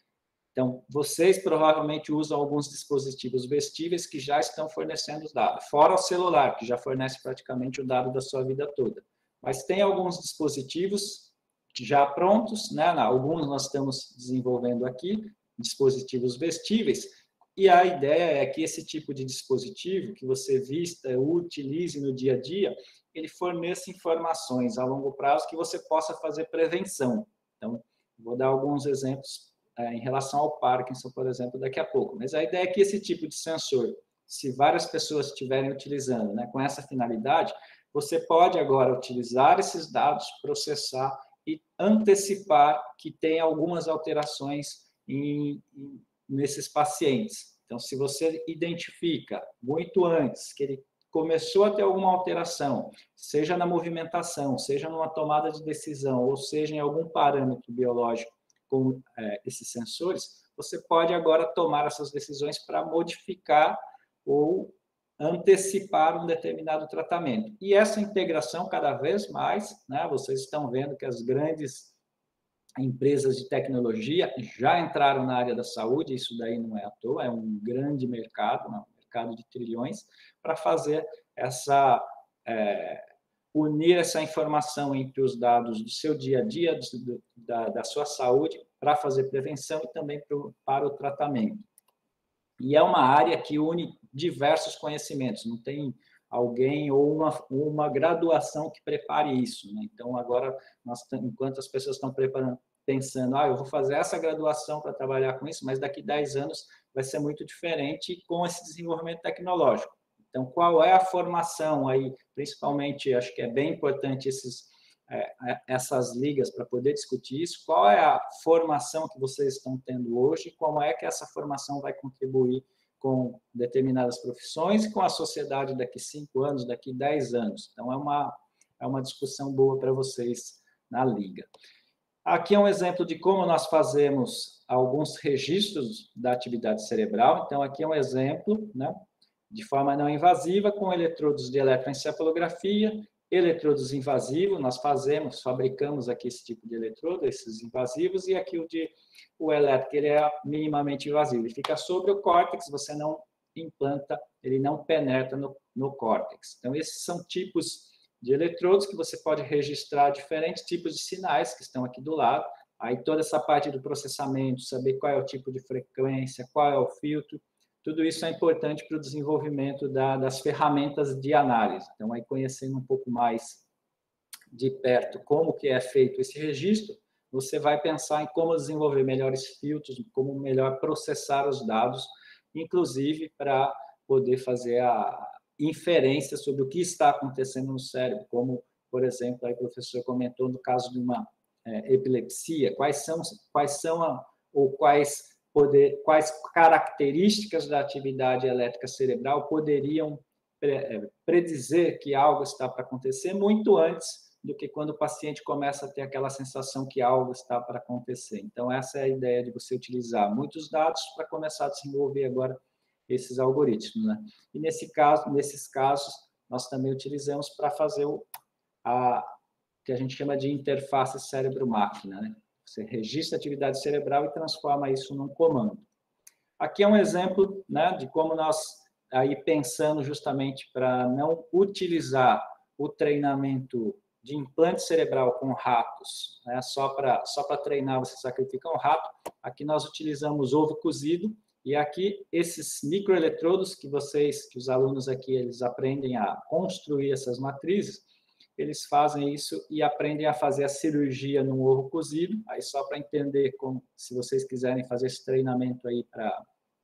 Então, vocês provavelmente usam alguns dispositivos vestíveis que já estão fornecendo os dados, fora o celular, que já fornece praticamente o dado da sua vida toda. Mas tem alguns dispositivos já prontos, né? Alguns nós estamos desenvolvendo aqui, dispositivos vestíveis, e a ideia é que esse tipo de dispositivo que você vista, utilize no dia a dia, ele forneça informações a longo prazo que você possa fazer prevenção. Então, vou dar alguns exemplos é, em relação ao Parkinson, por exemplo, daqui a pouco. Mas a ideia é que esse tipo de sensor, se várias pessoas estiverem utilizando, né, com essa finalidade, você pode agora utilizar esses dados, processar e antecipar que tem algumas alterações em, em, nesses pacientes. Então, se você identifica muito antes que ele começou a ter alguma alteração, seja na movimentação, seja numa tomada de decisão, ou seja em algum parâmetro biológico com é, esses sensores, você pode agora tomar essas decisões para modificar ou antecipar um determinado tratamento. E essa integração, cada vez mais, né, vocês estão vendo que as grandes empresas de tecnologia já entraram na área da saúde, isso daí não é à toa, é um grande mercado, um mercado de trilhões, para fazer essa, é, unir essa informação entre os dados do seu dia a dia, do, da, da sua saúde, para fazer prevenção e também pro, para o tratamento. E é uma área que une diversos conhecimentos, não tem alguém ou uma, uma graduação que prepare isso, né? Então, agora, nós, enquanto as pessoas estão preparando, pensando, ah, eu vou fazer essa graduação para trabalhar com isso, mas daqui a dez anos vai ser muito diferente com esse desenvolvimento tecnológico. Então, qual é a formação aí, principalmente, acho que é bem importante esses, é, essas ligas para poder discutir isso, qual é a formação que vocês estão tendo hoje, como é que essa formação vai contribuir com determinadas profissões e com a sociedade daqui cinco anos, daqui dez anos. Então, é uma, é uma discussão boa para vocês na liga. Aqui é um exemplo de como nós fazemos alguns registros da atividade cerebral. Então, aqui é um exemplo, né, de forma não invasiva, com eletrodos de eletroencefalografia, eletrodos invasivos, nós fazemos, fabricamos aqui esse tipo de eletrodo, esses invasivos, e aqui o de o elétrico, ele é minimamente invasivo, ele fica sobre o córtex, você não implanta, ele não penetra no, no córtex. Então, esses são tipos de eletrodos que você pode registrar diferentes tipos de sinais que estão aqui do lado. Aí toda essa parte do processamento, saber qual é o tipo de frequência, qual é o filtro, tudo isso é importante para o desenvolvimento da, das ferramentas de análise. Então, aí conhecendo um pouco mais de perto como que é feito esse registro, você vai pensar em como desenvolver melhores filtros, como melhor processar os dados, inclusive para poder fazer a inferência sobre o que está acontecendo no cérebro, como, por exemplo, aí o professor comentou no caso de uma é, epilepsia, quais são, quais são a, ou quais, poder, quais características da atividade elétrica cerebral poderiam predizer que algo está para acontecer muito antes do que quando o paciente começa a ter aquela sensação que algo está para acontecer. Então, essa é a ideia de você utilizar muitos dados para começar a desenvolver agora esses algoritmos, né? E nesse caso, nesses casos, nós também utilizamos para fazer o a, que a gente chama de interface cérebro-máquina, né? Você registra a atividade cerebral e transforma isso num comando. Aqui é um exemplo, né, de como nós, aí pensando justamente para não utilizar o treinamento de implante cerebral com ratos, né, só para só para treinar você sacrifica um rato. Aqui nós utilizamos ovo cozido, e aqui esses microeletrodos que vocês, que os alunos aqui, eles aprendem a construir essas matrizes, eles fazem isso e aprendem a fazer a cirurgia no ovo cozido. Aí só para entender como, se vocês quiserem fazer esse treinamento aí para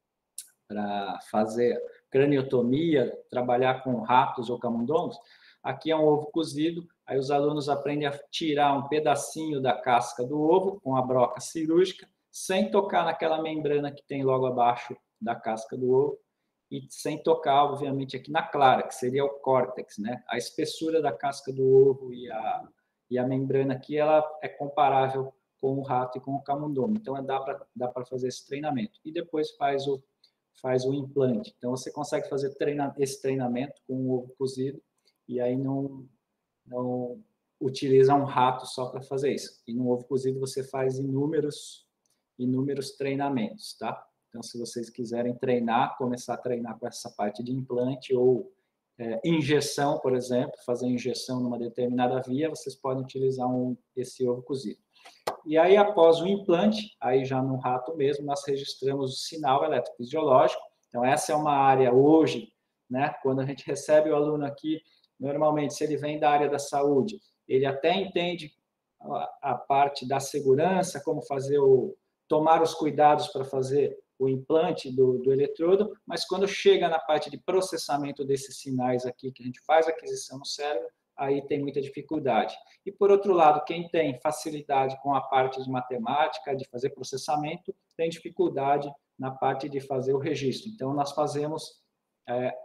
para fazer craniotomia, trabalhar com ratos ou camundongos, aqui é um ovo cozido, aí os alunos aprendem a tirar um pedacinho da casca do ovo com a broca cirúrgica, sem tocar naquela membrana que tem logo abaixo da casca do ovo, e sem tocar, obviamente, aqui na clara, que seria o córtex, né? A espessura da casca do ovo e a, e a membrana aqui, ela é comparável com o rato e com o camundongo. Então, dá para dá para fazer esse treinamento. E depois faz o, faz o implante. Então, você consegue fazer treina, esse treinamento com o ovo cozido, e aí não, não utiliza um rato só para fazer isso. E no ovo cozido você faz inúmeros, inúmeros treinamentos, tá? Então, se vocês quiserem treinar, começar a treinar com essa parte de implante ou é, injeção, por exemplo, fazer injeção numa determinada via, vocês podem utilizar um, esse ovo cozido. E aí, após o implante, aí já no rato mesmo, nós registramos o sinal eletrofisiológico. Então, essa é uma área hoje, né, quando a gente recebe o aluno aqui, normalmente, se ele vem da área da saúde, ele até entende a, a parte da segurança, como fazer o, tomar os cuidados para fazer o implante do, do eletrodo, mas quando chega na parte de processamento desses sinais aqui, que a gente faz a aquisição no cérebro, aí tem muita dificuldade. E, por outro lado, quem tem facilidade com a parte de matemática, de fazer processamento, tem dificuldade na parte de fazer o registro. Então, nós fazemos é,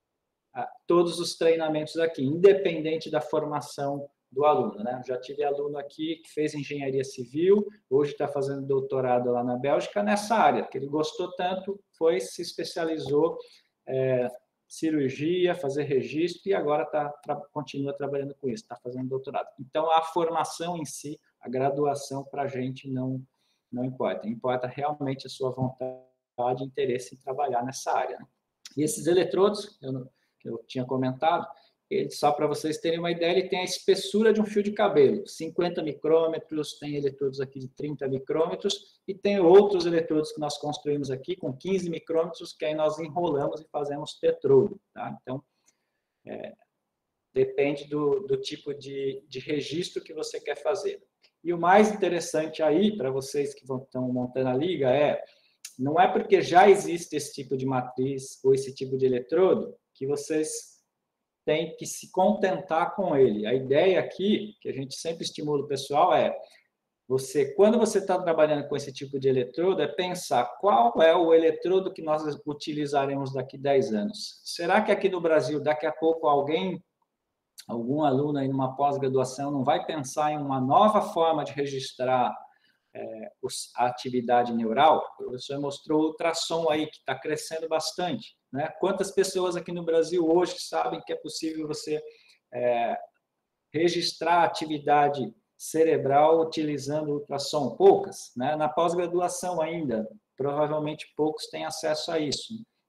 todos os treinamentos aqui, independente da formação do aluno, né? Já tive aluno aqui que fez engenharia civil, hoje está fazendo doutorado lá na Bélgica nessa área, que ele gostou tanto, foi, se especializou, é, cirurgia, fazer registro, e agora tá, tra, continua trabalhando com isso, está fazendo doutorado. Então, a formação em si, a graduação, para a gente não, não importa. Importa realmente a sua vontade e interesse em trabalhar nessa área, né? E esses eletrodos, eu, que eu tinha comentado, ele, só para vocês terem uma ideia, ele tem a espessura de um fio de cabelo, cinquenta micrômetros, tem eletrodos aqui de trinta micrômetros, e tem outros eletrodos que nós construímos aqui com quinze micrômetros, que aí nós enrolamos e fazemos tetrodo, tá? Então, é, depende do, do tipo de, de registro que você quer fazer. E o mais interessante aí, para vocês que vão, estão montando a liga, é, não é porque já existe esse tipo de matriz ou esse tipo de eletrodo que vocês tem que se contentar com ele. A ideia aqui, que a gente sempre estimula o pessoal, é você, quando você está trabalhando com esse tipo de eletrodo, é pensar qual é o eletrodo que nós utilizaremos daqui a dez anos. Será que aqui no Brasil, daqui a pouco, alguém, algum aluno aí numa pós-graduação, não vai pensar em uma nova forma de registrar é, a atividade neural? O professor mostrou o ultrassom aí, que está crescendo bastante, né? Quantas pessoas aqui no Brasil hoje sabem que é possível você é, registrar a atividade cerebral utilizando ultrassom? Poucas, né? Na pós-graduação ainda, provavelmente poucos têm acesso a isso.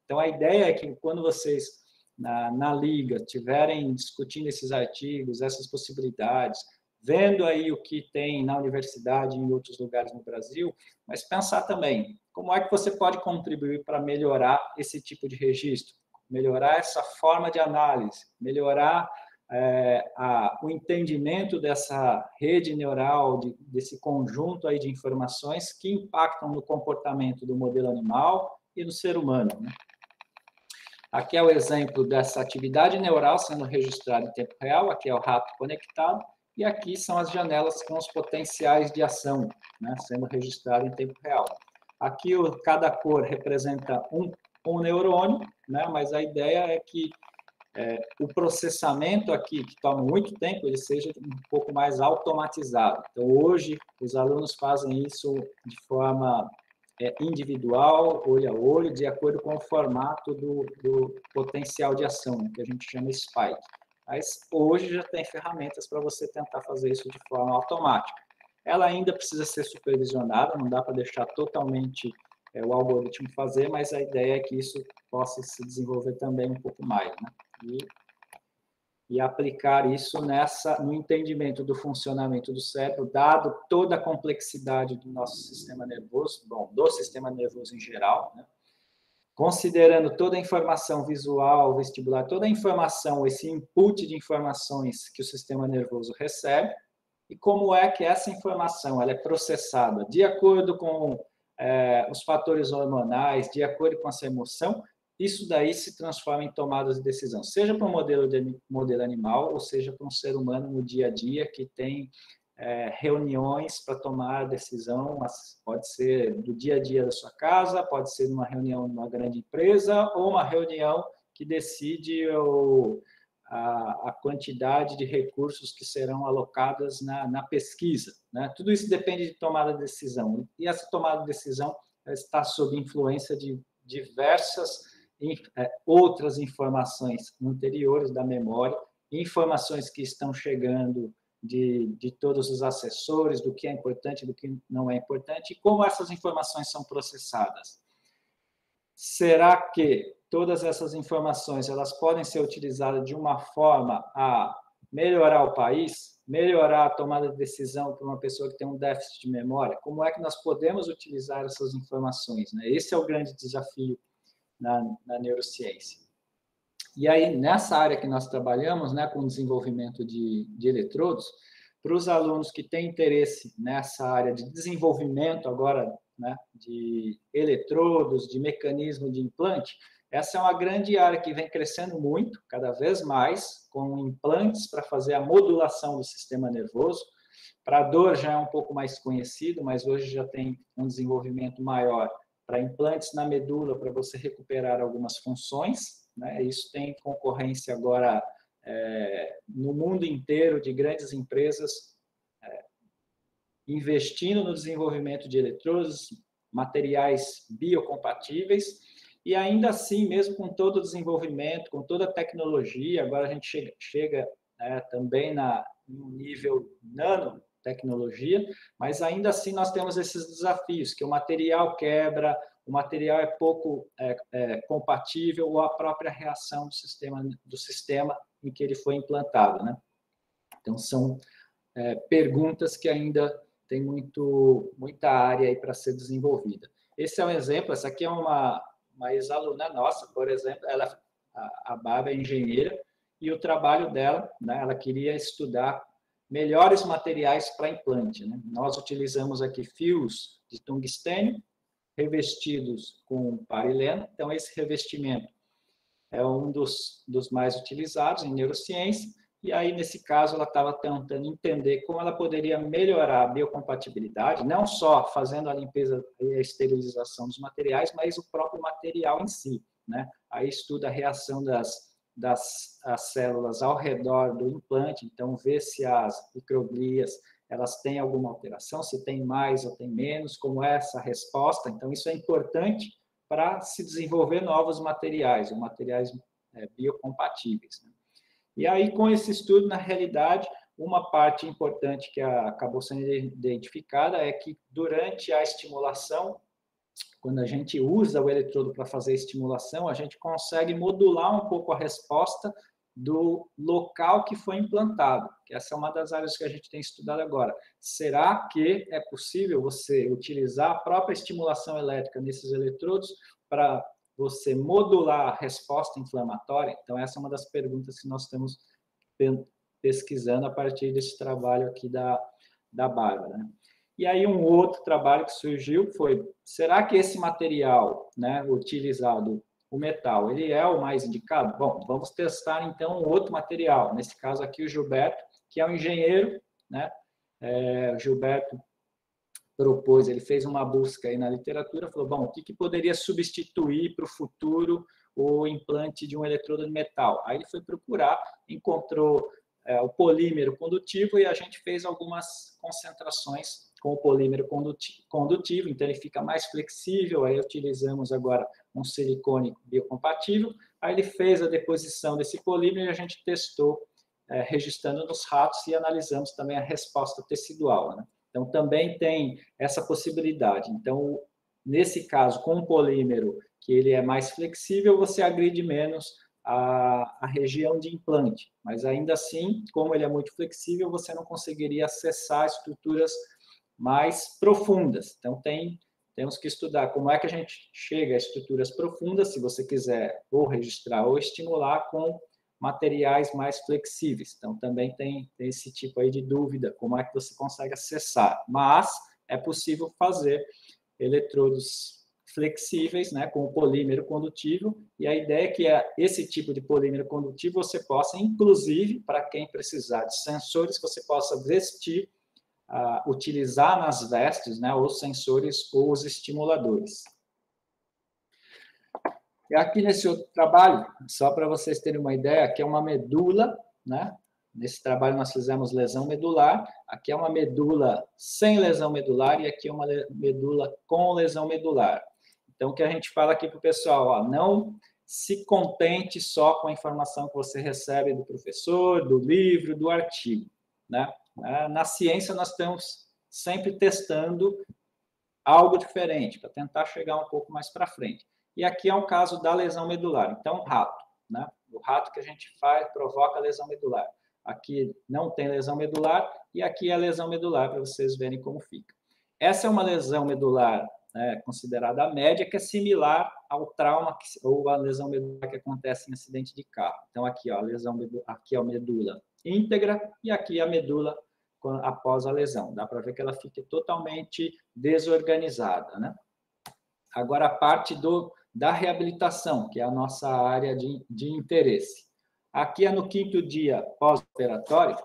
Então, a ideia é que quando vocês, na, na Liga, estiverem discutindo esses artigos, essas possibilidades, vendo aí o que tem na universidade e em outros lugares no Brasil, mas pensar também, como é que você pode contribuir para melhorar esse tipo de registro, melhorar essa forma de análise, melhorar é, a, o entendimento dessa rede neural, de, desse conjunto aí de informações que impactam no comportamento do modelo animal e do ser humano, né? Aqui é o exemplo dessa atividade neural sendo registrada em tempo real, aqui é o rato conectado, e aqui são as janelas com os potenciais de ação, né, sendo registrado em tempo real. Aqui o, cada cor representa um, um neurônio, né, mas a ideia é que é, o processamento aqui, que toma muito tempo, ele seja um pouco mais automatizado. Então, hoje, os alunos fazem isso de forma é, individual, olho a olho, de acordo com o formato do, do potencial de ação, que a gente chama spike. Mas hoje já tem ferramentas para você tentar fazer isso de forma automática. Ela ainda precisa ser supervisionada, não dá para deixar totalmente é, o algoritmo fazer, mas a ideia é que isso possa se desenvolver também um pouco mais, né? E, e aplicar isso nessa, no entendimento do funcionamento do cérebro, dado toda a complexidade do nosso sistema nervoso, bom, do sistema nervoso em geral, né? Considerando toda a informação visual, vestibular, toda a informação, esse input de informações que o sistema nervoso recebe, e como é que essa informação ela é processada de acordo com é, os fatores hormonais, de acordo com essa emoção, isso daí se transforma em tomadas de decisão, seja para um modelo, de, modelo animal, ou seja para um ser humano no dia a dia que tem É, reuniões para tomar decisão, pode ser do dia a dia da sua casa, pode ser uma reunião numa grande empresa, ou uma reunião que decide o, a, a quantidade de recursos que serão alocadas na, na pesquisa, né? Tudo isso depende de tomada de decisão, e essa tomada de decisão está sob influência de diversas é, outras informações anteriores da memória, informações que estão chegando De, de todos os assessores, do que é importante, do que não é importante, e como essas informações são processadas. Será que todas essas informações elas podem ser utilizadas de uma forma a melhorar o país, melhorar a tomada de decisão para uma pessoa que tem um déficit de memória? Como é que nós podemos utilizar essas informações, né? Esse é o grande desafio na, na neurociência. E aí, nessa área que nós trabalhamos, né, com o desenvolvimento de, de eletrodos, para os alunos que têm interesse nessa área de desenvolvimento agora, né, de eletrodos, de mecanismo de implante, essa é uma grande área que vem crescendo muito, cada vez mais, com implantes para fazer a modulação do sistema nervoso. Para a dor já é um pouco mais conhecido, mas hoje já tem um desenvolvimento maior para implantes na medula, para você recuperar algumas funções, né? Isso tem concorrência agora é, no mundo inteiro de grandes empresas é, investindo no desenvolvimento de eletrodos, materiais biocompatíveis, e ainda assim, mesmo com todo o desenvolvimento, com toda a tecnologia, agora a gente chega, chega é, também na, no nível nanotecnologia, mas ainda assim nós temos esses desafios, que o material quebra, o material é pouco é, é, compatível, ou a própria reação do sistema, do sistema em que ele foi implantado, né? Então, são é, perguntas que ainda tem muito, muita área aí para ser desenvolvida. Esse é um exemplo, essa aqui é uma, uma ex-aluna nossa, por exemplo, ela, a, a Bárbara é engenheira, e o trabalho dela, né, ela queria estudar melhores materiais para implante, né? Nós utilizamos aqui fios de tungstênio, revestidos com parileno. Então, esse revestimento é um dos, dos mais utilizados em neurociência, e aí, nesse caso, ela estava tentando entender como ela poderia melhorar a biocompatibilidade, não só fazendo a limpeza e a esterilização dos materiais, mas o próprio material em si, né? Aí estuda a reação das, das as células ao redor do implante, então vê se as microglias elas têm alguma alteração, se tem mais ou tem menos, como é essa resposta. Então, isso é importante para se desenvolver novos materiais, ou materiais é, biocompatíveis, né? E aí, com esse estudo, na realidade, uma parte importante que acabou sendo identificada é que, durante a estimulação, quando a gente usa o eletrodo para fazer estimulação, a gente consegue modular um pouco a resposta do local que foi implantado, que essa é uma das áreas que a gente tem estudado agora. Será que é possível você utilizar a própria estimulação elétrica nesses eletrodos para você modular a resposta inflamatória? Então, essa é uma das perguntas que nós estamos pesquisando a partir desse trabalho aqui da, da Bárbara, né? E aí um outro trabalho que surgiu foi, será que esse material, né, utilizado, o metal, ele é o mais indicado? Bom, vamos testar então um outro material, nesse caso aqui o Gilberto, que é um engenheiro, né, é, o Gilberto propôs, ele fez uma busca aí na literatura, falou, bom, o que, que poderia substituir para o futuro o implante de um eletrodo de metal? Aí ele foi procurar, encontrou é, o polímero condutivo e a gente fez algumas concentrações com o polímero condutivo, então ele fica mais flexível, aí utilizamos agora um silicone biocompatível, aí ele fez a deposição desse polímero e a gente testou, é, registrando nos ratos e analisamos também a resposta tecidual, né? Então, também tem essa possibilidade. Então, nesse caso, com o polímero, que ele é mais flexível, você agride menos a, a região de implante, mas ainda assim, como ele é muito flexível, você não conseguiria acessar estruturas mais profundas. Então, tem, temos que estudar como é que a gente chega a estruturas profundas, se você quiser ou registrar ou estimular com materiais mais flexíveis. Então, também tem, tem esse tipo aí de dúvida, como é que você consegue acessar. Mas é possível fazer eletrodos flexíveis, né, com o polímero condutivo, e a ideia é que esse tipo de polímero condutivo você possa, inclusive, para quem precisar de sensores, você possa vestir, Uh, utilizar nas vestes, né, os sensores ou os estimuladores. E aqui nesse outro trabalho, só para vocês terem uma ideia, aqui é uma medula, né? Nesse trabalho nós fizemos lesão medular, aqui é uma medula sem lesão medular e aqui é uma medula com lesão medular. Então, o que a gente fala aqui para o pessoal, ó, não se contente só com a informação que você recebe do professor, do livro, do artigo, né? Na ciência, nós estamos sempre testando algo diferente, para tentar chegar um pouco mais para frente. E aqui é um caso da lesão medular. Então, rato, né? O rato que a gente faz provoca lesão medular. Aqui não tem lesão medular, e aqui é a lesão medular, para vocês verem como fica. Essa é uma lesão medular, né, considerada média, que é similar ao trauma que, ou a lesão medular que acontece em acidente de carro. Então, aqui, ó, a lesão medular, aqui é a medula íntegra, e aqui a medula após a lesão. Dá para ver que ela fica totalmente desorganizada, né? Agora, a parte do, da reabilitação, que é a nossa área de, de interesse. Aqui é no quinto dia pós-operatório,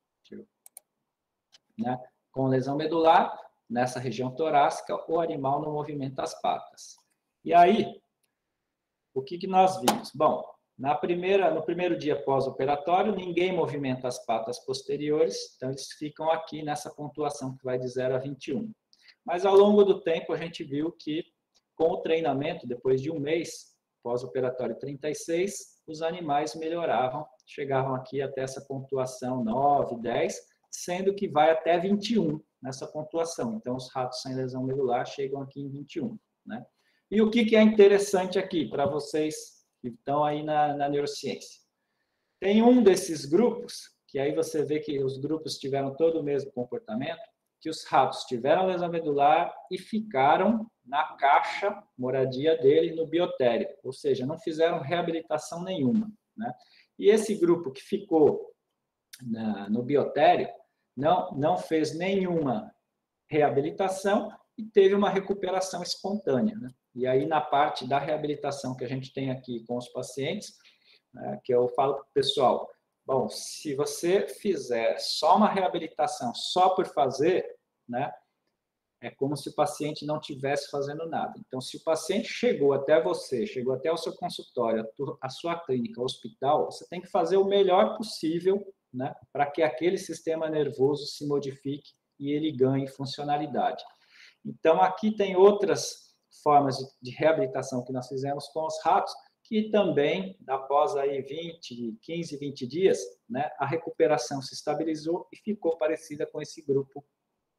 né, com lesão medular, nessa região torácica, o animal não movimenta as patas. E aí, o que, que nós vimos? Bom, Na primeira, no primeiro dia pós-operatório, ninguém movimenta as patas posteriores, então eles ficam aqui nessa pontuação que vai de zero a vinte e um. Mas ao longo do tempo a gente viu que com o treinamento, depois de um mês, pós-operatório trinta e seis, os animais melhoravam, chegavam aqui até essa pontuação nove, dez, sendo que vai até vinte e um nessa pontuação. Então os ratos sem lesão medular chegam aqui em vinte e um, né? E o que, que é interessante aqui para vocês que estão aí na, na neurociência? Tem um desses grupos, que aí você vê que os grupos tiveram todo o mesmo comportamento, que os ratos tiveram lesão medular e ficaram na caixa moradia dele no biotério, ou seja, não fizeram reabilitação nenhuma, né? E esse grupo que ficou na, no biotério não, não fez nenhuma reabilitação e teve uma recuperação espontânea, né? E aí, na parte da reabilitação que a gente tem aqui com os pacientes, né, que eu falo para o pessoal, bom, se você fizer só uma reabilitação só por fazer, né, é como se o paciente não estivesse fazendo nada. Então, se o paciente chegou até você, chegou até o seu consultório, a sua clínica, o hospital, você tem que fazer o melhor possível, né, para que aquele sistema nervoso se modifique e ele ganhe funcionalidade. Então, aqui tem outras formas de reabilitação que nós fizemos com os ratos, que também, após aí vinte, quinze, vinte dias, né, a recuperação se estabilizou e ficou parecida com esse grupo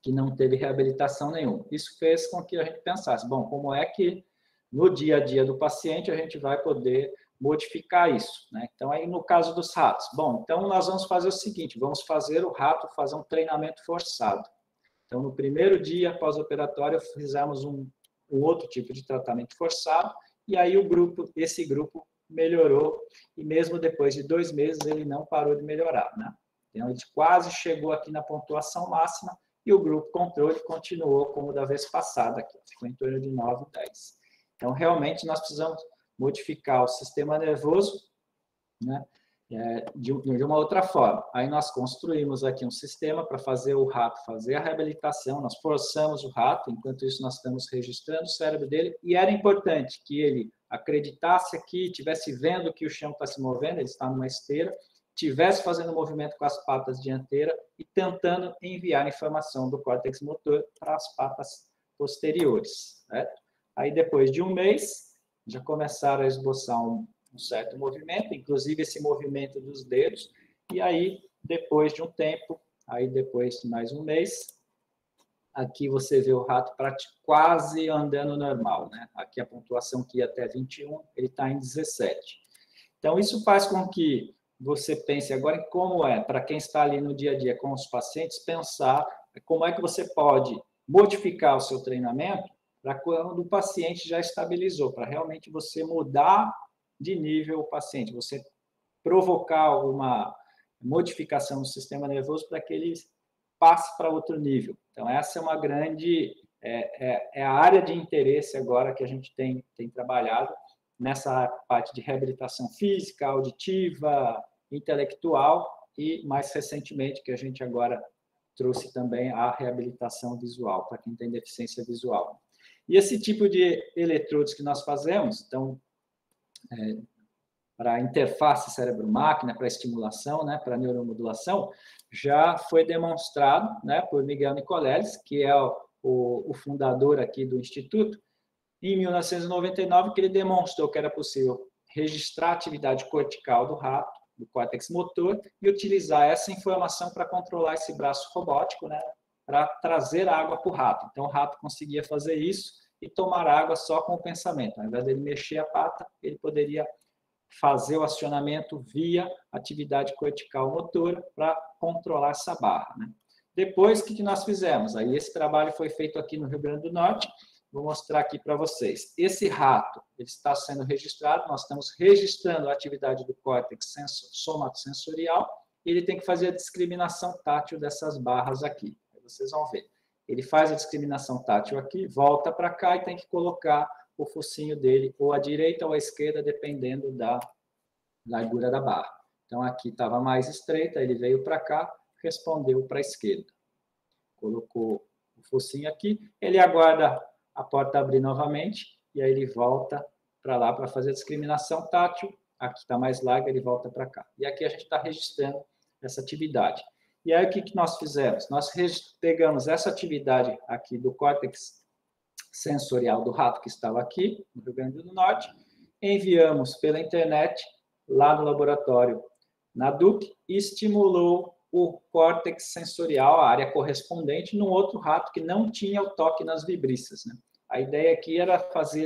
que não teve reabilitação nenhuma. Isso fez com que a gente pensasse, bom, como é que no dia a dia do paciente a gente vai poder modificar isso, né? Então, aí no caso dos ratos, bom, então nós vamos fazer o seguinte, vamos fazer o rato fazer um treinamento forçado. Então, no primeiro dia pós-operatório, fizemos um, um outro tipo de tratamento forçado, e aí o grupo, esse grupo melhorou, e mesmo depois de dois meses ele não parou de melhorar, né? Então, ele quase chegou aqui na pontuação máxima, e o grupo controle continuou como da vez passada, aqui, ficou em torno de nove, dez. Então, realmente, nós precisamos modificar o sistema nervoso, né, de, de uma outra forma. Aí nós construímos aqui um sistema para fazer o rato fazer a reabilitação, nós forçamos o rato, enquanto isso nós estamos registrando o cérebro dele, e era importante que ele acreditasse aqui, estivesse vendo que o chão está se movendo, ele está numa esteira, estivesse fazendo movimento com as patas dianteiras e tentando enviar informação do córtex motor para as patas posteriores, certo? Aí, depois de um mês, já começaram a esboçar um, um certo movimento, inclusive esse movimento dos dedos, e aí, depois de um tempo, aí depois de mais um mês, aqui você vê o rato quase andando normal, né? Aqui a pontuação que ia até vinte e um, ele está em dezessete. Então, isso faz com que você pense agora em como é, para quem está ali no dia a dia com os pacientes, pensar como é que você pode modificar o seu treinamento para quando o paciente já estabilizou, para realmente você mudar de nível o paciente, você provocar alguma modificação no sistema nervoso para que ele passe para outro nível. Então, essa é uma grande, é, é, é a área de interesse agora que a gente tem, tem trabalhado nessa parte de reabilitação física, auditiva, intelectual e, mais recentemente, que a gente agora trouxe também a reabilitação visual, para quem tem deficiência visual. E esse tipo de eletrodos que nós fazemos, então, é, para interface cérebro-máquina, para estimulação, né, para neuromodulação, já foi demonstrado, né, por Miguel Nicoleles, que é o, o, o fundador aqui do Instituto, em mil novecentos e noventa e nove, que ele demonstrou que era possível registrar a atividade cortical do rato, do córtex motor, e utilizar essa informação para controlar esse braço robótico, né, para trazer água para o rato. Então, o rato conseguia fazer isso e tomar água só com o pensamento. Ao invés dele mexer a pata, ele poderia fazer o acionamento via atividade cortical motora para controlar essa barra, né? Depois, o que nós fizemos? Aí, esse trabalho foi feito aqui no Rio Grande do Norte. Vou mostrar aqui para vocês. Esse rato ele está sendo registrado, nós estamos registrando a atividade do córtex somatosensorial, e ele tem que fazer a discriminação tátil dessas barras aqui. Aí vocês vão ver. Ele faz a discriminação tátil aqui, volta para cá e tem que colocar o focinho dele ou à direita ou à esquerda, dependendo da largura da barra. Então, aqui estava mais estreita, ele veio para cá, respondeu para a esquerda. Colocou o focinho aqui, ele aguarda a porta abrir novamente, e aí ele volta para lá para fazer a discriminação tátil. Aqui está mais larga, ele volta para cá. E aqui a gente está registrando essa atividade. E aí o que, que nós fizemos? Nós pegamos essa atividade aqui do córtex sensorial do rato que estava aqui, no Rio Grande do Norte, enviamos pela internet lá no laboratório na D U C e estimulou o córtex sensorial, a área correspondente, num outro rato que não tinha o toque nas vibriças, né? A ideia aqui era fazer,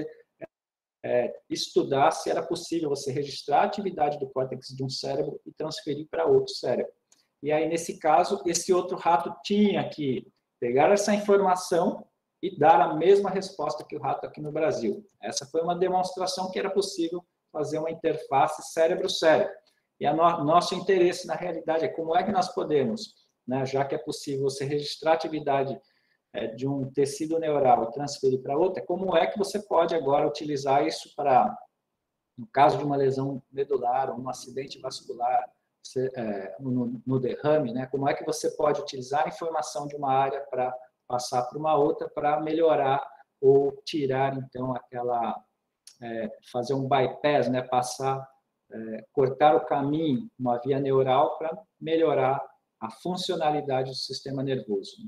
é, estudar se era possível você registrar a atividade do córtex de um cérebro e transferir para outro cérebro. E aí, nesse caso, esse outro rato tinha que pegar essa informação e dar a mesma resposta que o rato aqui no Brasil. Essa foi uma demonstração que era possível fazer uma interface cérebro-cérebro. E o no, nosso interesse, na realidade, é como é que nós podemos, né, já que é possível você registrar a atividade é, de um tecido neural e transferir para outra, como é que você pode agora utilizar isso para, no caso de uma lesão medular ou um acidente vascular, você, é, no, no derrame, né, como é que você pode utilizar a informação de uma área para passar para uma outra para melhorar ou tirar, então, aquela, é, fazer um bypass, né, passar, é, cortar o caminho, uma via neural para melhorar a funcionalidade do sistema nervoso.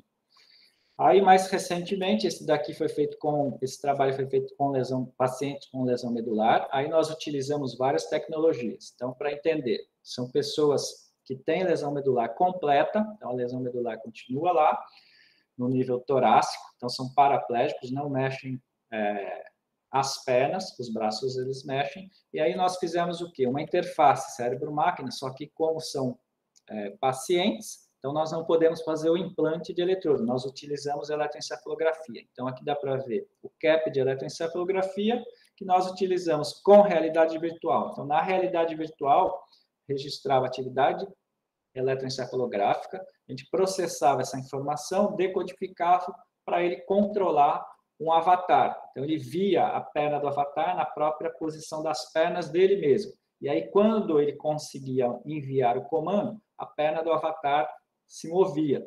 Aí, mais recentemente, esse daqui foi feito com, esse trabalho foi feito com lesão, pacientes com lesão medular, aí nós utilizamos várias tecnologias. Então, para entender, são pessoas que têm lesão medular completa, então a lesão medular continua lá, no nível torácico, então são paraplégicos, não mexem é, as pernas, os braços eles mexem, e aí nós fizemos o quê? Uma interface cérebro-máquina, só que como são é, pacientes, então nós não podemos fazer o implante de eletrodo, nós utilizamos eletroencefalografia. Então aqui dá para ver o cap de eletroencefalografia, que nós utilizamos com realidade virtual. Então na realidade virtual, registrava atividade eletroencefalográfica, a gente processava essa informação, decodificava para ele controlar um avatar. Então, ele via a perna do avatar na própria posição das pernas dele mesmo. E aí, quando ele conseguia enviar o comando, a perna do avatar se movia.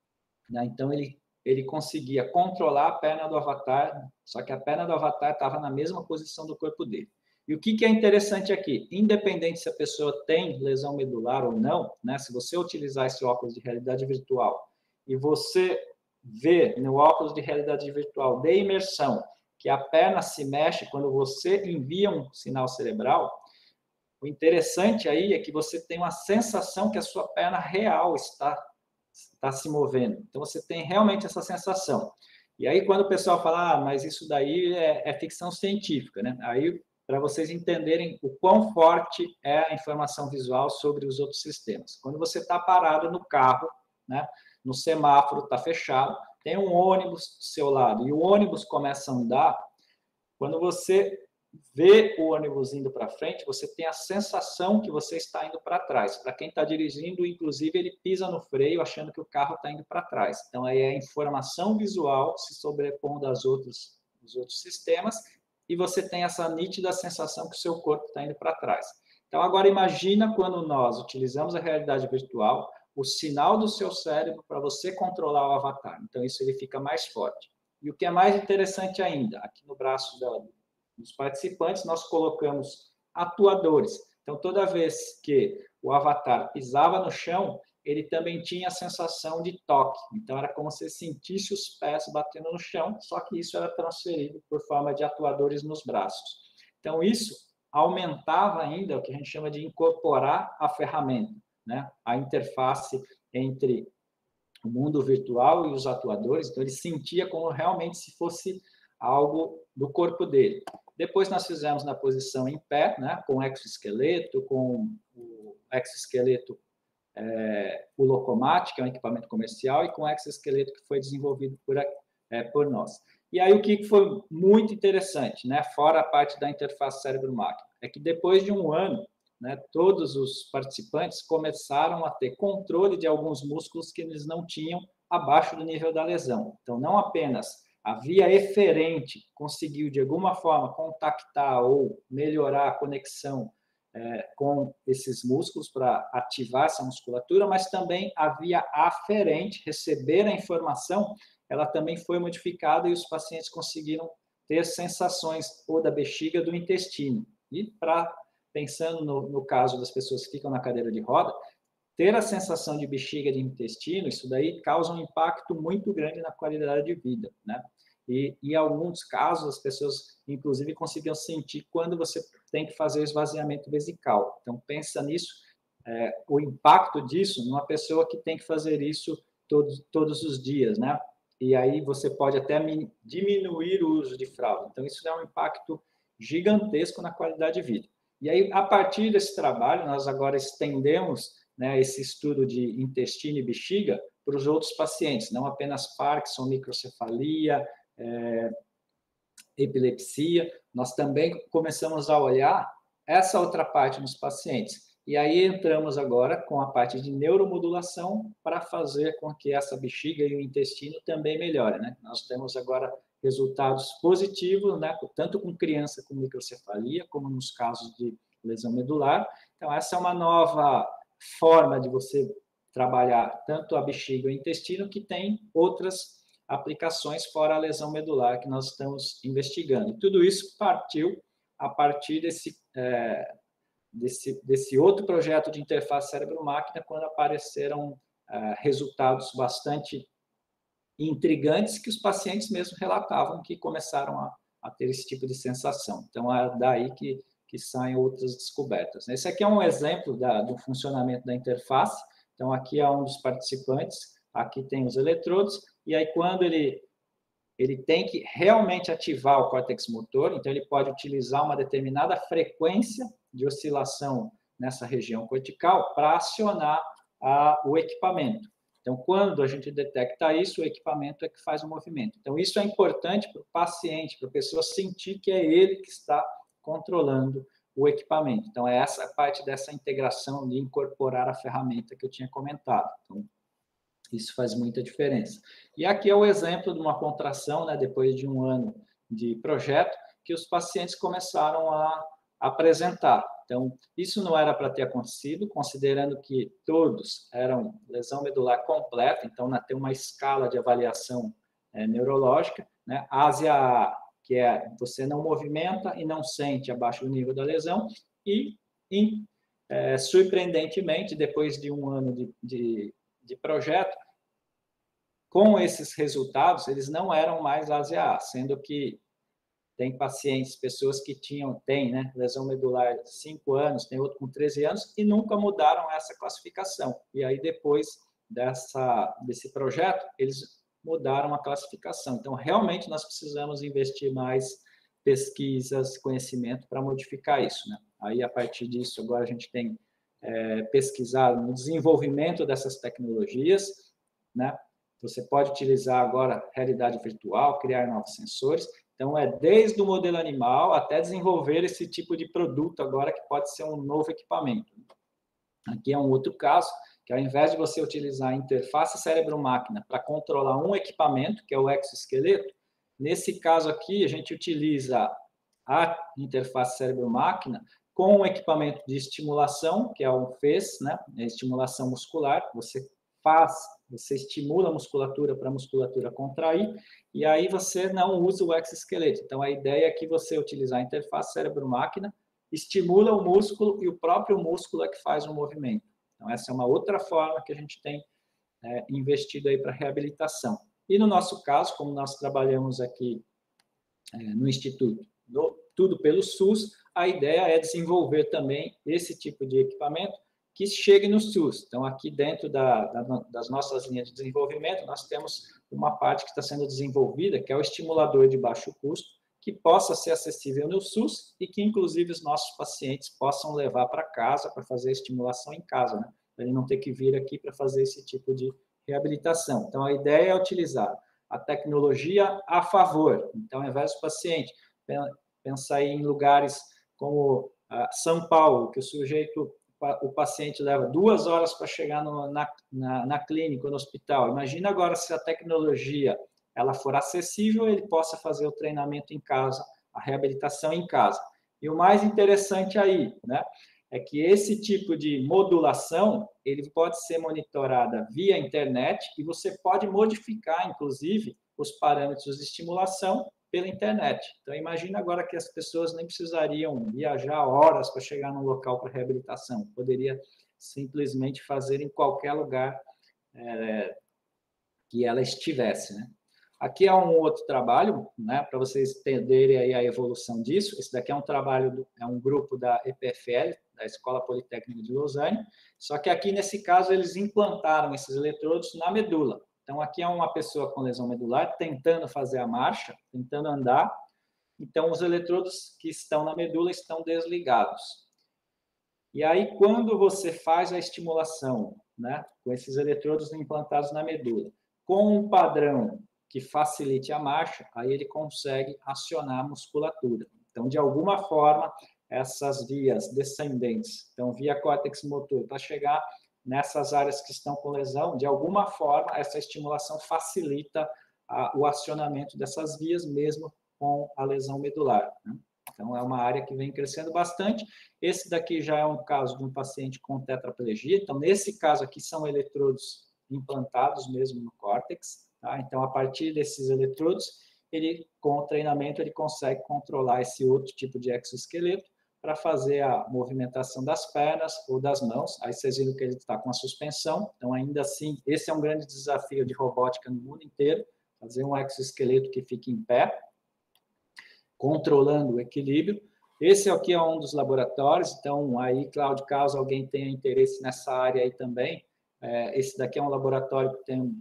Então, ele, ele conseguia controlar a perna do avatar, só que a perna do avatar estava na mesma posição do corpo dele. E o que, que é interessante aqui? Independente se a pessoa tem lesão medular ou não, né, se você utilizar esse óculos de realidade virtual e você vê no óculos de realidade virtual de imersão que a perna se mexe quando você envia um sinal cerebral, o interessante aí é que você tem uma sensação que a sua perna real está, está se movendo. Então, você tem realmente essa sensação. E aí, quando o pessoal fala, ah, mas isso daí é, é ficção científica, né? Aí, para vocês entenderem o quão forte é a informação visual sobre os outros sistemas. Quando você está parado no carro, né, no semáforo, está fechado, tem um ônibus do seu lado, e o ônibus começa a andar, quando você vê o ônibus indo para frente, você tem a sensação que você está indo para trás. Para quem está dirigindo, inclusive, ele pisa no freio achando que o carro está indo para trás. Então, aí é a informação visual se sobrepondo aos outros, aos outros sistemas, e você tem essa nítida sensação que o seu corpo está indo para trás. Então, agora imagina quando nós utilizamos a realidade virtual, o sinal do seu cérebro para você controlar o avatar. Então, isso ele fica mais forte. E o que é mais interessante ainda, aqui no braço da, dos participantes, nós colocamos atuadores. Então, toda vez que o avatar pisava no chão, ele também tinha a sensação de toque. Então, era como se sentisse os pés batendo no chão, só que isso era transferido por forma de atuadores nos braços. Então, isso aumentava ainda o que a gente chama de incorporar a ferramenta, né? A interface entre o mundo virtual e os atuadores. Então, ele sentia como realmente se fosse algo do corpo dele. Depois, nós fizemos na posição em pé, né? Com o exoesqueleto, com o exoesqueleto É, o Locomat, que é um equipamento comercial, e com o exoesqueleto que foi desenvolvido por, é, por nós. E aí o que foi muito interessante, né, fora a parte da interface cérebro-máquina, é que depois de um ano, né, todos os participantes começaram a ter controle de alguns músculos que eles não tinham abaixo do nível da lesão. Então, não apenas a via eferente conseguiu, de alguma forma, contactar ou melhorar a conexão É, com esses músculos para ativar essa musculatura, mas também a via aferente, receber a informação, ela também foi modificada e os pacientes conseguiram ter sensações ou da bexiga ou do intestino. E para, pensando no, no caso das pessoas que ficam na cadeira de roda, ter a sensação de bexiga e de intestino, isso daí causa um impacto muito grande na qualidade de vida, né? E, em alguns casos, as pessoas, inclusive, conseguiam sentir quando você tem que fazer o esvaziamento vesical. Então, pensa nisso, é, o impacto disso numa pessoa que tem que fazer isso todos, todos os dias, né? E aí você pode até diminuir o uso de fralda. Então, isso é um impacto gigantesco na qualidade de vida. E aí, a partir desse trabalho, nós agora estendemos, né, esse estudo de intestino e bexiga para os outros pacientes, não apenas Parkinson, microcefalia, É, epilepsia, nós também começamos a olhar essa outra parte nos pacientes. E aí entramos agora com a parte de neuromodulação para fazer com que essa bexiga e o intestino também melhorem, né? Nós temos agora resultados positivos, né? Tanto com criança com microcefalia, como nos casos de lesão medular. Então, essa é uma nova forma de você trabalhar tanto a bexiga e o intestino, que tem outras aplicações fora a lesão medular que nós estamos investigando. Tudo isso partiu a partir desse, é, desse, desse outro projeto de interface cérebro-máquina, quando apareceram é, resultados bastante intrigantes que os pacientes mesmo relatavam que começaram a, a ter esse tipo de sensação. Então, é daí que, que saem outras descobertas. Esse aqui é um exemplo da, do funcionamento da interface. Então, aqui é um dos participantes aqui tem os eletrodos, e aí quando ele, ele tem que realmente ativar o córtex motor, então ele pode utilizar uma determinada frequência de oscilação nessa região cortical para acionar a, o equipamento. Então, quando a gente detecta isso, o equipamento é que faz o movimento. Então, isso é importante para o paciente, para a pessoa sentir que é ele que está controlando o equipamento. Então, é essa parte dessa integração de incorporar a ferramenta que eu tinha comentado. Então, isso faz muita diferença. E aqui é o exemplo de uma contração, né, depois de um ano de projeto, que os pacientes começaram a apresentar. Então, isso não era para ter acontecido, considerando que todos eram lesão medular completa, então, tem uma escala de avaliação é, neurológica, né? Ásia A, que é você não movimenta e não sente abaixo do nível da lesão, e, e é, surpreendentemente, depois de um ano de, de, de projeto, com esses resultados, eles não eram mais Ásia A, sendo que tem pacientes, pessoas que tinham, tem, né, lesão medular de cinco anos, tem outro com treze anos, e nunca mudaram essa classificação. E aí, depois dessa, desse projeto, eles mudaram a classificação. Então, realmente, nós precisamos investir mais pesquisas, conhecimento para modificar isso, né? Aí, a partir disso, agora a gente tem é, pesquisado no desenvolvimento dessas tecnologias, né? Você pode utilizar agora realidade virtual, criar novos sensores. Então, é desde o modelo animal até desenvolver esse tipo de produto agora que pode ser um novo equipamento. Aqui é um outro caso, que ao invés de você utilizar a interface cérebro-máquina para controlar um equipamento, que é o exoesqueleto, nesse caso aqui a gente utiliza a interface cérebro-máquina com um equipamento de estimulação, que é um F E S, né? É estimulação muscular, você faz, você estimula a musculatura para a musculatura contrair, e aí você não usa o exoesqueleto. Então, a ideia é que você utilizar a interface cérebro-máquina, estimula o músculo e o próprio músculo é que faz o movimento. Então, essa é uma outra forma que a gente tem é, investido aí para reabilitação. E no nosso caso, como nós trabalhamos aqui é, no Instituto, no, tudo pelo SUS, a ideia é desenvolver também esse tipo de equipamento que chegue no SUS. Então, aqui dentro da, da, das nossas linhas de desenvolvimento, nós temos uma parte que está sendo desenvolvida, que é o estimulador de baixo custo, que possa ser acessível no SUS e que, inclusive, os nossos pacientes possam levar para casa para fazer a estimulação em casa, né? Para ele não ter que vir aqui para fazer esse tipo de reabilitação. Então, a ideia é utilizar a tecnologia a favor. Então, ao invés do paciente pensar em lugares como ah, São Paulo, que o sujeito o paciente leva duas horas para chegar no, na, na, na clínica, no hospital. Imagina agora se a tecnologia ela for acessível, ele possa fazer o treinamento em casa, a reabilitação em casa. E o mais interessante aí, né, é que esse tipo de modulação, ele pode ser monitorada via internet e você pode modificar, inclusive, os parâmetros de estimulação pela internet. Então, imagina agora que as pessoas nem precisariam viajar horas para chegar num local para reabilitação. Poderia simplesmente fazer em qualquer lugar é, que ela estivesse, né? Aqui é um outro trabalho, né, para vocês entenderem aí a evolução disso. Esse daqui é um trabalho, do, é um grupo da E P F L, da Escola Politécnica de Lausanne, só que aqui, nesse caso, eles implantaram esses eletrodos na medula. Então, aqui é uma pessoa com lesão medular tentando fazer a marcha, tentando andar. Então, os eletrodos que estão na medula estão desligados. E aí, quando você faz a estimulação, né, com esses eletrodos implantados na medula, com um padrão que facilite a marcha, aí ele consegue acionar a musculatura. Então, de alguma forma, essas vias descendentes, então, via córtex motor, para chegar nessas áreas que estão com lesão, de alguma forma, essa estimulação facilita a, o acionamento dessas vias, mesmo com a lesão medular, né? Então, é uma área que vem crescendo bastante. Esse daqui já é um caso de um paciente com tetraplegia. Então, nesse caso aqui, são eletrodos implantados mesmo no córtex, tá? Então, a partir desses eletrodos, ele, com o treinamento, ele consegue controlar esse outro tipo de exoesqueleto para fazer a movimentação das pernas ou das mãos. Aí vocês viram que ele está com a suspensão. Então, ainda assim, esse é um grande desafio de robótica no mundo inteiro, fazer um exoesqueleto que fique em pé, controlando o equilíbrio. Esse aqui é um dos laboratórios. Então, aí, Cláudio, caso alguém tenha interesse nessa área aí também, É, esse daqui é um laboratório que tem um,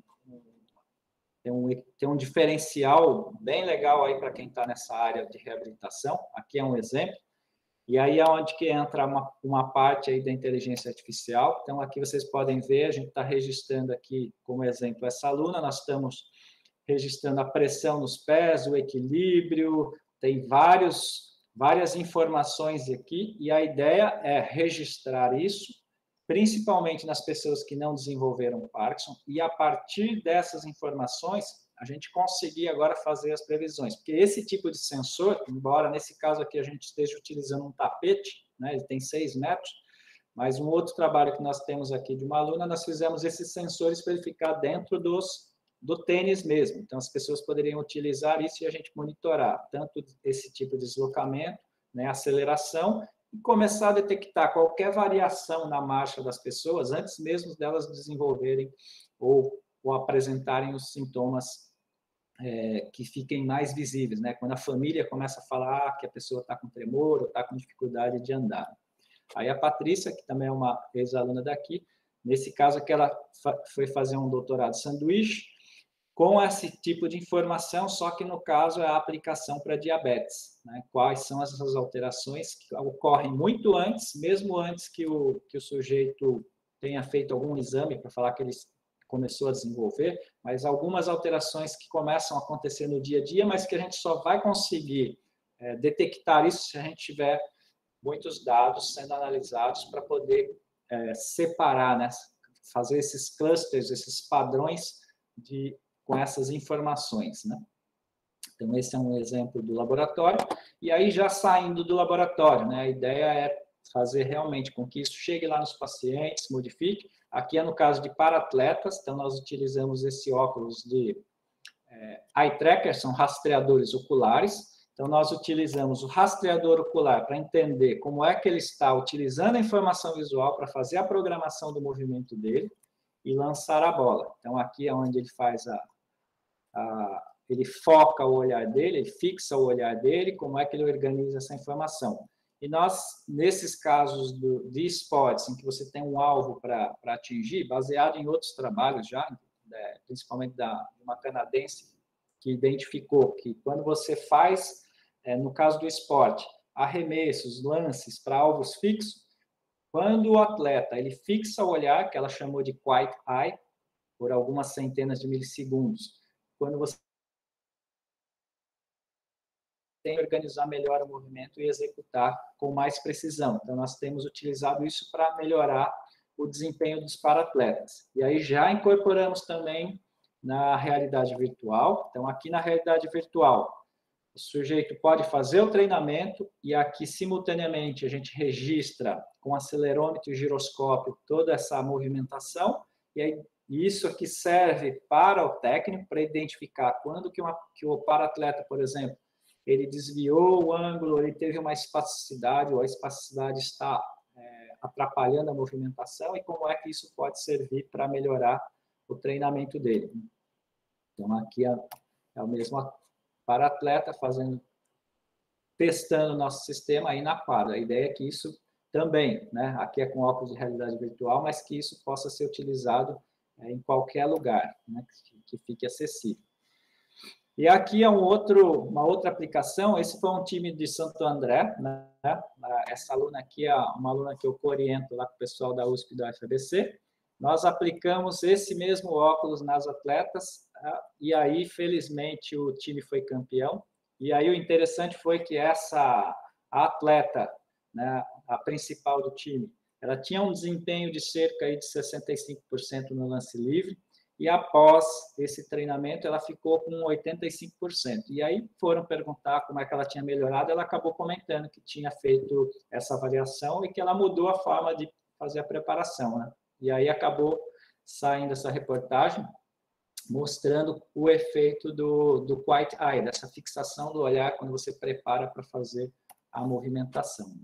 tem um, tem um diferencial bem legal aí para quem está nessa área de reabilitação. Aqui é um exemplo. E aí é onde que entra uma, uma parte aí da inteligência artificial. Então, aqui vocês podem ver, a gente está registrando aqui, como exemplo, essa aluna, nós estamos registrando a pressão nos pés, o equilíbrio, tem vários, várias informações aqui, e a ideia é registrar isso, principalmente nas pessoas que não desenvolveram Parkinson, e a partir dessas informações, a gente conseguir agora fazer as previsões. Porque esse tipo de sensor, embora nesse caso aqui a gente esteja utilizando um tapete, né, ele tem seis metros, mas um outro trabalho que nós temos aqui de uma aluna, nós fizemos esses sensores para ele ficar dentro dos, do tênis mesmo. Então, as pessoas poderiam utilizar isso e a gente monitorar tanto esse tipo de deslocamento, né, aceleração, e começar a detectar qualquer variação na marcha das pessoas antes mesmo delas desenvolverem ou, ou apresentarem os sintomas é, que fiquem mais visíveis, né? Quando a família começa a falar que a pessoa está com tremor ou está com dificuldade de andar. Aí a Patrícia, que também é uma ex-aluna daqui, nesse caso aqui ela foi fazer um doutorado sanduíche com esse tipo de informação, só que no caso é a aplicação para diabetes, né? Quais são essas alterações que ocorrem muito antes, mesmo antes que o, que o sujeito tenha feito algum exame para falar que ele começou a desenvolver, mas algumas alterações que começam a acontecer no dia a dia, mas que a gente só vai conseguir é, detectar isso se a gente tiver muitos dados sendo analisados para poder é, separar, né? Fazer esses clusters, esses padrões de com essas informações, né? Então, esse é um exemplo do laboratório. E aí, já saindo do laboratório, né? A ideia é fazer realmente com que isso chegue lá nos pacientes, modifique. Aqui é no caso de para-atletas, então nós utilizamos esse óculos de é, eye tracker, são rastreadores oculares. Então, nós utilizamos o rastreador ocular para entender como é que ele está utilizando a informação visual para fazer a programação do movimento dele e lançar a bola. Então, aqui é onde ele faz a A, ele foca o olhar dele, ele fixa o olhar dele, como é que ele organiza essa informação. E nós, nesses casos do, de esportes, em que você tem um alvo para atingir, baseado em outros trabalhos já, né, principalmente da, de uma canadense, que identificou que quando você faz, é, no caso do esporte, arremessos, lances para alvos fixos, quando o atleta ele fixa o olhar, que ela chamou de quiet eye, por algumas centenas de milissegundos, quando você tem que organizar melhor o movimento e executar com mais precisão. Então, nós temos utilizado isso para melhorar o desempenho dos para-atletas. E aí já incorporamos também na realidade virtual. Então, aqui na realidade virtual, o sujeito pode fazer o treinamento e aqui, simultaneamente, a gente registra com acelerômetro e giroscópio toda essa movimentação e aí isso aqui serve para o técnico, para identificar quando que, uma, que o para-atleta, por exemplo, ele desviou o ângulo, ele teve uma espasticidade, ou a espasticidade está é, atrapalhando a movimentação, e como é que isso pode servir para melhorar o treinamento dele. Então, aqui é, é o mesmo para-atleta fazendo, testando o nosso sistema aí na quadra. A ideia é que isso também, né, aqui é com óculos de realidade virtual, mas que isso possa ser utilizado em qualquer lugar, né, que, que fique acessível. E aqui é um outro, uma outra aplicação, esse foi um time de Santo André, né, essa aluna aqui é uma aluna que eu oriento lá com o pessoal da U S P e da U F A B C, nós aplicamos esse mesmo óculos nas atletas, e aí, felizmente, o time foi campeão, e aí o interessante foi que essa atleta, né, a principal do time, ela tinha um desempenho de cerca de sessenta e cinco por cento no lance livre, e após esse treinamento, ela ficou com oitenta e cinco por cento. E aí foram perguntar como é que ela tinha melhorado, ela acabou comentando que tinha feito essa avaliação e que ela mudou a forma de fazer a preparação, né? E aí acabou saindo essa reportagem, mostrando o efeito do, do quiet eye, dessa fixação do olhar quando você prepara para fazer a movimentação.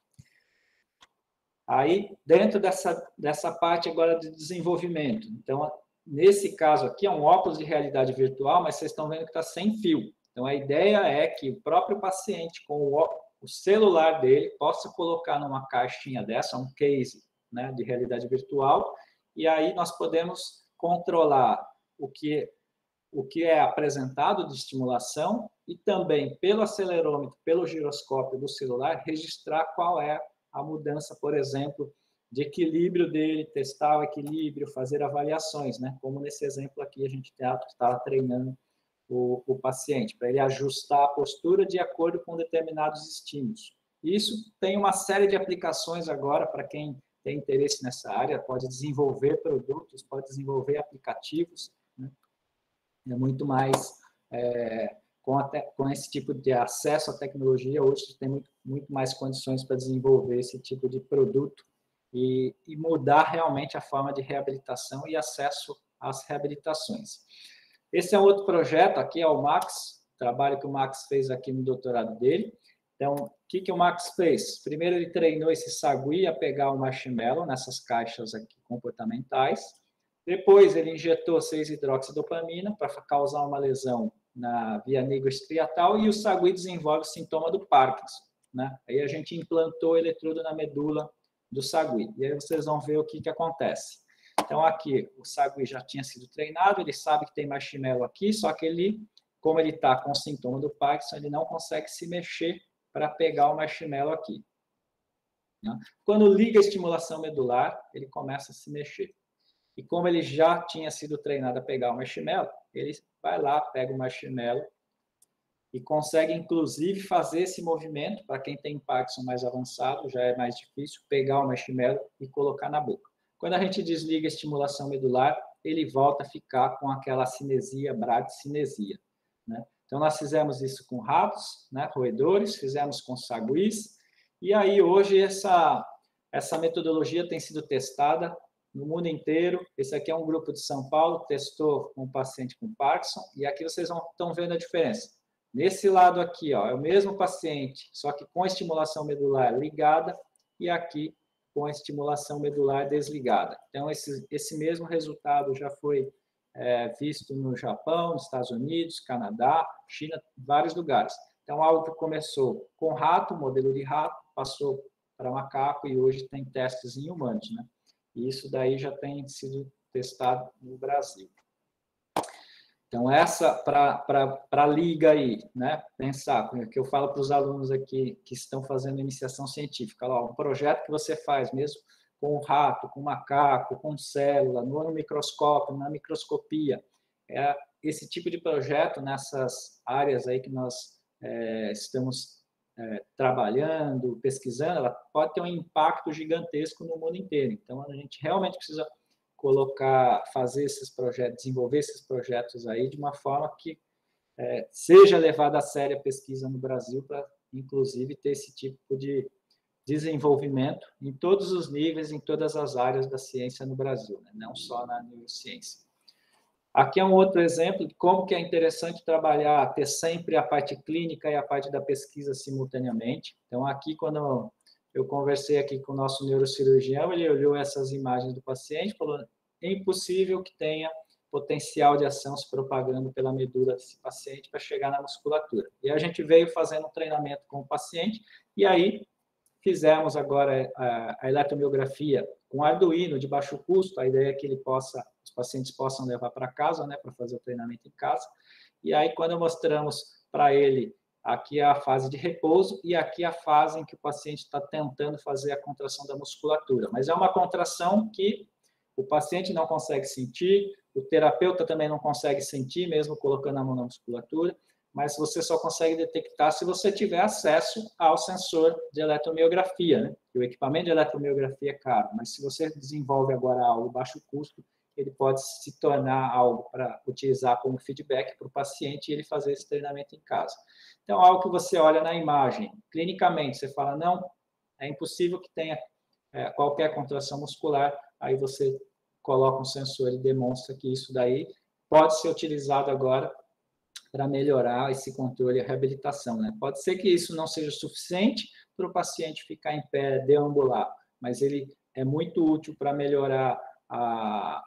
Aí, dentro dessa, dessa parte agora de desenvolvimento, então, nesse caso aqui, é um óculos de realidade virtual, mas vocês estão vendo que está sem fio. Então, a ideia é que o próprio paciente, com o, o celular dele, possa colocar numa caixinha dessa, um case, né, de realidade virtual, e aí nós podemos controlar o que, o que é apresentado de estimulação e também, pelo acelerômetro, pelo giroscópio do celular, registrar qual é a mudança, por exemplo, de equilíbrio dele, testar o equilíbrio, fazer avaliações, né? Como nesse exemplo aqui a gente está treinando o, o paciente, para ele ajustar a postura de acordo com determinados estímulos. Isso tem uma série de aplicações agora para quem tem interesse nessa área, pode desenvolver produtos, pode desenvolver aplicativos, né? É muito mais, é, com, a te, com esse tipo de acesso à tecnologia, hoje tem muito, muito mais condições para desenvolver esse tipo de produto e, e mudar realmente a forma de reabilitação e acesso às reabilitações. Esse é um outro projeto, aqui é o Max, trabalho que o Max fez aqui no doutorado dele. Então, o que, que o Max fez? Primeiro, ele treinou esse sagui a pegar o marshmallow nessas caixas aqui comportamentais. Depois, ele injetou seis hidroxidopamina para causar uma lesão na via nigrostriatal e o sagui desenvolve o sintoma do Parkinson, né? Aí a gente implantou o eletrodo na medula do sagui. E aí vocês vão ver o que, que acontece. Então, aqui, o sagui já tinha sido treinado, ele sabe que tem marshmallow aqui, só que ele, como ele está com o sintoma do Parkinson, ele não consegue se mexer para pegar o marshmallow aqui, né? Quando liga a estimulação medular, ele começa a se mexer. E como ele já tinha sido treinado a pegar o marshmallow, ele vai lá, pega o marshmallow e consegue, inclusive, fazer esse movimento. Para quem tem Parkinson mais avançado, já é mais difícil, pegar o marshmallow e colocar na boca. Quando a gente desliga a estimulação medular, ele volta a ficar com aquela cinesia, bradicinesia, né? Então, nós fizemos isso com ratos, né, roedores, fizemos com saguis, e aí, hoje, essa, essa metodologia tem sido testada no mundo inteiro. Esse aqui é um grupo de São Paulo, testou um paciente com Parkinson, e aqui vocês vão, estão vendo a diferença. Nesse lado aqui, ó, é o mesmo paciente, só que com a estimulação medular ligada, e aqui com a estimulação medular desligada. Então, esse, esse mesmo resultado já foi é, visto no Japão, nos Estados Unidos, Canadá, China, vários lugares. Então, algo que começou com rato, modelo de rato, passou para macaco e hoje tem testes em humanos, né? E isso daí já tem sido testado no Brasil. Então, essa, para a liga aí, né, pensar, que eu falo para os alunos aqui que estão fazendo iniciação científica, lá, um projeto que você faz mesmo com rato, com macaco, com célula, no microscópio, na microscopia, é esse tipo de projeto nessas áreas aí que nós é, estamos é, trabalhando, pesquisando, ela pode ter um impacto gigantesco no mundo inteiro. Então, a gente realmente precisa colocar, fazer esses projetos, desenvolver esses projetos aí de uma forma que é, seja levada a sério a pesquisa no Brasil para, inclusive, ter esse tipo de desenvolvimento em todos os níveis, em todas as áreas da ciência no Brasil, né? Não só na neurociência. Aqui é um outro exemplo de como que é interessante trabalhar, ter sempre a parte clínica e a parte da pesquisa simultaneamente. Então, aqui, quando eu conversei aqui com o nosso neurocirurgião, ele olhou essas imagens do paciente e falou: é impossível que tenha potencial de ação se propagando pela medula desse paciente para chegar na musculatura. E a gente veio fazendo um treinamento com o paciente, e aí fizemos agora a, a eletromiografia com Arduino de baixo custo. A ideia é que ele possa, os pacientes possam levar para casa, né, para fazer o treinamento em casa. E aí, quando mostramos para ele, aqui é a fase de repouso e aqui é a fase em que o paciente está tentando fazer a contração da musculatura. Mas é uma contração que o paciente não consegue sentir, o terapeuta também não consegue sentir, mesmo colocando a mão na musculatura, mas você só consegue detectar se você tiver acesso ao sensor de eletromiografia, né? O equipamento de eletromiografia é caro, mas se você desenvolve agora algo baixo custo, ele pode se tornar algo para utilizar como feedback para o paciente e ele fazer esse treinamento em casa. Então, algo que você olha na imagem, clinicamente, você fala, não, é impossível que tenha é, qualquer contração muscular, aí você coloca um sensor e demonstra que isso daí pode ser utilizado agora para melhorar esse controle e a reabilitação, né? Pode ser que isso não seja suficiente para o paciente ficar em pé, deambular, mas ele é muito útil para melhorar a,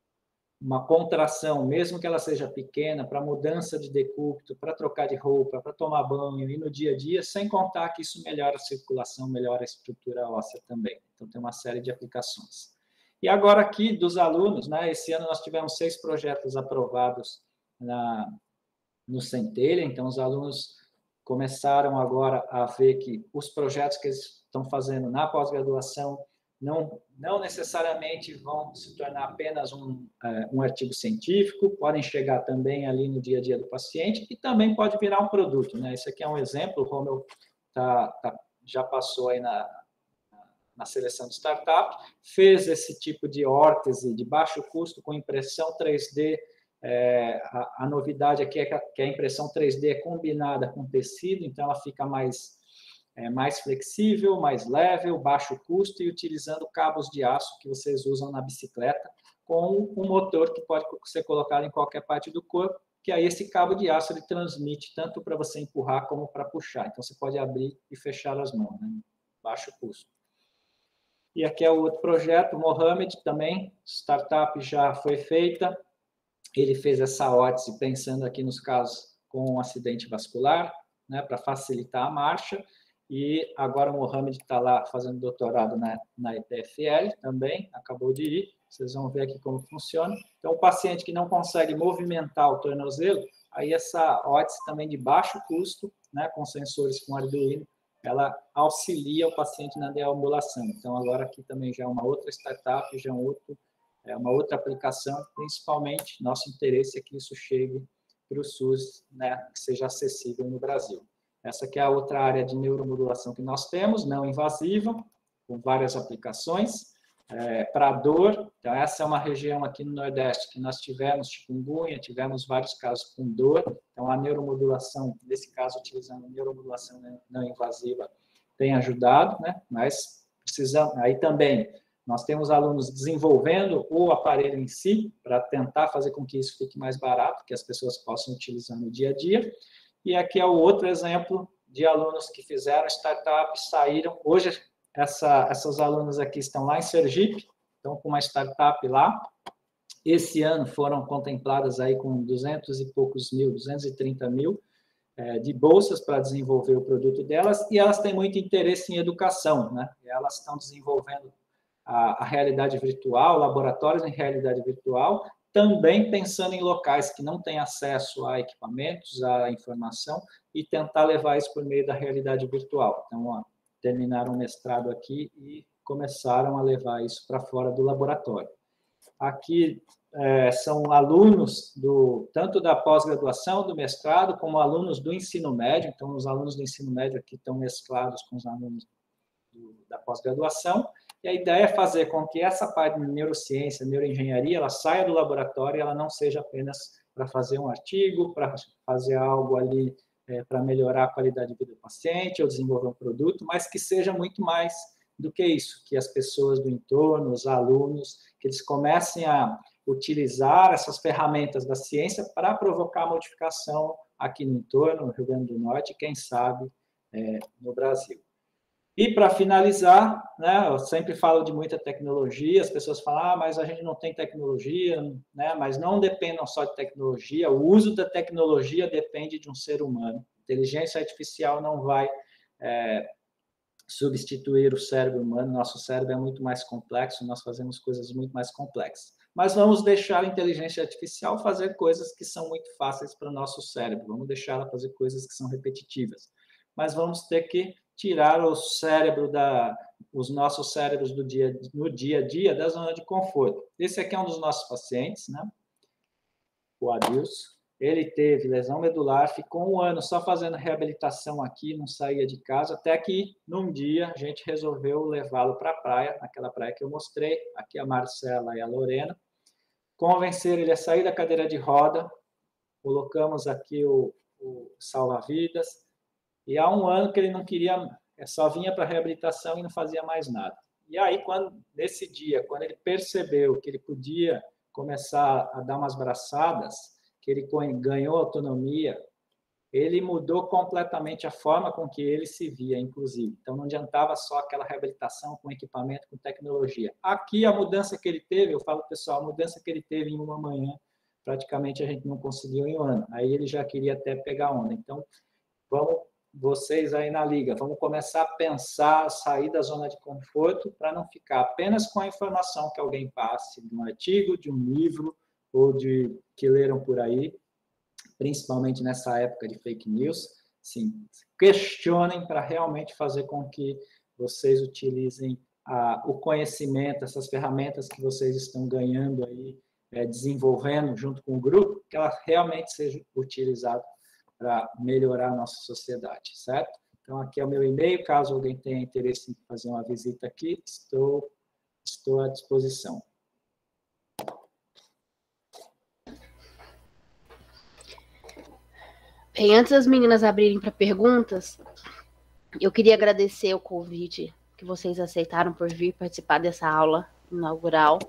uma contração, mesmo que ela seja pequena, para mudança de decúbito, para trocar de roupa, para tomar banho e no dia a dia, sem contar que isso melhora a circulação, melhora a estrutura óssea também. Então, tem uma série de aplicações. E agora aqui, dos alunos, né, esse ano nós tivemos seis projetos aprovados na, no Centelha, então os alunos começaram agora a ver que os projetos que eles estão fazendo na pós-graduação não, não necessariamente vão se tornar apenas um, um artigo científico, podem chegar também ali no dia a dia do paciente e também pode virar um produto, né? Esse aqui é um exemplo, o Romeu tá, tá, já passou aí na, na seleção de startup, fez esse tipo de órtese de baixo custo com impressão três D. É, a, a novidade aqui é que a impressão três D é combinada com tecido, então ela fica mais, é, mais flexível, mais leve, baixo custo e utilizando cabos de aço que vocês usam na bicicleta, com um motor que pode ser colocado em qualquer parte do corpo, que aí esse cabo de aço ele transmite tanto para você empurrar como para puxar. Então você pode abrir e fechar as mãos, né? Baixo custo. E aqui é o outro projeto, o Mohamed também, startup já foi feita. Ele fez essa órtese pensando aqui nos casos com um acidente vascular, né, para facilitar a marcha, e agora o Mohamed está lá fazendo doutorado na, na E P F L também, acabou de ir, vocês vão ver aqui como funciona. Então, o paciente que não consegue movimentar o tornozelo, aí essa órtese também de baixo custo, né, com sensores com Arduino, ela auxilia o paciente na deambulação. Então, agora aqui também já é uma outra startup, já é um outro É uma outra aplicação, principalmente, nosso interesse é que isso chegue para o SUS, né, que seja acessível no Brasil. Essa aqui é a outra área de neuromodulação que nós temos, não invasiva, com várias aplicações. É, para dor, então essa é uma região aqui no Nordeste que nós tivemos chikungunya, tivemos vários casos com dor, então a neuromodulação, nesse caso, utilizando neuromodulação não invasiva, tem ajudado, né, mas precisamos, aí também, nós temos alunos desenvolvendo o aparelho em si, para tentar fazer com que isso fique mais barato, que as pessoas possam utilizar no dia a dia. E aqui é o outro exemplo de alunos que fizeram startup, saíram. Hoje, essa, essas alunas aqui estão lá em Sergipe, estão com uma startup lá. Esse ano foram contempladas aí com duzentos e poucos mil, duzentos e trinta mil, é, de bolsas para desenvolver o produto delas, e elas têm muito interesse em educação, né? E elas estão desenvolvendo a, a realidade virtual, laboratórios em realidade virtual, também pensando em locais que não têm acesso a equipamentos, a informação, e tentar levar isso por meio da realidade virtual. Então, ó, terminaram o mestrado aqui e começaram a levar isso para fora do laboratório. Aqui é, são alunos do, tanto da pós-graduação, do mestrado, como alunos do ensino médio. Então, os alunos do ensino médio aqui estão mesclados com os alunos do, da pós-graduação. E a ideia é fazer com que essa parte de neurociência, neuroengenharia, ela saia do laboratório e ela não seja apenas para fazer um artigo, para fazer algo ali é, para melhorar a qualidade de vida do paciente ou desenvolver um produto, mas que seja muito mais do que isso, que as pessoas do entorno, os alunos, que eles comecem a utilizar essas ferramentas da ciência para provocar modificação aqui no entorno, no Rio Grande do Norte, e quem sabe é, no Brasil. E, para finalizar, né, eu sempre falo de muita tecnologia, as pessoas falam, ah, mas a gente não tem tecnologia, né, mas não dependam só de tecnologia, o uso da tecnologia depende de um ser humano. Inteligência artificial não vai é, substituir o cérebro humano, nosso cérebro é muito mais complexo, nós fazemos coisas muito mais complexas. Mas vamos deixar a inteligência artificial fazer coisas que são muito fáceis para o nosso cérebro, vamos deixar ela fazer coisas que são repetitivas. Mas vamos ter que tirar o cérebro da, os nossos cérebros do dia, no dia a dia da zona de conforto. Esse aqui é um dos nossos pacientes, né? O Adilson. Ele teve lesão medular, ficou um ano só fazendo reabilitação aqui, não saía de casa, até que, num dia, a gente resolveu levá-lo para a praia, naquela praia que eu mostrei, aqui a Marcela e a Lorena, convencer ele a sair da cadeira de roda, colocamos aqui o, o salva-vidas, e há um ano que ele não queria, só vinha para a reabilitação e não fazia mais nada. E aí, quando, nesse dia, quando ele percebeu que ele podia começar a dar umas braçadas, que ele ganhou autonomia, ele mudou completamente a forma com que ele se via, inclusive. Então, não adiantava só aquela reabilitação com equipamento, com tecnologia. Aqui, a mudança que ele teve, eu falo, pessoal, a mudança que ele teve em uma manhã, praticamente a gente não conseguiu em um ano. Aí ele já queria até pegar onda. Então, vamos vocês aí na Liga. Vamos começar a pensar, a sair da zona de conforto para não ficar apenas com a informação que alguém passe de um artigo, de um livro ou de que leram por aí, principalmente nessa época de fake news. Sim, questionem para realmente fazer com que vocês utilizem a, o conhecimento, essas ferramentas que vocês estão ganhando aí, é, desenvolvendo junto com o grupo, que ela realmente seja utilizada para melhorar a nossa sociedade, certo? Então, aqui é o meu e-mail, caso alguém tenha interesse em fazer uma visita aqui, estou, estou à disposição. Bem, antes das meninas abrirem para perguntas, eu queria agradecer o convite que vocês aceitaram por vir participar dessa aula inaugural.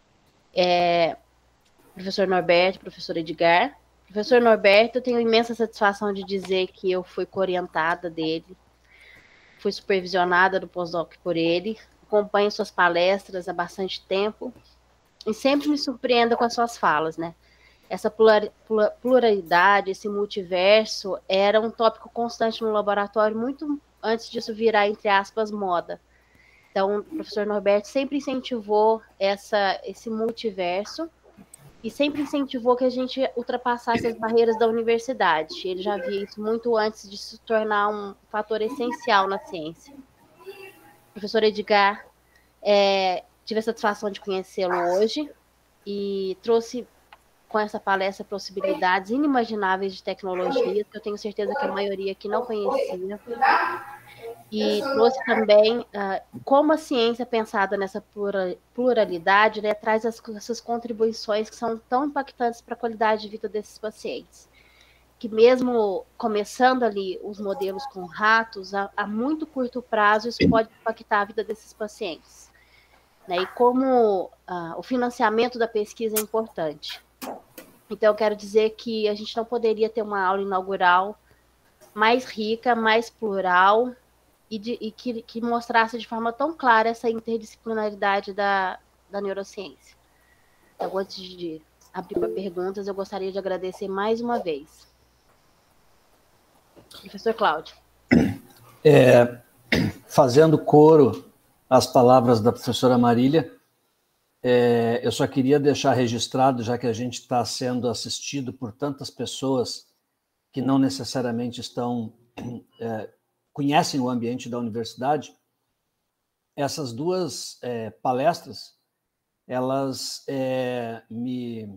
É, professor Norberto, professor Edgar. Professor Norberto, eu tenho imensa satisfação de dizer que eu fui coorientada dele, fui supervisionada do pós-doc por ele, acompanho suas palestras há bastante tempo e sempre me surpreendo com as suas falas, né? Essa pluralidade, esse multiverso, era um tópico constante no laboratório, muito antes disso virar, entre aspas, moda. Então, o professor Norberto sempre incentivou essa, esse multiverso e sempre incentivou que a gente ultrapassasse as barreiras da universidade. Ele já via isso muito antes de se tornar um fator essencial na ciência. Professor Edgar, é, tive a satisfação de conhecê-lo hoje e trouxe com essa palestra possibilidades inimagináveis de tecnologia, que eu tenho certeza que a maioria aqui não conhecia. E trouxe também uh, como a ciência pensada nessa pluralidade, né, traz as, essas contribuições que são tão impactantes para a qualidade de vida desses pacientes. Que mesmo começando ali os modelos com ratos, a, a muito curto prazo isso pode impactar a vida desses pacientes. Né, e como uh, o financiamento da pesquisa é importante. Então, eu quero dizer que a gente não poderia ter uma aula inaugural mais rica, mais plural, e, de, e que, que mostrasse de forma tão clara essa interdisciplinaridade da, da neurociência. Então, antes de abrir para perguntas, eu gostaria de agradecer mais uma vez. Professor Cláudio. É, fazendo coro às palavras da professora Marília, É, eu só queria deixar registrado, já que a gente está sendo assistido por tantas pessoas que não necessariamente estão, é, conhecem o ambiente da universidade, essas duas é, palestras, elas é, me,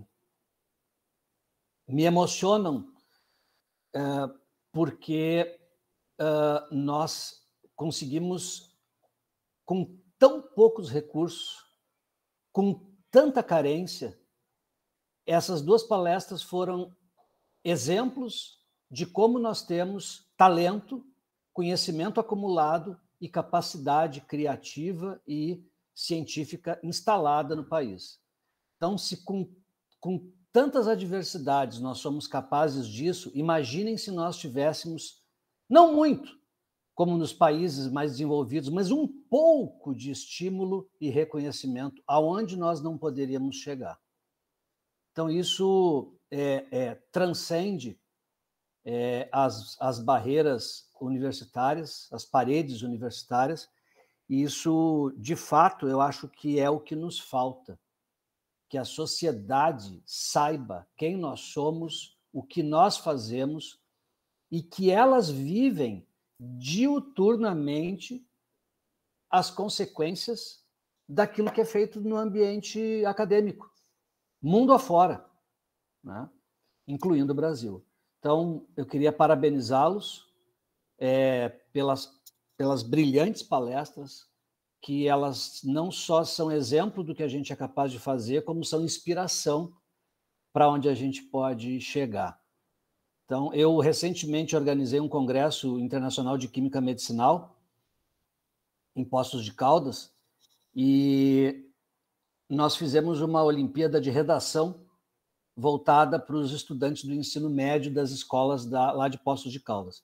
me emocionam é, porque é, nós conseguimos, com tão poucos recursos, com tanta carência, essas duas palestras foram exemplos de como nós temos talento, conhecimento acumulado e capacidade criativa e científica instalada no país. Então, se com, com tantas adversidades nós somos capazes disso, imaginem se nós tivéssemos, não muito, como nos países mais desenvolvidos, mas um pouco de estímulo e reconhecimento aonde nós não poderíamos chegar. Então, isso é, é, transcende é, as, as barreiras universitárias, as paredes universitárias, e isso, de fato, eu acho que é o que nos falta, que a sociedade saiba quem nós somos, o que nós fazemos, e que elas vivem diuturnamente as consequências daquilo que é feito no ambiente acadêmico, mundo afora, né? Incluindo o Brasil. Então, eu queria parabenizá-los é, pelas, pelas brilhantes palestras, que elas não só são exemplo do que a gente é capaz de fazer, como são inspiração para onde a gente pode chegar. Então, eu recentemente organizei um congresso internacional de química medicinal em Poços de Caldas e nós fizemos uma Olimpíada de redação voltada para os estudantes do ensino médio das escolas da, lá de Poços de Caldas.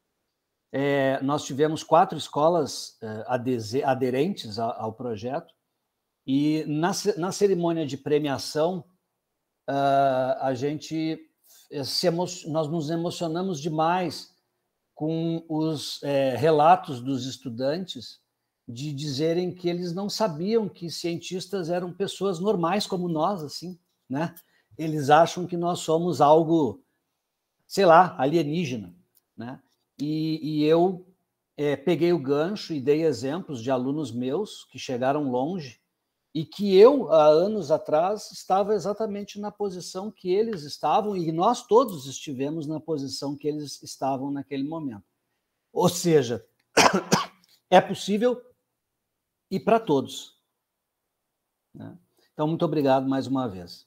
É, nós tivemos quatro escolas é, aderentes ao, ao projeto e na, na cerimônia de premiação uh, a gente... Se emo... nós nos emocionamos demais com os é, relatos dos estudantes de dizerem que eles não sabiam que cientistas eram pessoas normais como nós, assim, né? Eles acham que nós somos algo, sei lá, alienígena, né? E, e eu é, peguei o gancho e dei exemplos de alunos meus que chegaram longe e que eu, há anos atrás, estava exatamente na posição que eles estavam e nós todos estivemos na posição que eles estavam naquele momento. Ou seja, é possível e para todos. Né? Então, muito obrigado mais uma vez.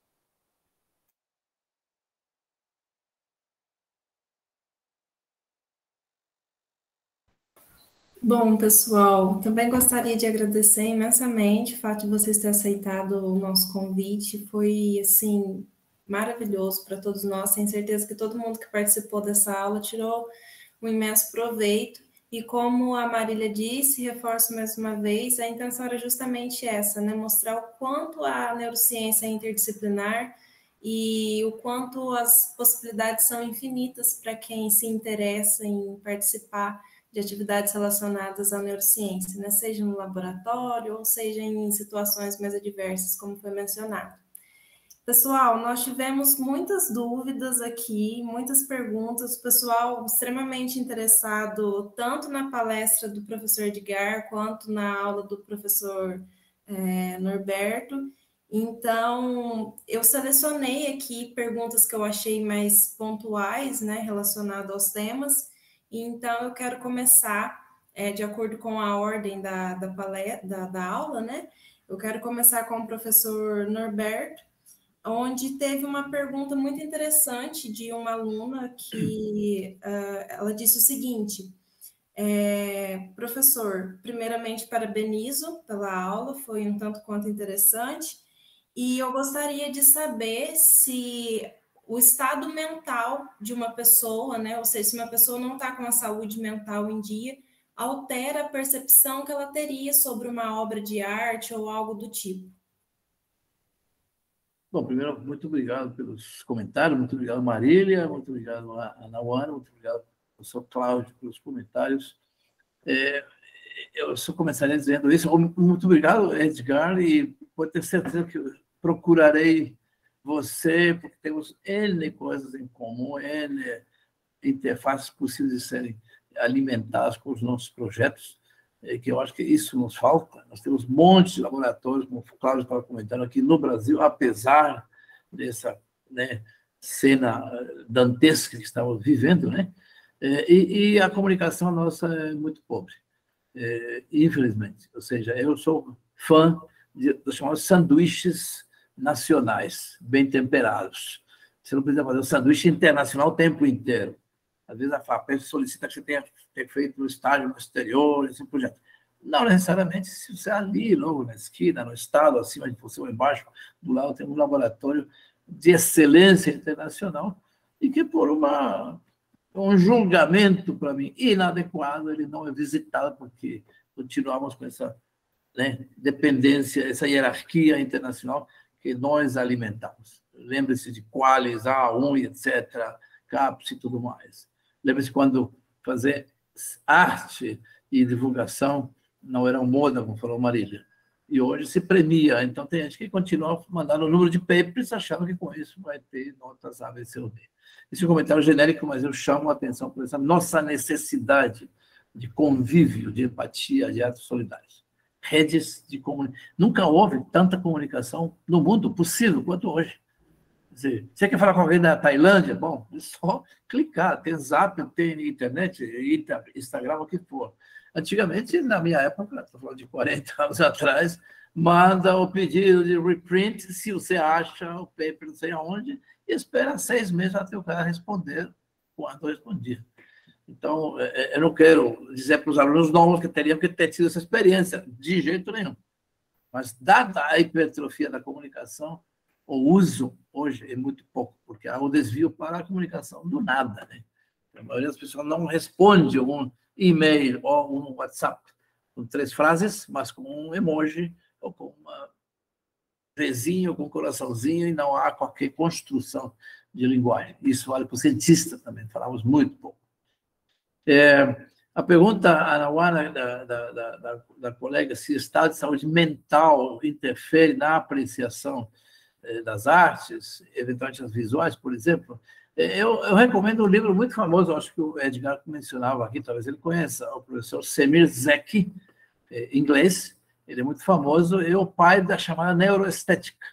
Bom, pessoal, também gostaria de agradecer imensamente o fato de vocês terem aceitado o nosso convite. Foi, assim, maravilhoso para todos nós. Tenho certeza que todo mundo que participou dessa aula tirou um imenso proveito. E como a Marília disse, reforço mais uma vez, a intenção era justamente essa, né? Mostrar o quanto a neurociência é interdisciplinar e o quanto as possibilidades são infinitas para quem se interessa em participar de atividades relacionadas à neurociência, né? Seja no laboratório ou seja em situações mais adversas, como foi mencionado. Pessoal, nós tivemos muitas dúvidas aqui, muitas perguntas, o pessoal extremamente interessado tanto na palestra do professor Edgar quanto na aula do professor é, Norberto. Então, eu selecionei aqui perguntas que eu achei mais pontuais, né, relacionadas aos temas. Então, eu quero começar, é, de acordo com a ordem da, da, palestra, da, da aula, né? Eu quero começar com o professor Norberto, onde teve uma pergunta muito interessante de uma aluna que uh, ela disse o seguinte: é, professor, primeiramente parabenizo pela aula, foi um tanto quanto interessante, e eu gostaria de saber se o estado mental de uma pessoa, né, ou seja, se uma pessoa não está com a saúde mental em dia, altera a percepção que ela teria sobre uma obra de arte ou algo do tipo. Bom, primeiro, muito obrigado pelos comentários, muito obrigado, Marília, muito obrigado, Ana Wanda, muito obrigado, professor Cláudio, pelos comentários. É, eu só começaria dizendo isso. Muito obrigado, Edgar, e pode ter certeza que eu procurarei você, porque temos N coisas em comum, N interfaces possíveis de serem alimentadas com os nossos projetos, que eu acho que isso nos falta. Nós temos um monte de laboratórios, como o Cláudio estava comentando aqui no Brasil, apesar dessa, né, cena dantesca que estamos vivendo, né? E, e a comunicação nossa é muito pobre, é, infelizmente. Ou seja, eu sou fã de, dos chamados sanduíches nacionais, bem temperados. Você não precisa fazer um sanduíche internacional o tempo inteiro. Às vezes a FAPESP solicita que você tenha, tenha feito um estágio no exterior, esse projeto. Não necessariamente, se você ali, logo na esquina, no estado, acima de você ou embaixo, do lado tem um laboratório de excelência internacional e que, por uma, um julgamento, para mim, inadequado, ele não é visitado, porque continuamos com essa, né, dependência, essa hierarquia internacional que nós alimentamos. Lembre-se de Qualis, A um, etcétera, CAPS e tudo mais. Lembre-se quando fazer arte e divulgação não era moda, como falou Marília, e hoje se premia. Então, tem gente que continua mandando o número de papers achando que com isso vai ter notas A, B, C ou D. Esse é um comentário genérico, mas eu chamo a atenção por essa nossa necessidade de convívio, de empatia, de atos solidários. Redes de comunicação. Nunca houve tanta comunicação no mundo possível quanto hoje. Quer dizer, você quer falar com alguém da Tailândia? Bom, é só clicar. Tem Zap, tem internet, Instagram, o que for. Antigamente, na minha época, estou falando de quarenta anos atrás, manda o pedido de reprint, se você acha o paper não sei aonde, e espera seis meses até o cara responder quando respondia. Então, eu não quero dizer para os alunos novos que teriam que ter tido essa experiência, de jeito nenhum. Mas, dada a hipertrofia da comunicação, o uso hoje é muito pouco, porque há o desvio para a comunicação do nada, né? A maioria das pessoas não responde um e-mail ou um WhatsApp com três frases, mas com um emoji ou com uma resinha ou com um coraçãozinho, e não há qualquer construção de linguagem. Isso vale para o cientista também, falamos muito pouco. É, a pergunta, Anauana, da, da, da, da colega, se o estado de saúde mental interfere na apreciação das artes, eventualmente as visuais, por exemplo, eu, eu recomendo um livro muito famoso, acho que o Edgar mencionava aqui, talvez ele conheça, o professor Semir Zeki, inglês, ele é muito famoso, é o pai da chamada neuroestética.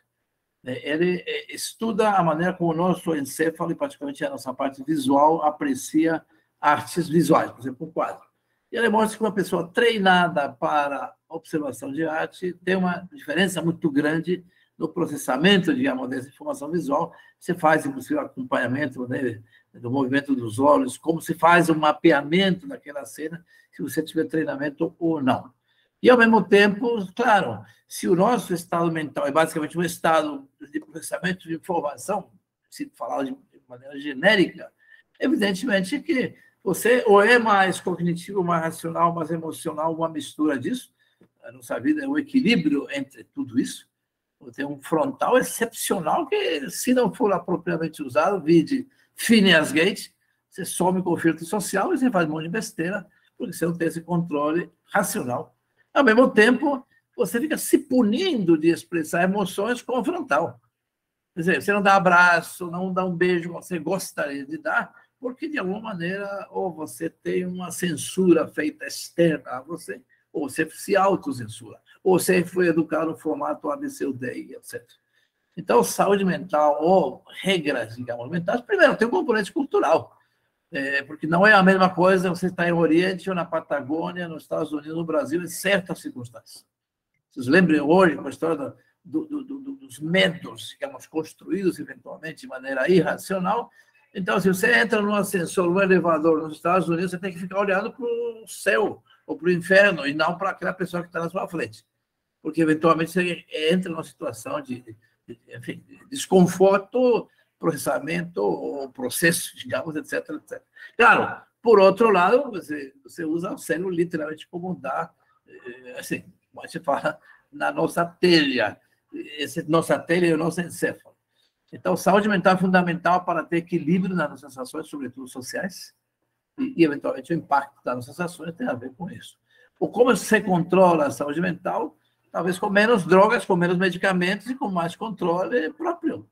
Ele estuda a maneira como o nosso encéfalo, e particularmente a nossa parte visual, aprecia artes visuais, por exemplo, um quadro. E ele mostra que uma pessoa treinada para observação de arte tem uma diferença muito grande no processamento, digamos, dessa informação visual. Você faz, inclusive, acompanhamento, né, do movimento dos olhos, como se faz um mapeamento daquela cena, se você tiver treinamento ou não. E, ao mesmo tempo, claro, se o nosso estado mental é basicamente um estado de processamento de informação, se falar de maneira genérica, evidentemente que você ou é mais cognitivo, mais racional, mais emocional, uma mistura disso. A nossa vida é um equilíbrio entre tudo isso. Tem um frontal excepcional que, se não for apropriadamente usado, vide Phineas Gage, você some com o filtro social e você faz um monte de besteira, porque você não tem esse controle racional. Ao mesmo tempo, você fica se punindo de expressar emoções com o frontal. Quer dizer, você não dá abraço, não dá um beijo que você gostaria de dar, porque, de alguma maneira, ou você tem uma censura feita externa a você, ou você se autocensura, ou você foi educado no formato A B C D, etcétera. Então, saúde mental, ou regras, digamos, mentais, primeiro, tem um componente cultural, é, porque não é a mesma coisa você estar em Oriente ou na Patagônia, nos Estados Unidos, no Brasil, em certas circunstâncias. Vocês lembram hoje com a história do, do, do, dos medos, digamos, construídos eventualmente de maneira irracional. Então, se você entra num ascensor, num elevador nos Estados Unidos, você tem que ficar olhando para o céu ou para o inferno e não para aquela pessoa que está na sua frente. Porque, eventualmente, você entra numa situação de, de, enfim, de desconforto, processamento ou processo, digamos, etc, etcétera. Claro, por outro lado, você, você usa o cérebro literalmente como dá, assim, como a gente fala, na nossa telha. Esse, nossa telha é o nosso encéfalo. Então, saúde mental é fundamental para ter equilíbrio nas nossas ações, sobretudo sociais, e, e eventualmente, o impacto das nossas ações tem a ver com isso. Ou como você controla a saúde mental, talvez com menos drogas, com menos medicamentos e com mais controle próprio.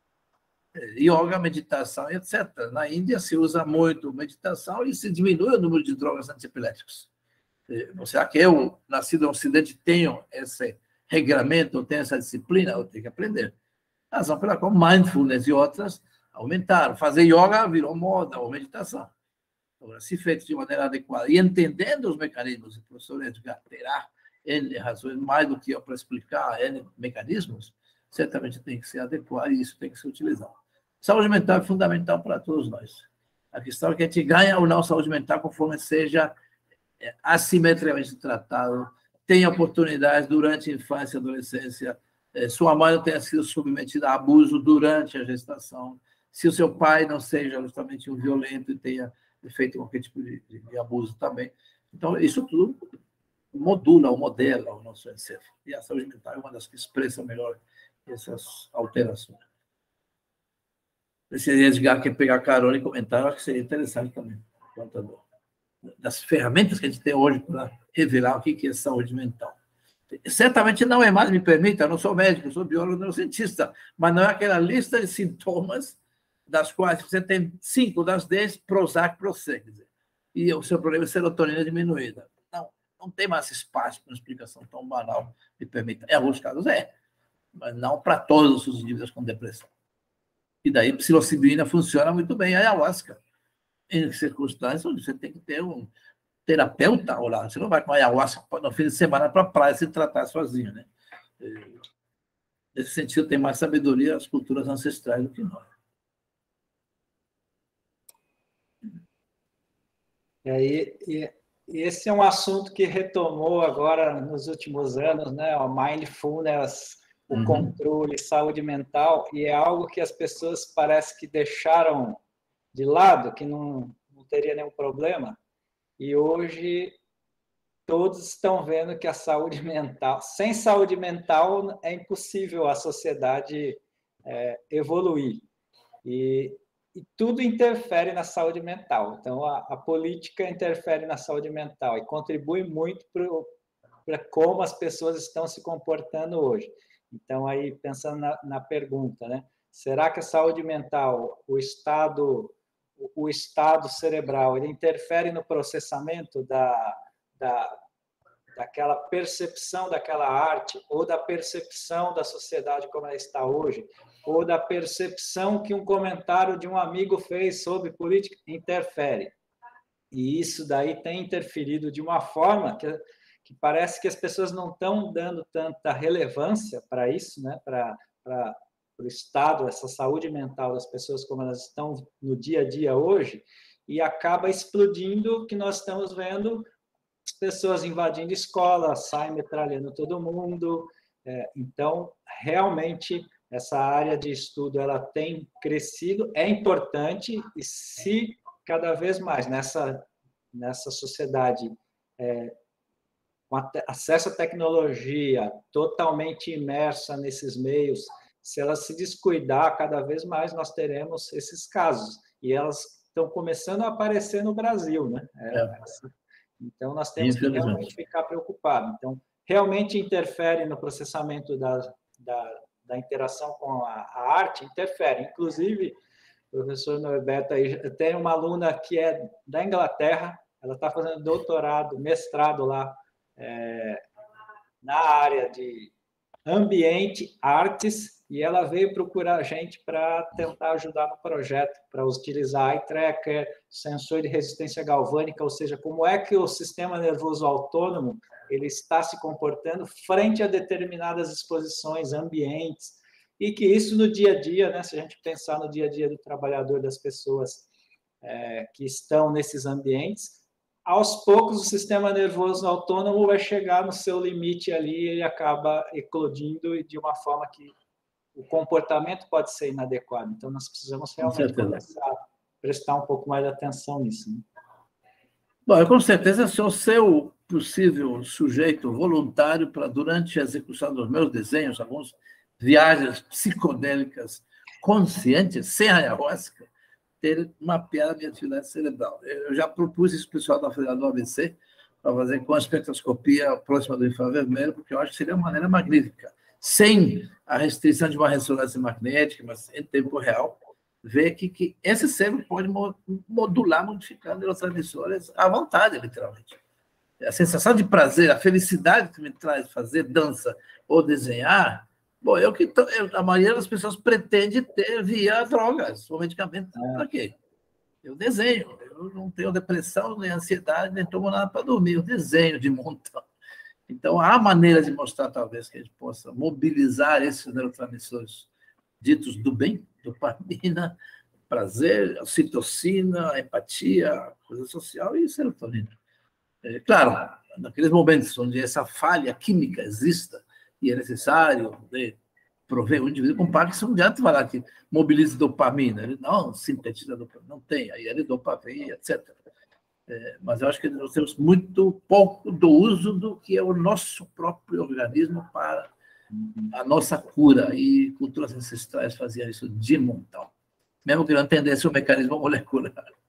Yoga, meditação, etcétera. Na Índia se usa muito meditação e se diminui o número de drogas antiepiléticas. Será que eu, nascido no Ocidente, tenho esse regramento, tenho essa disciplina? Eu tenho que aprender. A razão pela qual mindfulness e outras aumentaram. Fazer yoga virou moda, ou meditação. Agora, se feito de maneira adequada e entendendo os mecanismos, o professor Edgar terá N razões, mais do que eu para explicar N mecanismos, certamente tem que ser adequado e isso tem que ser utilizado. Saúde mental é fundamental para todos nós. A questão é que a gente ganha ou não saúde mental conforme seja assimetricamente tratado, tenha oportunidades durante a infância e adolescência, sua mãe não tenha sido submetida a abuso durante a gestação, se o seu pai não seja justamente um violento e tenha feito qualquer tipo de, de, de abuso também. Então, isso tudo modula ou modela o nosso encéfalo. E a saúde mental é uma das que expressa melhor essas alterações. Se Edgar quer pegar carona e comentar, acho que seria interessante também, quanto das ferramentas que a gente tem hoje para revelar o que é saúde mental. Certamente não é mais, me permita, eu não sou médico, eu sou biólogo, neurocientista, mas não é aquela lista de sintomas das quais você tem cinco das dez, Prozac, Prozac, e o seu problema é serotonina diminuída. Não, não tem mais espaço para uma explicação tão banal, me permita. Em alguns casos é, mas não para todos os indivíduos com depressão. E daí, psilocibina funciona muito bem, a ayahuasca, em circunstâncias onde você tem que ter um terapeuta ao lado. Você não vai com a ayahuasca no fim de semana para a praia se tratar sozinho, né? Nesse sentido, tem mais sabedoria as culturas ancestrais do que nós. E aí, e esse é um assunto que retomou agora nos últimos anos, né? O mindfulness, o uhum. controle, saúde mental, e é algo que as pessoas parece que deixaram de lado, que não, não teria nenhum problema. E hoje todos estão vendo que a saúde mental, sem saúde mental é impossível a sociedade é, evoluir. E e tudo interfere na saúde mental. Então, a, a política interfere na saúde mental e contribui muito para como as pessoas estão se comportando hoje. Então, aí, pensando na, na pergunta, né? Será que a saúde mental, o estado, o estado cerebral, ele interfere no processamento da, da, daquela percepção daquela arte, ou da percepção da sociedade como ela está hoje, ou da percepção que um comentário de um amigo fez sobre política? Interfere. E isso daí tem interferido de uma forma que, que parece que as pessoas não estão dando tanta relevância para isso, né? Para o estado, essa saúde mental das pessoas como elas estão no dia a dia hoje, e acaba explodindo o que nós estamos vendo, as pessoas invadindo escola, saem metralhando todo mundo. É, então, realmente, essa área de estudo ela tem crescido, é importante, e se cada vez mais nessa, nessa sociedade é, com acesso à tecnologia, totalmente imersa nesses meios, se ela se descuidar, cada vez mais nós teremos esses casos. E elas estão começando a aparecer no Brasil, né? É, é. Então, nós temos que realmente ficar preocupados. Então, realmente interfere no processamento da, da, da interação com a, a arte, interfere. Inclusive, o professor Norberto, aí, tem uma aluna que é da Inglaterra, ela está fazendo doutorado, mestrado lá, é, na área de ambiente, artes, e ela veio procurar a gente para tentar ajudar no projeto, para utilizar eye tracker, sensor de resistência galvânica, ou seja, como é que o sistema nervoso autônomo ele está se comportando frente a determinadas exposições, ambientes, e que isso no dia a dia, né, se a gente pensar no dia a dia do trabalhador, das pessoas é, que estão nesses ambientes, aos poucos o sistema nervoso autônomo vai chegar no seu limite ali e ele acaba eclodindo de uma forma que o comportamento pode ser inadequado. Então, nós precisamos realmente começar a prestar um pouco mais de atenção nisso. Né? Bom, eu com certeza sou seu possível sujeito voluntário para, durante a execução dos meus desenhos, algumas viagens psicodélicas conscientes, sem ayahuasca, ter mapeado a minha atividade cerebral. Eu já propus isso para o pessoal da Federal do A B C, para fazer com a espectroscopia próxima do infravermelho, porque eu acho que seria uma maneira magnífica, sem a restrição de uma ressonância magnética, mas em tempo real, ver que, que esse cérebro pode modular, modificar neurotransmissores à vontade, literalmente. A sensação de prazer, a felicidade que me traz fazer dança ou desenhar, bom, eu que eu, a maioria das pessoas pretende ter via drogas ou medicamentos. É. Para quê? Eu desenho, eu não tenho depressão, nem ansiedade, nem tomo nada para dormir, eu desenho de montão. Então, há maneira de mostrar, talvez, que a gente possa mobilizar esses neurotransmissores ditos do bem, dopamina, prazer, ocitocina, empatia, coisa social e serotonina. É, claro, naqueles momentos onde essa falha química exista e é necessário né, prover o indivíduo com Parkinson, não adianta falar que mobiliza dopamina. Ele não sintetiza dopamina, não tem, aí ele dopamina, etcétera. É, mas eu acho que nós temos muito pouco do uso do que é o nosso próprio organismo para a nossa cura, e culturas ancestrais faziam isso de montão, mesmo que não entendesse o mecanismo molecular.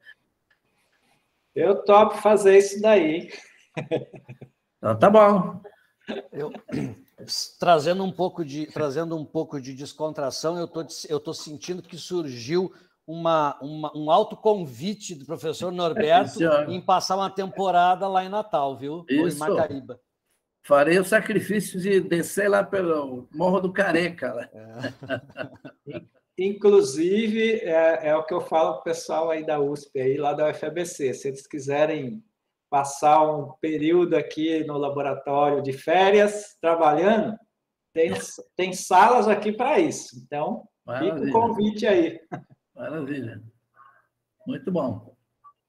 Eu topo fazer isso daí. Então, tá bom. Eu, trazendo um pouco de, trazendo um pouco de descontração, eu tô, eu tô sentindo que surgiu uma, uma, um autoconvite do professor Norberto em passar uma temporada lá em Natal, viu? Ou em Macaíba. Farei o sacrifício de descer lá pelo Morro do Careca. Né? É. Inclusive, é, é o que eu falo para o pessoal aí da U S P, aí, lá da U F A B C. Se eles quiserem passar um período aqui no laboratório de férias, trabalhando, tem, tem salas aqui para isso. Então, Maravilha. Fica o convite aí. Maravilha. Muito bom.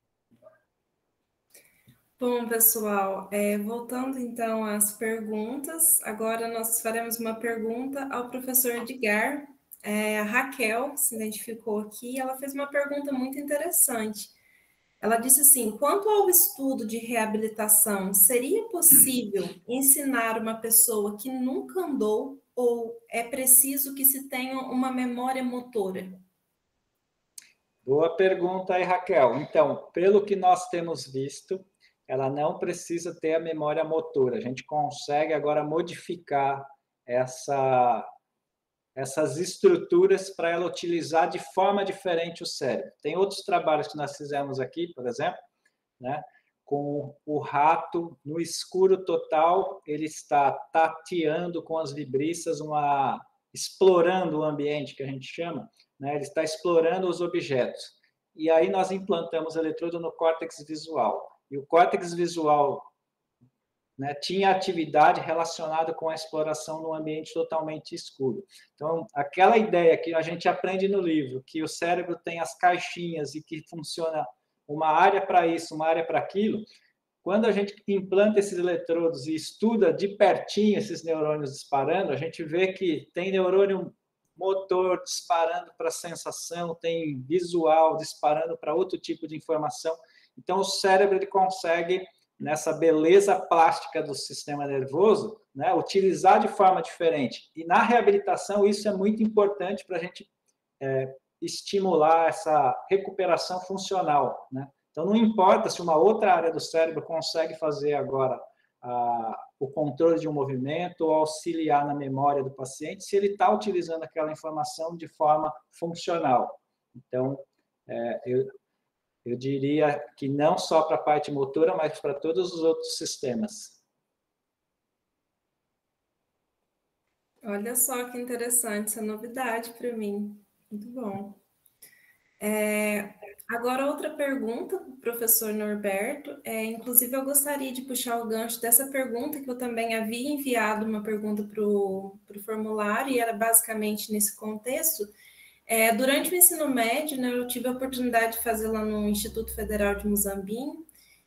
Bom, pessoal, é, voltando então às perguntas, agora nós faremos uma pergunta ao professor Edgar. É, a Raquel se identificou aqui, ela fez uma pergunta muito interessante. Ela disse assim: quanto ao estudo de reabilitação, seria possível ensinar uma pessoa que nunca andou ou é preciso que se tenha uma memória motora? Boa pergunta aí, Raquel. Então, pelo que nós temos visto, ela não precisa ter a memória motora. A gente consegue agora modificar essa, essas estruturas para ela utilizar de forma diferente o cérebro. Tem outros trabalhos que nós fizemos aqui, por exemplo, né? Com o rato no escuro total, ele está tateando com as vibriças, uma, explorando o ambiente, que a gente chama, né? Ele está explorando os objetos. E aí nós implantamos eletrodo no córtex visual. E o córtex visual, né, tinha atividade relacionada com a exploração num ambiente totalmente escuro. Então, aquela ideia que a gente aprende no livro, que o cérebro tem as caixinhas e que funciona uma área para isso, uma área para aquilo, quando a gente implanta esses eletrodos e estuda de pertinho esses neurônios disparando, a gente vê que tem neurônio motor disparando para sensação, tem visual disparando para outro tipo de informação. Então, o cérebro ele consegue, nessa beleza plástica do sistema nervoso, né, utilizar de forma diferente. E na reabilitação, isso é muito importante para a gente é, estimular essa recuperação funcional, né? Então, não importa se uma outra área do cérebro consegue fazer agora a, o controle de um movimento ou auxiliar na memória do paciente, se ele está utilizando aquela informação de forma funcional. Então, é, eu, eu diria que não só para a parte motora, mas para todos os outros sistemas. Olha só que interessante, essa novidade para mim. Muito bom. É, agora, outra pergunta para o professor Norberto. É, inclusive, eu gostaria de puxar o gancho dessa pergunta, que eu também havia enviado uma pergunta para o formulário, e era basicamente nesse contexto. É, durante o ensino médio, né, eu tive a oportunidade de fazer lá no Instituto Federal de Muzambinho,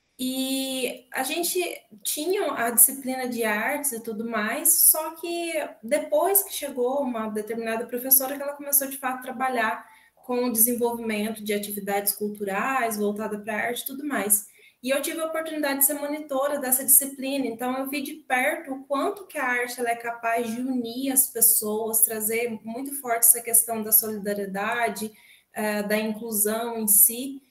e a gente tinha a disciplina de artes e tudo mais, só que depois que chegou uma determinada professora, que ela começou de fato a trabalhar com o desenvolvimento de atividades culturais, voltada para a arte e tudo mais. E eu tive a oportunidade de ser monitora dessa disciplina, então eu vi de perto o quanto que a arte ela é capaz de unir as pessoas, trazer muito forte essa questão da solidariedade, uh, da inclusão em si.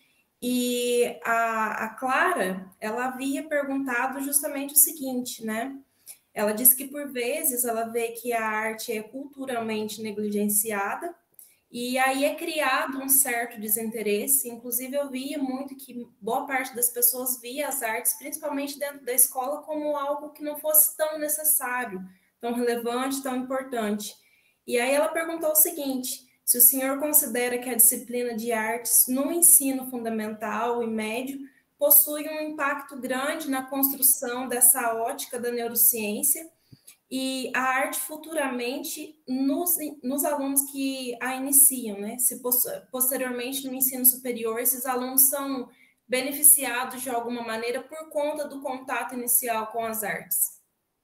E a, a Clara, ela havia perguntado justamente o seguinte, né? Ela disse que, por vezes, ela vê que a arte é culturalmente negligenciada, e aí é criado um certo desinteresse. Inclusive, eu via muito que boa parte das pessoas via as artes, principalmente dentro da escola, como algo que não fosse tão necessário, tão relevante, tão importante. E aí ela perguntou o seguinte: se o senhor considera que a disciplina de artes no ensino fundamental e médio possui um impacto grande na construção dessa ótica da neurociência e a arte futuramente nos, nos alunos que a iniciam, né? Se posteriormente no ensino superior esses alunos são beneficiados de alguma maneira por conta do contato inicial com as artes?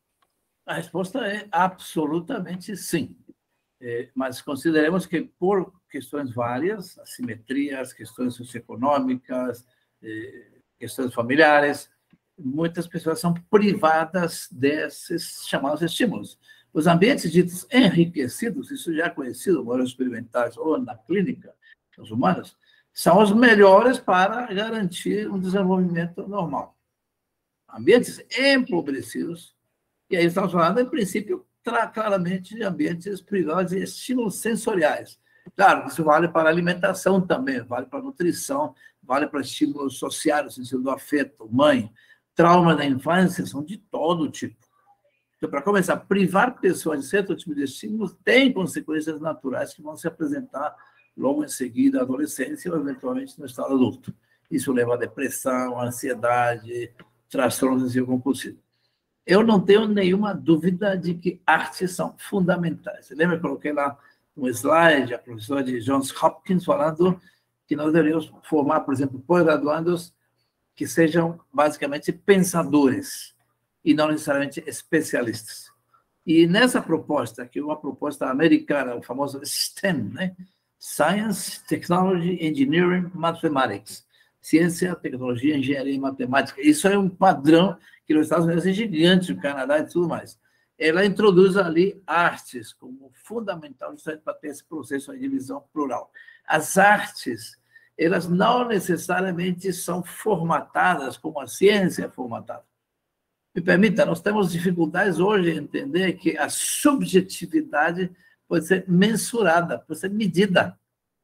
A resposta é absolutamente sim. É, mas consideremos que, por questões várias, assimetrias, questões socioeconômicas, é, questões familiares, muitas pessoas são privadas desses chamados estímulos. Os ambientes ditos enriquecidos, isso já é conhecido, modelos experimentais ou na clínica, os humanos, são os melhores para garantir um desenvolvimento normal. Ambientes empobrecidos, e aí estamos falando, em princípio, claramente de ambientes privados e estímulos sensoriais. Claro, isso vale para a alimentação também, vale para a nutrição, vale para estímulos sociais, no sentido do afeto, mãe. Traumas da infância são de todo tipo. Então, para começar, privar pessoas de certo tipo de estímulos tem consequências naturais que vão se apresentar logo em seguida à adolescência ou, eventualmente, no estado adulto. Isso leva a depressão, ansiedade, transtornos compulsivos. Eu não tenho nenhuma dúvida de que artes são fundamentais. Você lembra que eu coloquei lá um slide, a professora de Johns Hopkins, falando que nós deveríamos formar, por exemplo, pós-graduandos que sejam basicamente pensadores e não necessariamente especialistas. E nessa proposta, que é uma proposta americana, o famoso STEM, né? Science, Technology, Engineering, Mathematics. Ciência, tecnologia, engenharia e matemática. Isso é um padrão que nos Estados Unidos é gigante, no Canadá e tudo mais. Ela introduz ali artes como fundamental justamente para ter esse processo de divisão plural. As artes, elas não necessariamente são formatadas como a ciência é formatada. Me permita, nós temos dificuldades hoje em entender que a subjetividade pode ser mensurada, pode ser medida.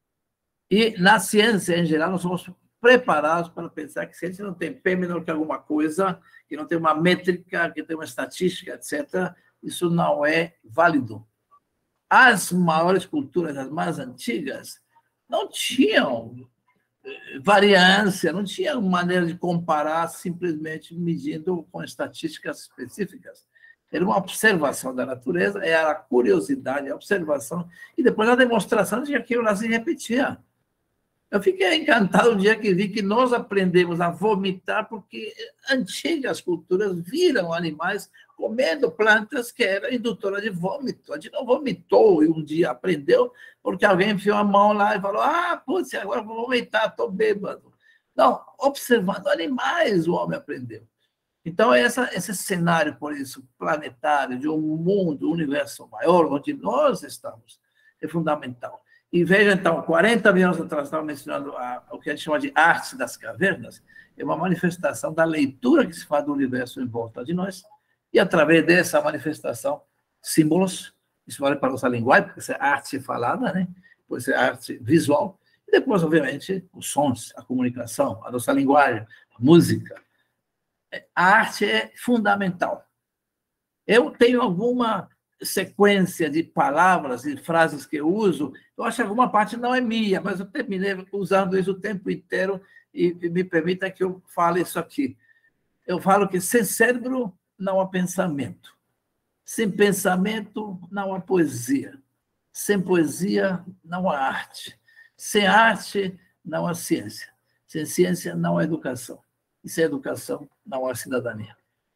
E na ciência, em geral, nós somos preparados para pensar que ciência não tem P menor que alguma coisa, que não tem uma métrica, que tem uma estatística, etcétera. Isso não é válido. As maiores culturas, as mais antigas, não tinham variância, não tinha maneira de comparar simplesmente medindo com estatísticas específicas. Era uma observação da natureza, era a curiosidade, a observação, e depois a demonstração de que aquilo lá se repetia. Eu fiquei encantado o dia que vi que nós aprendemos a vomitar porque antigas culturas viram animais comendo plantas que eram indutoras de vômito. A gente não vomitou e um dia aprendeu porque alguém enfiou a mão lá e falou: ah, putz, agora vou vomitar, estou bêbado. Não, observando animais o homem aprendeu. Então, essa, esse cenário, por isso, planetário, de um mundo, um universo maior, onde nós estamos, é fundamental. E veja, então, quarenta mil anos atrás, estava mencionando a, o que a gente chama de arte das cavernas, é uma manifestação da leitura que se faz do universo em volta de nós, e através dessa manifestação, símbolos, isso vale para a nossa linguagem, porque isso é arte falada, né? Pode ser arte visual, e depois, obviamente, os sons, a comunicação, a nossa linguagem, a música. A arte é fundamental. Eu tenho alguma sequência de palavras e frases que eu uso, eu acho que alguma parte não é minha, mas eu terminei usando isso o tempo inteiro e me permita que eu fale isso aqui. Eu falo que sem cérebro não há pensamento. Sem pensamento não há poesia. Sem poesia não há arte. Sem arte não há ciência. Sem ciência não há educação. E sem educação não há cidadania.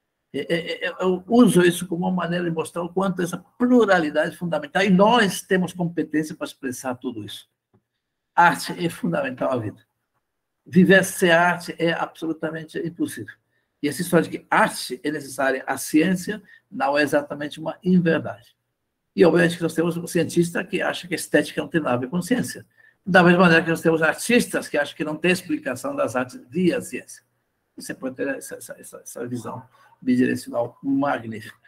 Eu uso isso como uma maneira de mostrar o quanto essa pluralidade é fundamental, e nós temos competência para expressar tudo isso. Arte é fundamental à vida. Viver sem arte é absolutamente impossível. E essa história de que arte é necessária à ciência não é exatamente uma inverdade. E, obviamente, que nós temos um cientista que acha que a estética não tem nada a ver com ciência. Da mesma maneira que nós temos artistas que acham que não tem explicação das artes via ciência. Você pode ter essa, essa, essa visão bidirecional magnífica.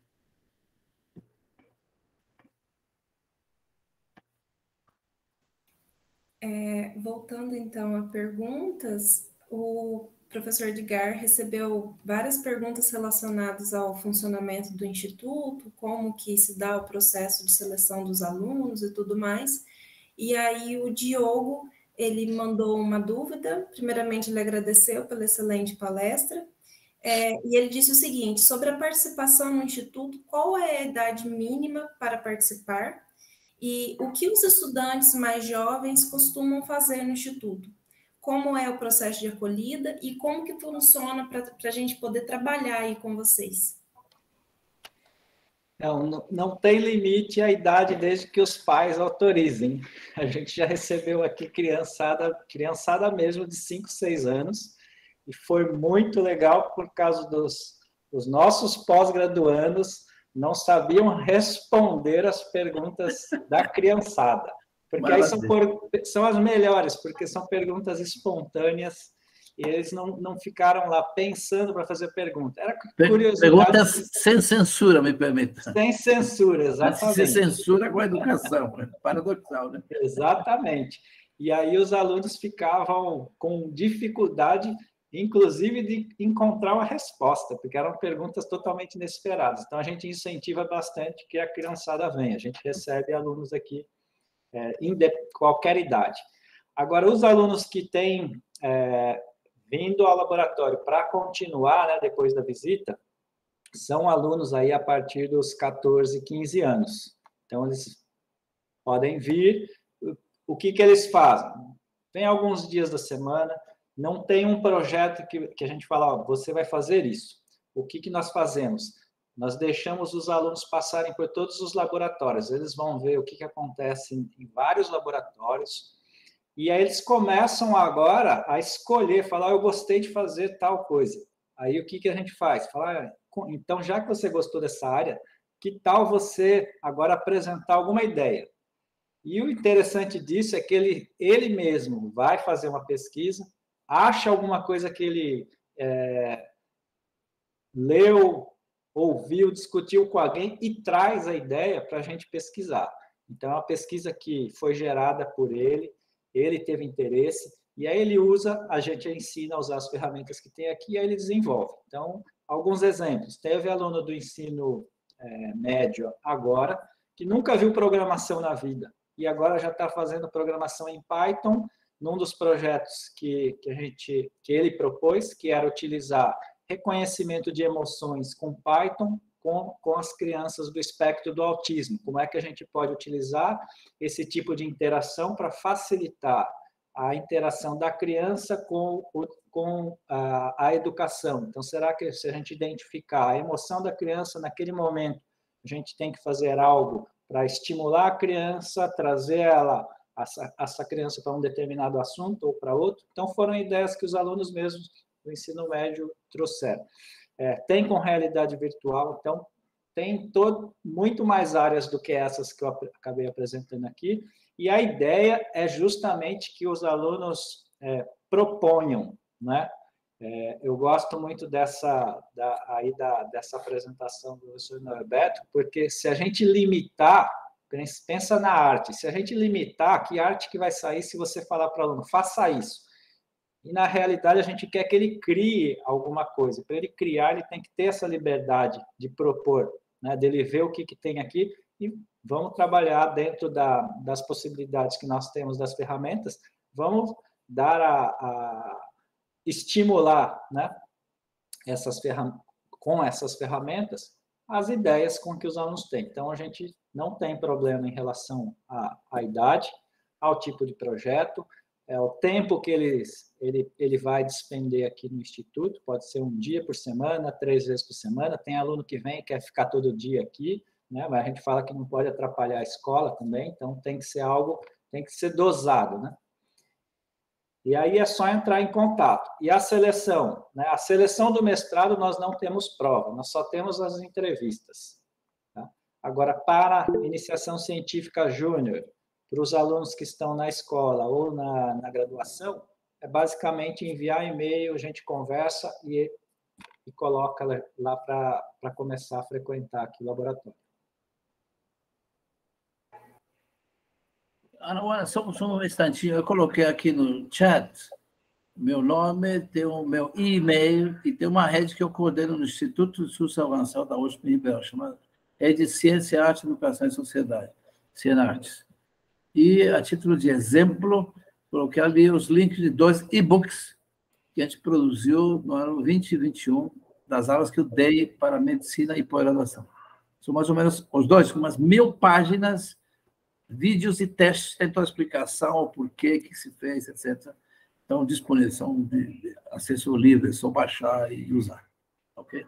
É, voltando, então, a perguntas, o professor Edgar recebeu várias perguntas relacionadas ao funcionamento do Instituto, como que se dá o processo de seleção dos alunos e tudo mais. E aí o Diogo, ele mandou uma dúvida. Primeiramente, ele agradeceu pela excelente palestra. É, e ele disse o seguinte: sobre a participação no Instituto, qual é a idade mínima para participar? E o que os estudantes mais jovens costumam fazer no Instituto? Como é o processo de acolhida e como que funciona para a gente poder trabalhar aí com vocês? Não, não tem limite a idade desde que os pais autorizem. A gente já recebeu aqui criançada, criançada mesmo de cinco, seis anos, e foi muito legal por causa dos, dos nossos pós-graduandos não sabiam responder as perguntas da criançada. Porque aí são, por, são as melhores, porque são perguntas espontâneas e eles não, não ficaram lá pensando para fazer pergunta. Era curiosidade. Perguntas sem censura, me permita. Sem censura, exatamente. Sem censura com a educação, paradoxal, né? Exatamente. E aí os alunos ficavam com dificuldade, inclusive, de encontrar uma resposta, porque eram perguntas totalmente inesperadas. Então, a gente incentiva bastante que a criançada venha. A gente recebe alunos aqui é, em de, qualquer idade. Agora, os alunos que têm é, vindo ao laboratório para continuar, né, depois da visita, são alunos aí a partir dos catorze, quinze anos. Então, eles podem vir. O que, que eles fazem? Tem alguns dias da semana, não tem um projeto que, que a gente fala, ó, você vai fazer isso. O que, que nós fazemos? Nós deixamos os alunos passarem por todos os laboratórios. Eles vão ver o que, que acontece em, em vários laboratórios. E aí eles começam agora a escolher, falar, eu gostei de fazer tal coisa. Aí o que, que a gente faz? Falar, então, já que você gostou dessa área, que tal você agora apresentar alguma ideia? E o interessante disso é que ele, ele mesmo vai fazer uma pesquisa, acha alguma coisa que ele é, leu, ouviu, discutiu com alguém e traz a ideia para a gente pesquisar. Então, é uma pesquisa que foi gerada por ele, ele teve interesse, e aí ele usa, a gente ensina a usar as ferramentas que tem aqui, e aí ele desenvolve. Então, alguns exemplos. Teve aluno do ensino é, médio agora, que nunca viu programação na vida, e agora já está fazendo programação em Python, num dos projetos que, que, a gente, que ele propôs, que era utilizar reconhecimento de emoções com Python, com, com as crianças do espectro do autismo. Como é que a gente pode utilizar esse tipo de interação para facilitar a interação da criança com, o, com a, a educação? Então, será que se a gente identificar a emoção da criança naquele momento, a gente tem que fazer algo para estimular a criança, trazer ela, essa, essa criança para um determinado assunto ou para outro? Então, foram ideias que os alunos mesmos do ensino médio trouxeram. É, tem com realidade virtual, então tem todo, muito mais áreas do que essas que eu acabei apresentando aqui, e a ideia é justamente que os alunos é, proponham, né? É, eu gosto muito dessa, da, aí da, dessa apresentação do professor Norberto, porque se a gente limitar, pensa na arte, se a gente limitar, que arte que vai sair se você falar para o aluno, faça isso? E, na realidade, a gente quer que ele crie alguma coisa. Para ele criar, ele tem que ter essa liberdade de propor, né? Dele ver o que, que tem aqui e vamos trabalhar dentro da, das possibilidades que nós temos das ferramentas, vamos dar a, a estimular, né? essas ferram com essas ferramentas as ideias com que os alunos têm. Então, a gente não tem problema em relação à, à idade, ao tipo de projeto, é, o tempo que eles, ele, ele vai despender aqui no Instituto, pode ser um dia por semana, três vezes por semana, tem aluno que vem e quer ficar todo dia aqui, né? Mas a gente fala que não pode atrapalhar a escola também, então tem que ser algo, tem que ser dosado, né? E aí é só entrar em contato. E a seleção, né? A seleção do mestrado nós não temos prova, nós só temos as entrevistas. Tá? Agora, para iniciação científica júnior, para os alunos que estão na escola ou na, na graduação, é basicamente enviar e-mail, a gente conversa e, e coloca lá para começar a frequentar aqui o laboratório. Ana, só, só um instantinho, eu coloquei aqui no chat meu nome, tem o meu e-mail e tem uma rede que eu coordeno no Instituto de Estudos Avançados da U S P em Ribeirão, chamada Rede de Ciência, Arte, Educação e Sociedade, Cienartes. E, a título de exemplo, coloquei ali os links de dois e-books que a gente produziu no ano vinte e vinte e um, das aulas que eu dei para medicina e pós-graduação. São mais ou menos os dois, com umas mil páginas, vídeos e testes, tem toda a explicação, o porquê que se fez, etcétera. Então, disponíveis, são de, de acesso livre, é só baixar e usar. Ok?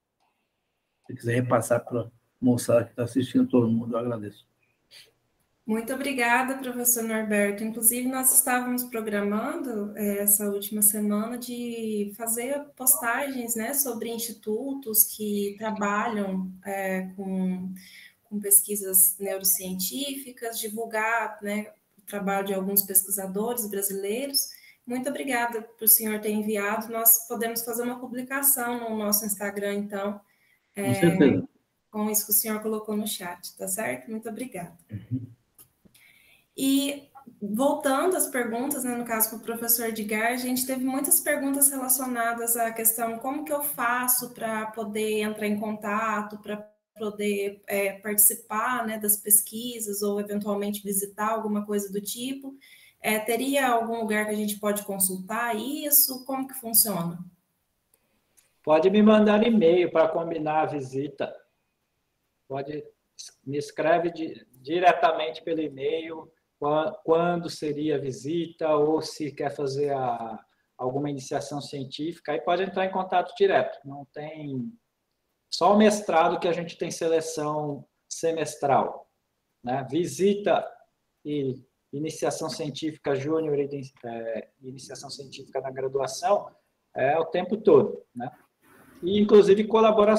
Se quiser repassar para a moçada que está assistindo, todo mundo, eu agradeço. Muito obrigada, professor Norberto. Inclusive, nós estávamos programando é, essa última semana de fazer postagens, né, sobre institutos que trabalham é, com, com pesquisas neurocientíficas, divulgar, né, o trabalho de alguns pesquisadores brasileiros. Muito obrigada por o senhor ter enviado. Nós podemos fazer uma publicação no nosso Instagram, então, é, com certeza, com isso que o senhor colocou no chat, tá certo? Muito obrigada. Uhum. E, voltando às perguntas, né, no caso, para o professor Edgar, a gente teve muitas perguntas relacionadas à questão como que eu faço para poder entrar em contato, para poder é, participar, né, das pesquisas ou, eventualmente, visitar alguma coisa do tipo. É, teria algum lugar que a gente pode consultar isso? Como que funciona? Pode me mandar e-mail para combinar a visita. Pode, me escreve de, diretamente pelo e-mail, quando seria a visita, ou se quer fazer a, alguma iniciação científica, aí pode entrar em contato direto. Não tem... Só o mestrado que a gente tem seleção semestral, né? Visita e iniciação científica júnior e é, iniciação científica na graduação é o tempo todo, né? E, inclusive,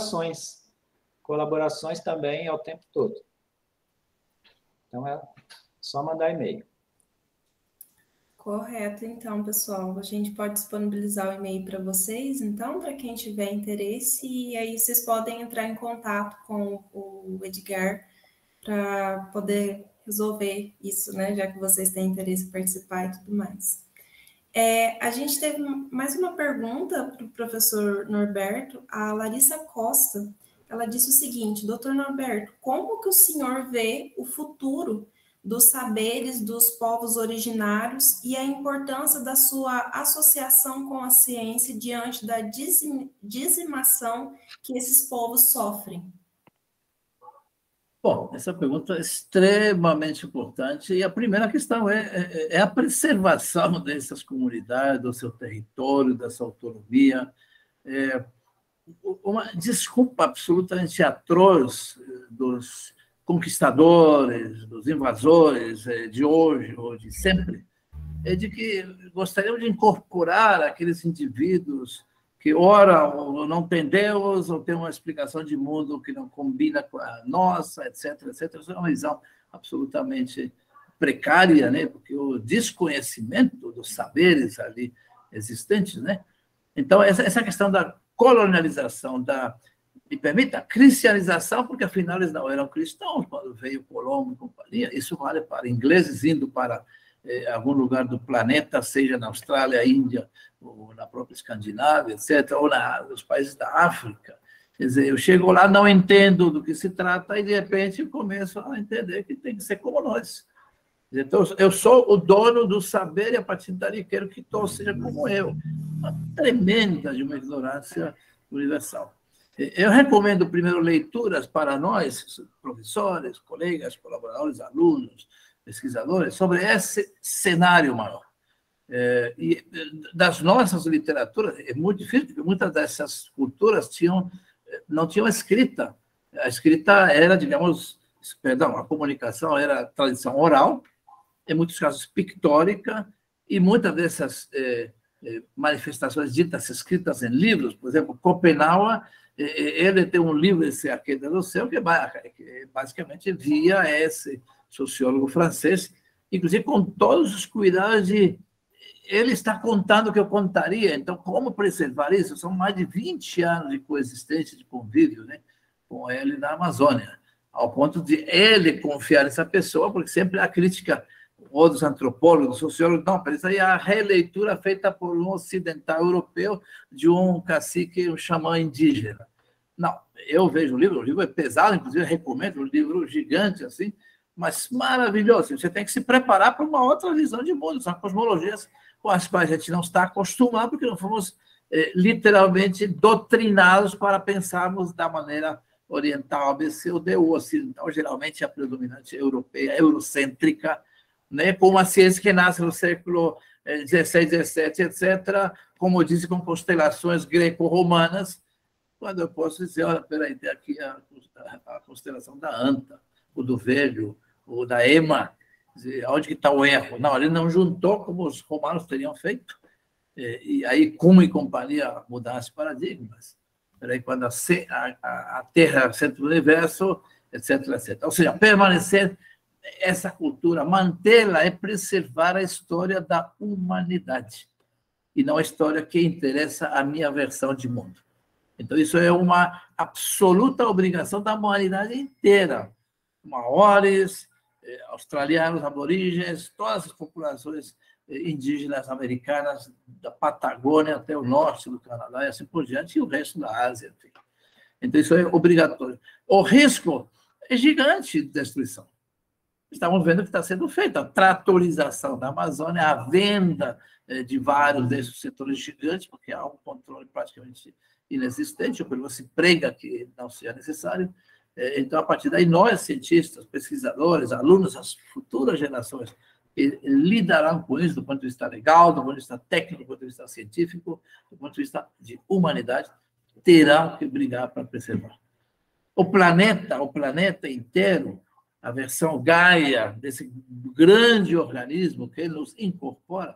colaborações. Colaborações também é o tempo todo. Então, é... Só mandar e-mail. Correto, então, pessoal. A gente pode disponibilizar o e-mail para vocês, então, para quem tiver interesse, e aí vocês podem entrar em contato com o Edgar para poder resolver isso, né? Já que vocês têm interesse em participar e tudo mais. É, a gente teve mais uma pergunta para o professor Norberto, a Larissa Costa. Ela disse o seguinte: doutor Norberto, como que o senhor vê o futuro dos saberes dos povos originários e a importância da sua associação com a ciência diante da dizimação que esses povos sofrem? Bom, essa pergunta é extremamente importante, e a primeira questão é, é, é a preservação dessas comunidades, do seu território, da sua autonomia. É uma desculpa absolutamente atroz dos conquistadores, dos invasores de hoje ou de sempre, é de que gostariam de incorporar aqueles indivíduos que, ora, ou não tem Deus, ou tem uma explicação de mundo que não combina com a nossa, etc, etcétera. Isso é uma visão absolutamente precária, né? Porque o desconhecimento dos saberes ali existentes, né? Então, essa, essa questão da colonialização, da, me permita, a cristianização, porque afinal eles não eram cristãos quando veio Colombo e companhia. Isso vale para ingleses indo para eh, algum lugar do planeta, seja na Austrália, Índia, ou na própria Escandinávia, etcétera, ou na, nos países da África. Quer dizer, eu chego lá, não entendo do que se trata, e de repente eu começo a entender que tem que ser como nós. Então, eu sou o dono do saber e, a partir dali, quero que todos sejam como eu. Uma tremenda de uma ignorância universal. Eu recomendo, primeiro, leituras para nós, professores, colegas, colaboradores, alunos, pesquisadores, sobre esse cenário maior. E das nossas literaturas, é muito difícil, porque muitas dessas culturas tinham, não tinham escrita. A escrita era, digamos, perdão, a comunicação era tradição oral, em muitos casos pictórica, e muitas dessas eh, eh, manifestações ditas escritas em livros, por exemplo, Schopenhauer, eh, ele tem um livro, esse A Queda do Céu, que, que basicamente via esse sociólogo francês, inclusive com todos os cuidados de... Ele está contando o que eu contaria, então como preservar isso? São mais de vinte anos de coexistência, de convívio, né, com ele na Amazônia, ao ponto de ele confiar nessa pessoa, porque sempre a crítica ou dos antropólogos, dos sociólogos, não, mas isso aí é a releitura feita por um ocidental europeu de um cacique, um xamã indígena. Não, eu vejo o livro, o livro é pesado, inclusive eu recomendo, um livro gigante, assim, mas maravilhoso. Você tem que se preparar para uma outra visão de mundo, são cosmologias com as quais a gente não está acostumado, porque não fomos eh, literalmente doutrinados para pensarmos da maneira oriental, A B C ou D, o ocidental, geralmente a predominante europeia, eurocêntrica, né, com uma ciência que nasce no século dezesseis, dezessete, etcétera, como dizem, com constelações greco-romanas, quando eu posso dizer, olha, peraí, tem aqui a, a, a constelação da Anta, ou do Velho, ou da Ema, dizer, onde que está o erro? Não, ele não juntou como os romanos teriam feito, e, e aí Kuhn e companhia mudasse paradigmas. Peraí, quando a, a, a Terra é o centro do universo, etcétera, etcétera. Ou seja, permanecer essa cultura, mantê-la é preservar a história da humanidade e não a história que interessa a minha versão de mundo. Então, isso é uma absoluta obrigação da humanidade inteira. Maoris, australianos, aborígenes, todas as populações indígenas americanas, da Patagônia até o norte do Canadá e assim por diante, e o resto da Ásia. Enfim. Então, isso é obrigatório. O risco é gigante de destruição. Estamos vendo que está sendo feita a tratorização da Amazônia, a venda de vários desses setores gigantes, porque há um controle praticamente inexistente, ou pelo menos se prega que não seja necessário. Então, a partir daí, nós, cientistas, pesquisadores, alunos, as futuras gerações que lidarão com isso do ponto de vista legal, do ponto de vista técnico, do ponto de vista científico, do ponto de vista de humanidade, terão que brigar para preservar. O planeta, o planeta inteiro, a versão Gaia desse grande organismo que ele nos incorpora,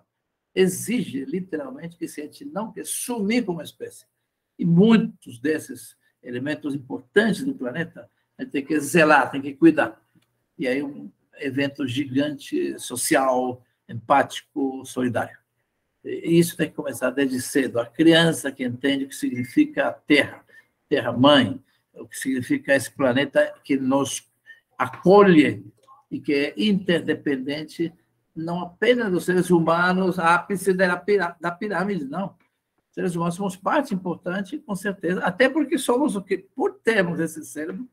exige, literalmente, que se a gente não quer sumir como espécie, e muitos desses elementos importantes do planeta, a gente tem que zelar, tem que cuidar. E aí evento gigante, social, empático, solidário. E isso tem que começar desde cedo. A criança que entende o que significa a Terra, Terra-mãe, o que significa esse planeta que nos acolhe e que é interdependente, não apenas dos seres humanos, ápice da pirâmide, não. Os seres humanos somos parte importante, com certeza, até porque somos o que, por termos esse cérebro,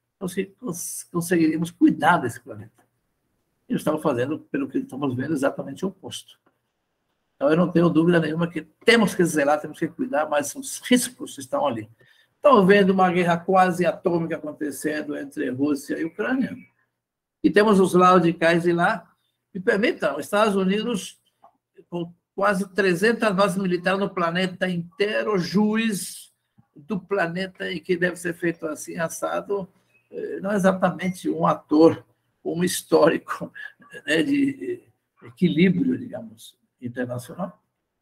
nós conseguiríamos cuidar desse planeta. E estamos fazendo, pelo que estamos vendo, exatamente o oposto. Então, eu não tenho dúvida nenhuma que temos que zelar, temos que cuidar, mas os riscos estão ali. Estamos vendo uma guerra quase atômica acontecendo entre Rússia e Ucrânia. E temos os radicais de lá. Me permitam, os Estados Unidos, com quase trezentas bases militares no planeta inteiro, juiz do planeta e que deve ser feito assim, assado, não é exatamente um ator, um histórico, né, de equilíbrio, digamos, internacional.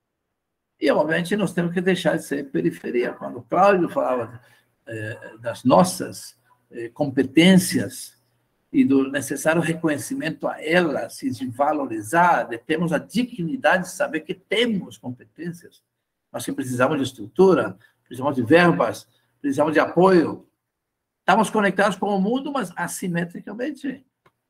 E, obviamente, nós temos que deixar de ser periferia. Quando o Cláudio falava eh, das nossas eh, competências e do necessário reconhecimento a elas, e de valorizar, de termos a dignidade de saber que temos competências, nós que precisamos de estrutura, precisamos de verbas, precisamos de apoio. Estamos conectados com o mundo, mas assimetricamente.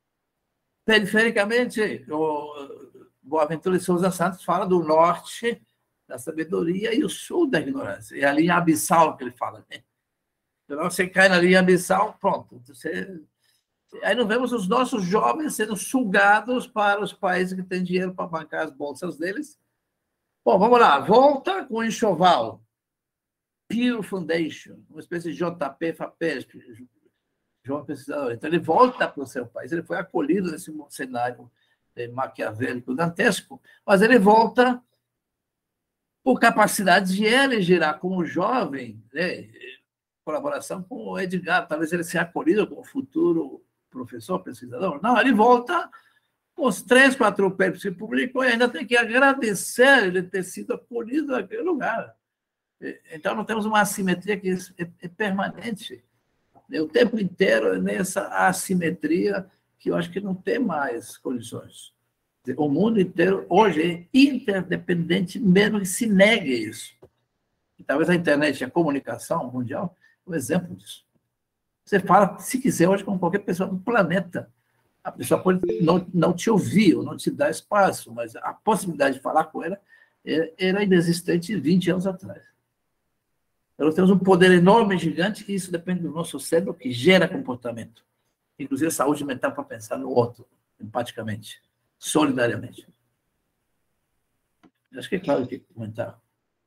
Perifericamente, o Boaventura de Souza Santos fala do norte da sabedoria e o sul da ignorância. É a linha abissal que ele fala. Né? Então, você cai na linha abissal, pronto. Você... Aí não vemos os nossos jovens sendo sugados para os países que têm dinheiro para bancar as bolsas deles. Bom, vamos lá. Volta com o enxoval. Pew Foundation, uma espécie de J P, FAPESP, João Pesquisador. Então, ele volta para o seu país. Ele foi acolhido nesse cenário maquiavélico, dantesco, mas ele volta por capacidade de ele gerar como jovem, né, colaboração com o Edgar, talvez ele seja acolhido como futuro professor, pesquisador. Não, ele volta com os três, quatro papers que publicou e ainda tem que agradecer ele ter sido acolhido naquele lugar. Então, nós temos uma assimetria que é, é permanente. O tempo inteiro nessa assimetria que eu acho que não tem mais condições. O mundo inteiro hoje é interdependente, mesmo que se negue isso. E talvez a internet e a comunicação mundial é um exemplo disso. Você fala, se quiser, hoje com qualquer pessoa do planeta. A pessoa pode não, não te ouvir ou não te dar espaço, mas a possibilidade de falar com ela era inexistente vinte anos atrás. Nós temos um poder enorme, gigante, e isso depende do nosso cérebro, que gera comportamento. Inclusive a saúde mental para pensar no outro, empaticamente, solidariamente. Acho que é claro que comentar.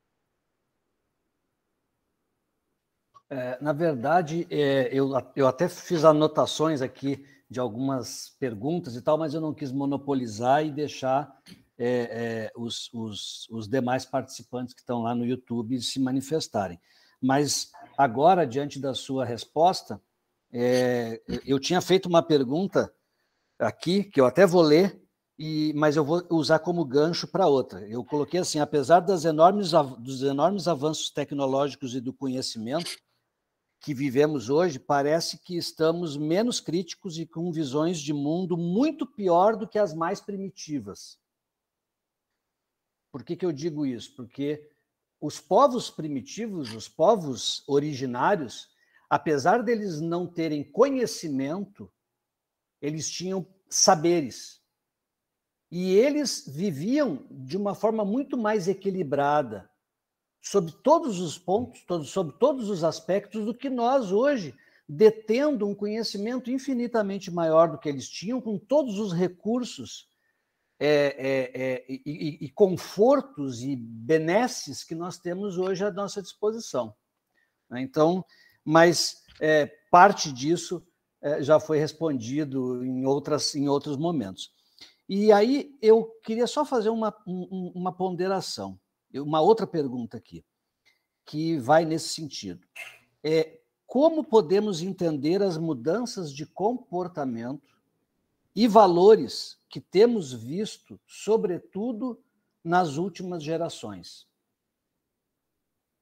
É, na verdade, é, eu, eu até fiz anotações aqui de algumas perguntas e tal, mas eu não quis monopolizar e deixar é, é, os, os, os demais participantes que estão lá no YouTube se manifestarem. Mas agora, diante da sua resposta, é, eu tinha feito uma pergunta aqui, que eu até vou ler, e, mas eu vou usar como gancho para outra. Eu coloquei assim, apesar das enormes, dos enormes avanços tecnológicos e do conhecimento que vivemos hoje, parece que estamos menos críticos e com visões de mundo muito pior do que as mais primitivas. Por que que eu digo isso? Porque os povos primitivos, os povos originários, apesar deles não terem conhecimento, eles tinham saberes. E eles viviam de uma forma muito mais equilibrada, sob todos os pontos, sob todos os aspectos, do que nós hoje, detendo um conhecimento infinitamente maior do que eles tinham, com todos os recursos É, é, é, e, e, e confortos e benesses que nós temos hoje à nossa disposição. Então, mas é, parte disso é, já foi respondido em, outras, em outros momentos. E aí eu queria só fazer uma, um, uma ponderação, uma outra pergunta aqui, que vai nesse sentido. É, como podemos entender as mudanças de comportamento e valores que temos visto, sobretudo nas últimas gerações?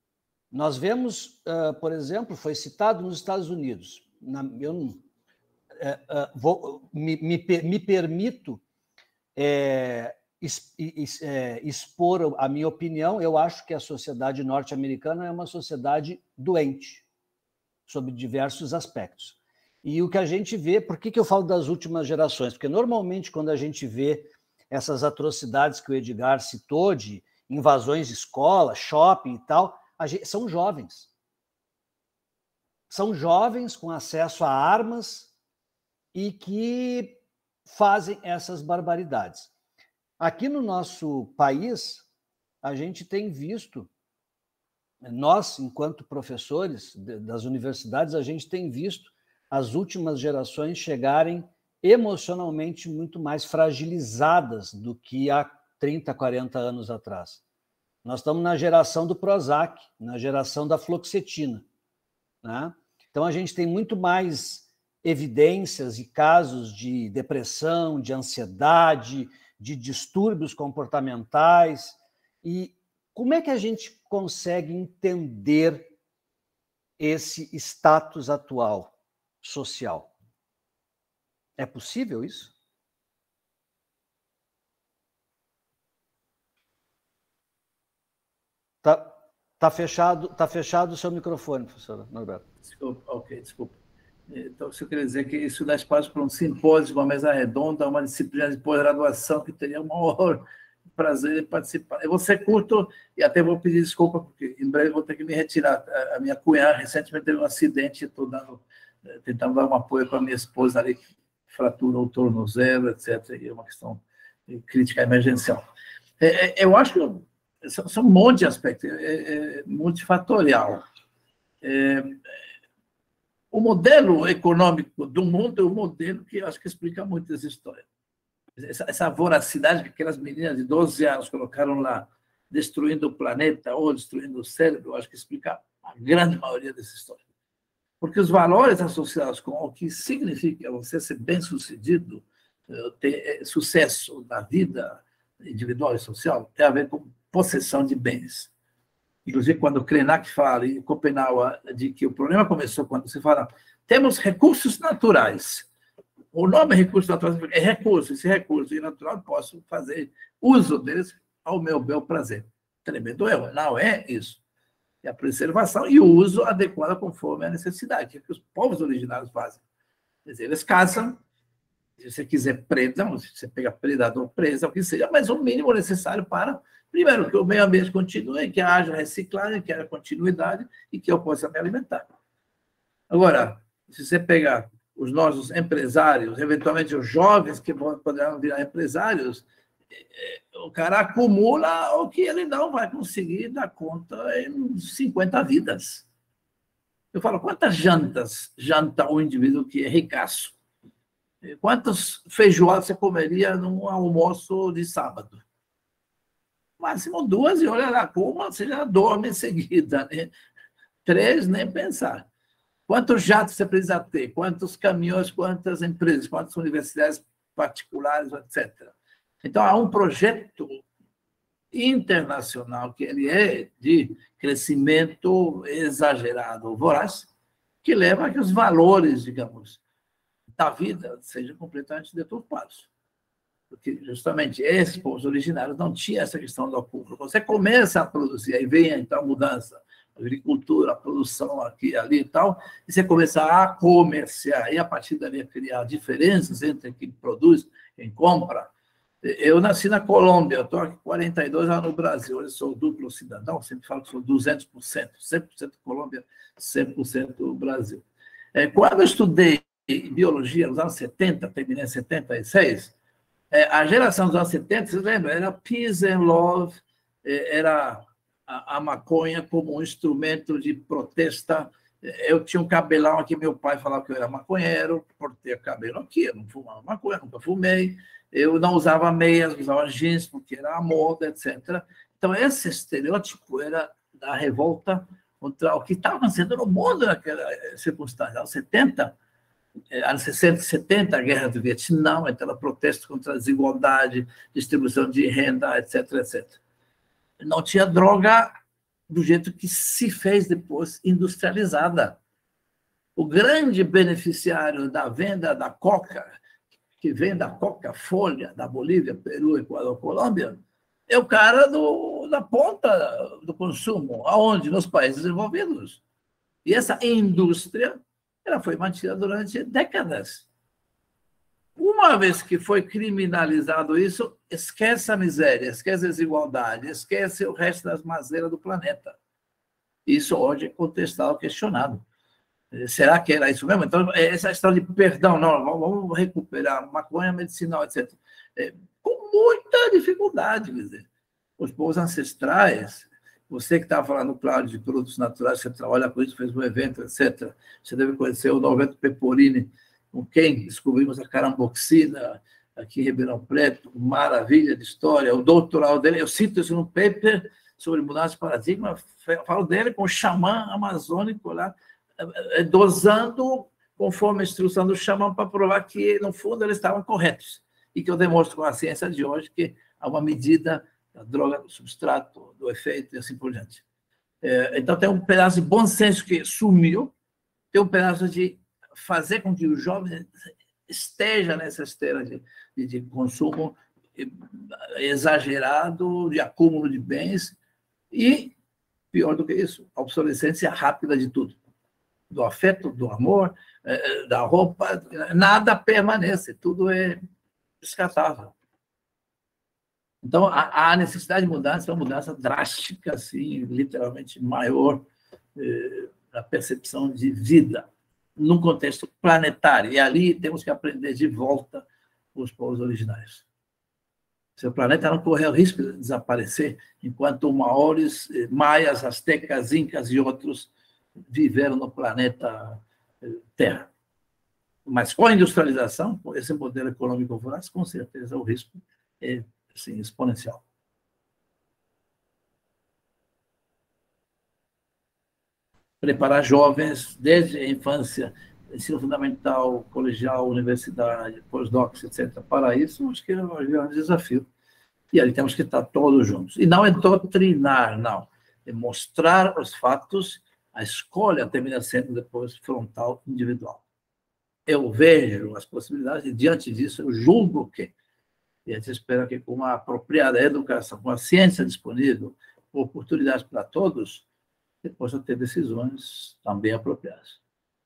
Nós vemos, uh, por exemplo, foi citado nos Estados Unidos. Na, eu, é, é, vou, me, me, me permito é, es, es, é, expor a minha opinião. Eu acho que a sociedade norte-americana é uma sociedade doente, sob diversos aspectos. E o que a gente vê, por que, que eu falo das últimas gerações? Porque normalmente quando a gente vê essas atrocidades que o Edgar citou, de invasões de escola, shopping e tal, a gente, são jovens. São jovens com acesso a armas e que fazem essas barbaridades. Aqui no nosso país, a gente tem visto, nós, enquanto professores das universidades, a gente tem visto as últimas gerações chegarem emocionalmente muito mais fragilizadas do que há trinta, quarenta anos atrás. Nós estamos na geração do Prozac, na geração da fluoxetina, né? Então, a gente tem muito mais evidências e casos de depressão, de ansiedade, de distúrbios comportamentais. E como é que a gente consegue entender esse status atual social? É possível isso? Tá, tá fechado, tá fechado o seu microfone, professora Norberto. Desculpa, ok, desculpa. Então, se eu queria dizer que isso dá espaço para um simpósio, uma mesa redonda, uma disciplina de pós-graduação que teria o maior prazer em participar. Eu vou ser curto e até vou pedir desculpa, porque em breve vou ter que me retirar. A minha cunhada recentemente teve um acidente, estou dando, tentando dar um apoio para a minha esposa ali, que fraturou o tornozelo, etcétera. E é uma questão crítica emergencial. Eu acho que são um monte de aspectos, é multifatorial. É, o modelo econômico do mundo é um modelo que acho que explica muito essa história. Essa, essa voracidade que aquelas meninas de doze anos colocaram lá, destruindo o planeta ou destruindo o cérebro, acho que explica a grande maioria dessa história. Porque os valores associados com o que significa você ser bem-sucedido, ter sucesso na vida individual e social, tem a ver com possessão de bens. Inclusive, quando o Krenak fala em Copenhague de que o problema começou quando você fala temos recursos naturais. O nome recurso natural é recurso. Esse recurso natural posso fazer uso deles ao meu bel prazer. Tremendo erro. Não é isso. É a preservação e o uso adequado conforme a necessidade, que é o que os povos originários fazem. Quer dizer, eles caçam, se você quiser presa, se você pega predador, presa, o que seja, mas o mínimo necessário para, primeiro, que o meio ambiente continue, que haja reciclagem, que haja continuidade e que eu possa me alimentar. Agora, se você pegar os nossos empresários, eventualmente os jovens que poderão virar empresários, o cara acumula o que ele não vai conseguir dar conta em cinquenta vidas. Eu falo, quantas jantas janta um indivíduo que é ricaço? Quantas feijoadas você comeria num almoço de sábado? Máximo duas, e olha lá, com uma você já dorme em seguida, né? Três, nem pensar. Quantos jatos você precisa ter? Quantos caminhões, quantas empresas, quantas universidades particulares, etcétera. Então, há um projeto internacional que ele é de crescimento exagerado, voraz, que leva a que os valores, digamos, da vida sejam completamente deturpados. Porque, justamente, esses povos originários não tinham essa questão do acúmulo. Você começa a produzir, aí vem, então, a mudança, a agricultura, a produção aqui, ali e tal, e você começa a comerciar, e a partir dali a criar diferenças entre quem produz, quem compra. Eu nasci na Colômbia, eu estou aqui quarenta e dois anos no Brasil, eu sou duplo cidadão, sempre falo que sou duzentos por cento, cem por cento Colômbia, cem por cento Brasil. Quando eu estudei biologia nos anos setenta, terminei em setenta e seis, a geração dos anos setenta, vocês lembram? Era peace and love, era a, a maconha como um instrumento de protesta. Eu tinha um cabelão aqui, meu pai falava que eu era maconheiro, por ter cabelo aqui, eu não fumava maconha, nunca fumei, eu não usava meias, usava jeans, porque era a moda, etcétera. Então, esse estereótipo era da revolta contra o que estava acontecendo no mundo naquela circunstância. Anos setenta, anos sessenta e setenta, a guerra do Vietnã, então, protesto contra a desigualdade, distribuição de renda, etcétera, etcétera. Não tinha droga do jeito que se fez depois industrializada. O grande beneficiário da venda da coca, que vem da coca-folha da Bolívia, Peru, Equador, Colômbia, é o cara do, da ponta do consumo. Aonde? Nos países desenvolvidos. E essa indústria ela foi mantida durante décadas. Uma vez que foi criminalizado isso, esquece a miséria, esquece a desigualdade, esquece o resto das mazelas do planeta. Isso hoje é contestado, questionado. Será que era isso mesmo? Então, essa história de perdão, não, vamos recuperar maconha medicinal, etcétera. É, com muita dificuldade, quer dizer. Os povos ancestrais, você que estava falando, Cláudio, de produtos naturais, você trabalha com isso, fez um evento, etcétera. Você deve conhecer o Norberto Peporini, com quem descobrimos a caramboxina aqui em Ribeirão Preto, maravilha de história, o doutorado dele, eu cito isso no paper sobre mudança de paradigma, falo dele com o xamã amazônico lá, dosando conforme a instrução do xamã para provar que, no fundo, eles estavam corretos. E que eu demonstro com a ciência de hoje que há uma medida da droga, do substrato, do efeito e assim por diante. Então, tem um pedaço de bom senso que sumiu, tem um pedaço de fazer com que o jovem esteja nessa esteira de, de, de consumo exagerado, de acúmulo de bens, e, pior do que isso, a obsolescência rápida de tudo. Do afeto, do amor, da roupa, nada permanece, tudo é descartável. Então, há necessidade de mudança, uma mudança drástica, assim, literalmente maior, na percepção de vida, num contexto planetário. E ali temos que aprender de volta os povos originários. Seu planeta não corre o risco de desaparecer, enquanto maores, maias, astecas, incas e outros viveram no planeta Terra. Mas com a industrialização, com esse modelo econômico voraz, com certeza o risco é assim, exponencial. Preparar jovens desde a infância, ensino fundamental, colegial, universidade, pós-docs, etcétera, para isso, acho que é um desafio. E ali temos que estar todos juntos. E não é doutrinar, não. É mostrar os fatos, a escolha termina sendo depois frontal, individual. Eu vejo as possibilidades e, diante disso, eu julgo que, e a gente espera que com uma apropriada educação, com a ciência disponível, oportunidades para todos, você possa ter decisões também apropriadas.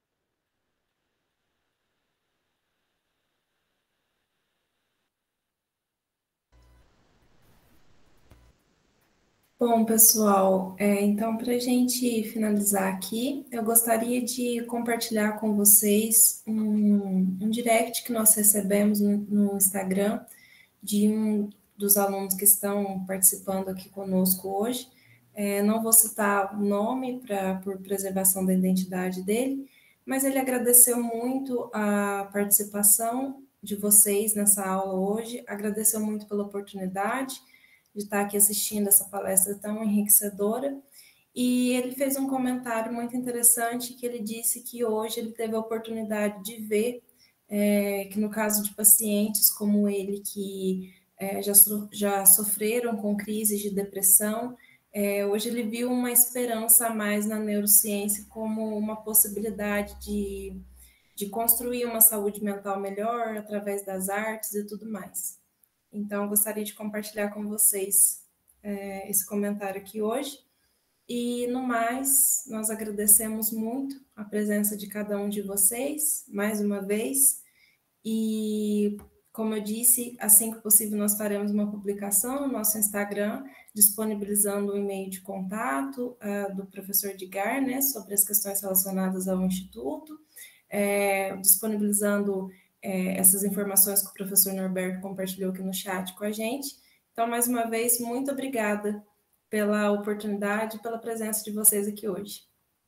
Bom, pessoal, é, então, para a gente finalizar aqui, eu gostaria de compartilhar com vocês um, um direct que nós recebemos no, no Instagram de um dos alunos que estão participando aqui conosco hoje. É, não vou citar o nome pra, por preservação da identidade dele, mas ele agradeceu muito a participação de vocês nessa aula hoje, agradeceu muito pela oportunidade de estar aqui assistindo essa palestra tão enriquecedora, e ele fez um comentário muito interessante, que ele disse que hoje ele teve a oportunidade de ver é, que no caso de pacientes como ele, que é, já, já sofreram com crises de depressão, é, hoje ele viu uma esperança a mais na neurociência como uma possibilidade de, de construir uma saúde mental melhor através das artes e tudo mais. Então, eu gostaria de compartilhar com vocês é, esse comentário aqui hoje. E, no mais, nós agradecemos muito a presença de cada um de vocês, mais uma vez. E, como eu disse, assim que possível, nós faremos uma publicação no nosso Instagram, disponibilizando o e-mail de contato uh, do professor Edgar, né, sobre as questões relacionadas ao Instituto, é, disponibilizando É, essas informações que o professor Norberto compartilhou aqui no chat com a gente. Então, mais uma vez, muito obrigada pela oportunidade e pela presença de vocês aqui hoje.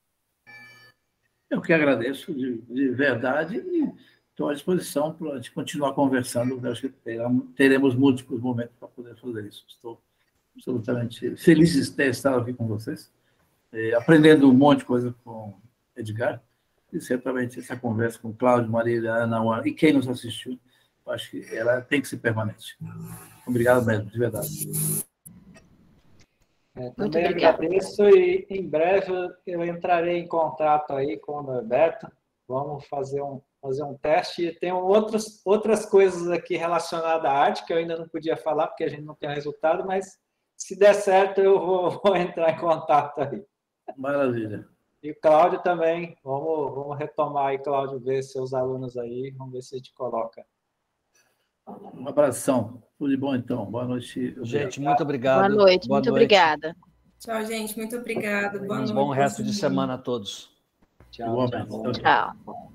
Eu que agradeço de, de verdade e estou à disposição para a gente continuar conversando. Eu acho que teremos múltiplos momentos para poder fazer isso. Estou absolutamente feliz de ter estado aqui com vocês, é, aprendendo um monte de coisa com Edgar. E certamente essa conversa com Cláudio, Marília, Ana, Ana e quem nos assistiu, acho que ela tem que ser permanente. Obrigado mesmo, de verdade. É, também agradeço e em breve eu entrarei em contato aí com o Norberto vamos fazer um, fazer um teste. E tem outros, outras coisas aqui relacionadas à arte que eu ainda não podia falar, porque a gente não tem resultado, mas se der certo, eu vou, vou entrar em contato aí. Maravilha. E o Cláudio também, vamos, vamos retomar aí, Cláudio, ver seus alunos aí, vamos ver se a gente coloca. Um abração. Tudo de bom, então. Boa noite. Gente, muito obrigado. Boa noite, Boa muito noite. obrigada. Tchau, gente. Muito obrigada. Boa Um noite. bom resto de semana a todos. Tchau, Igualmente. tchau. Tchau.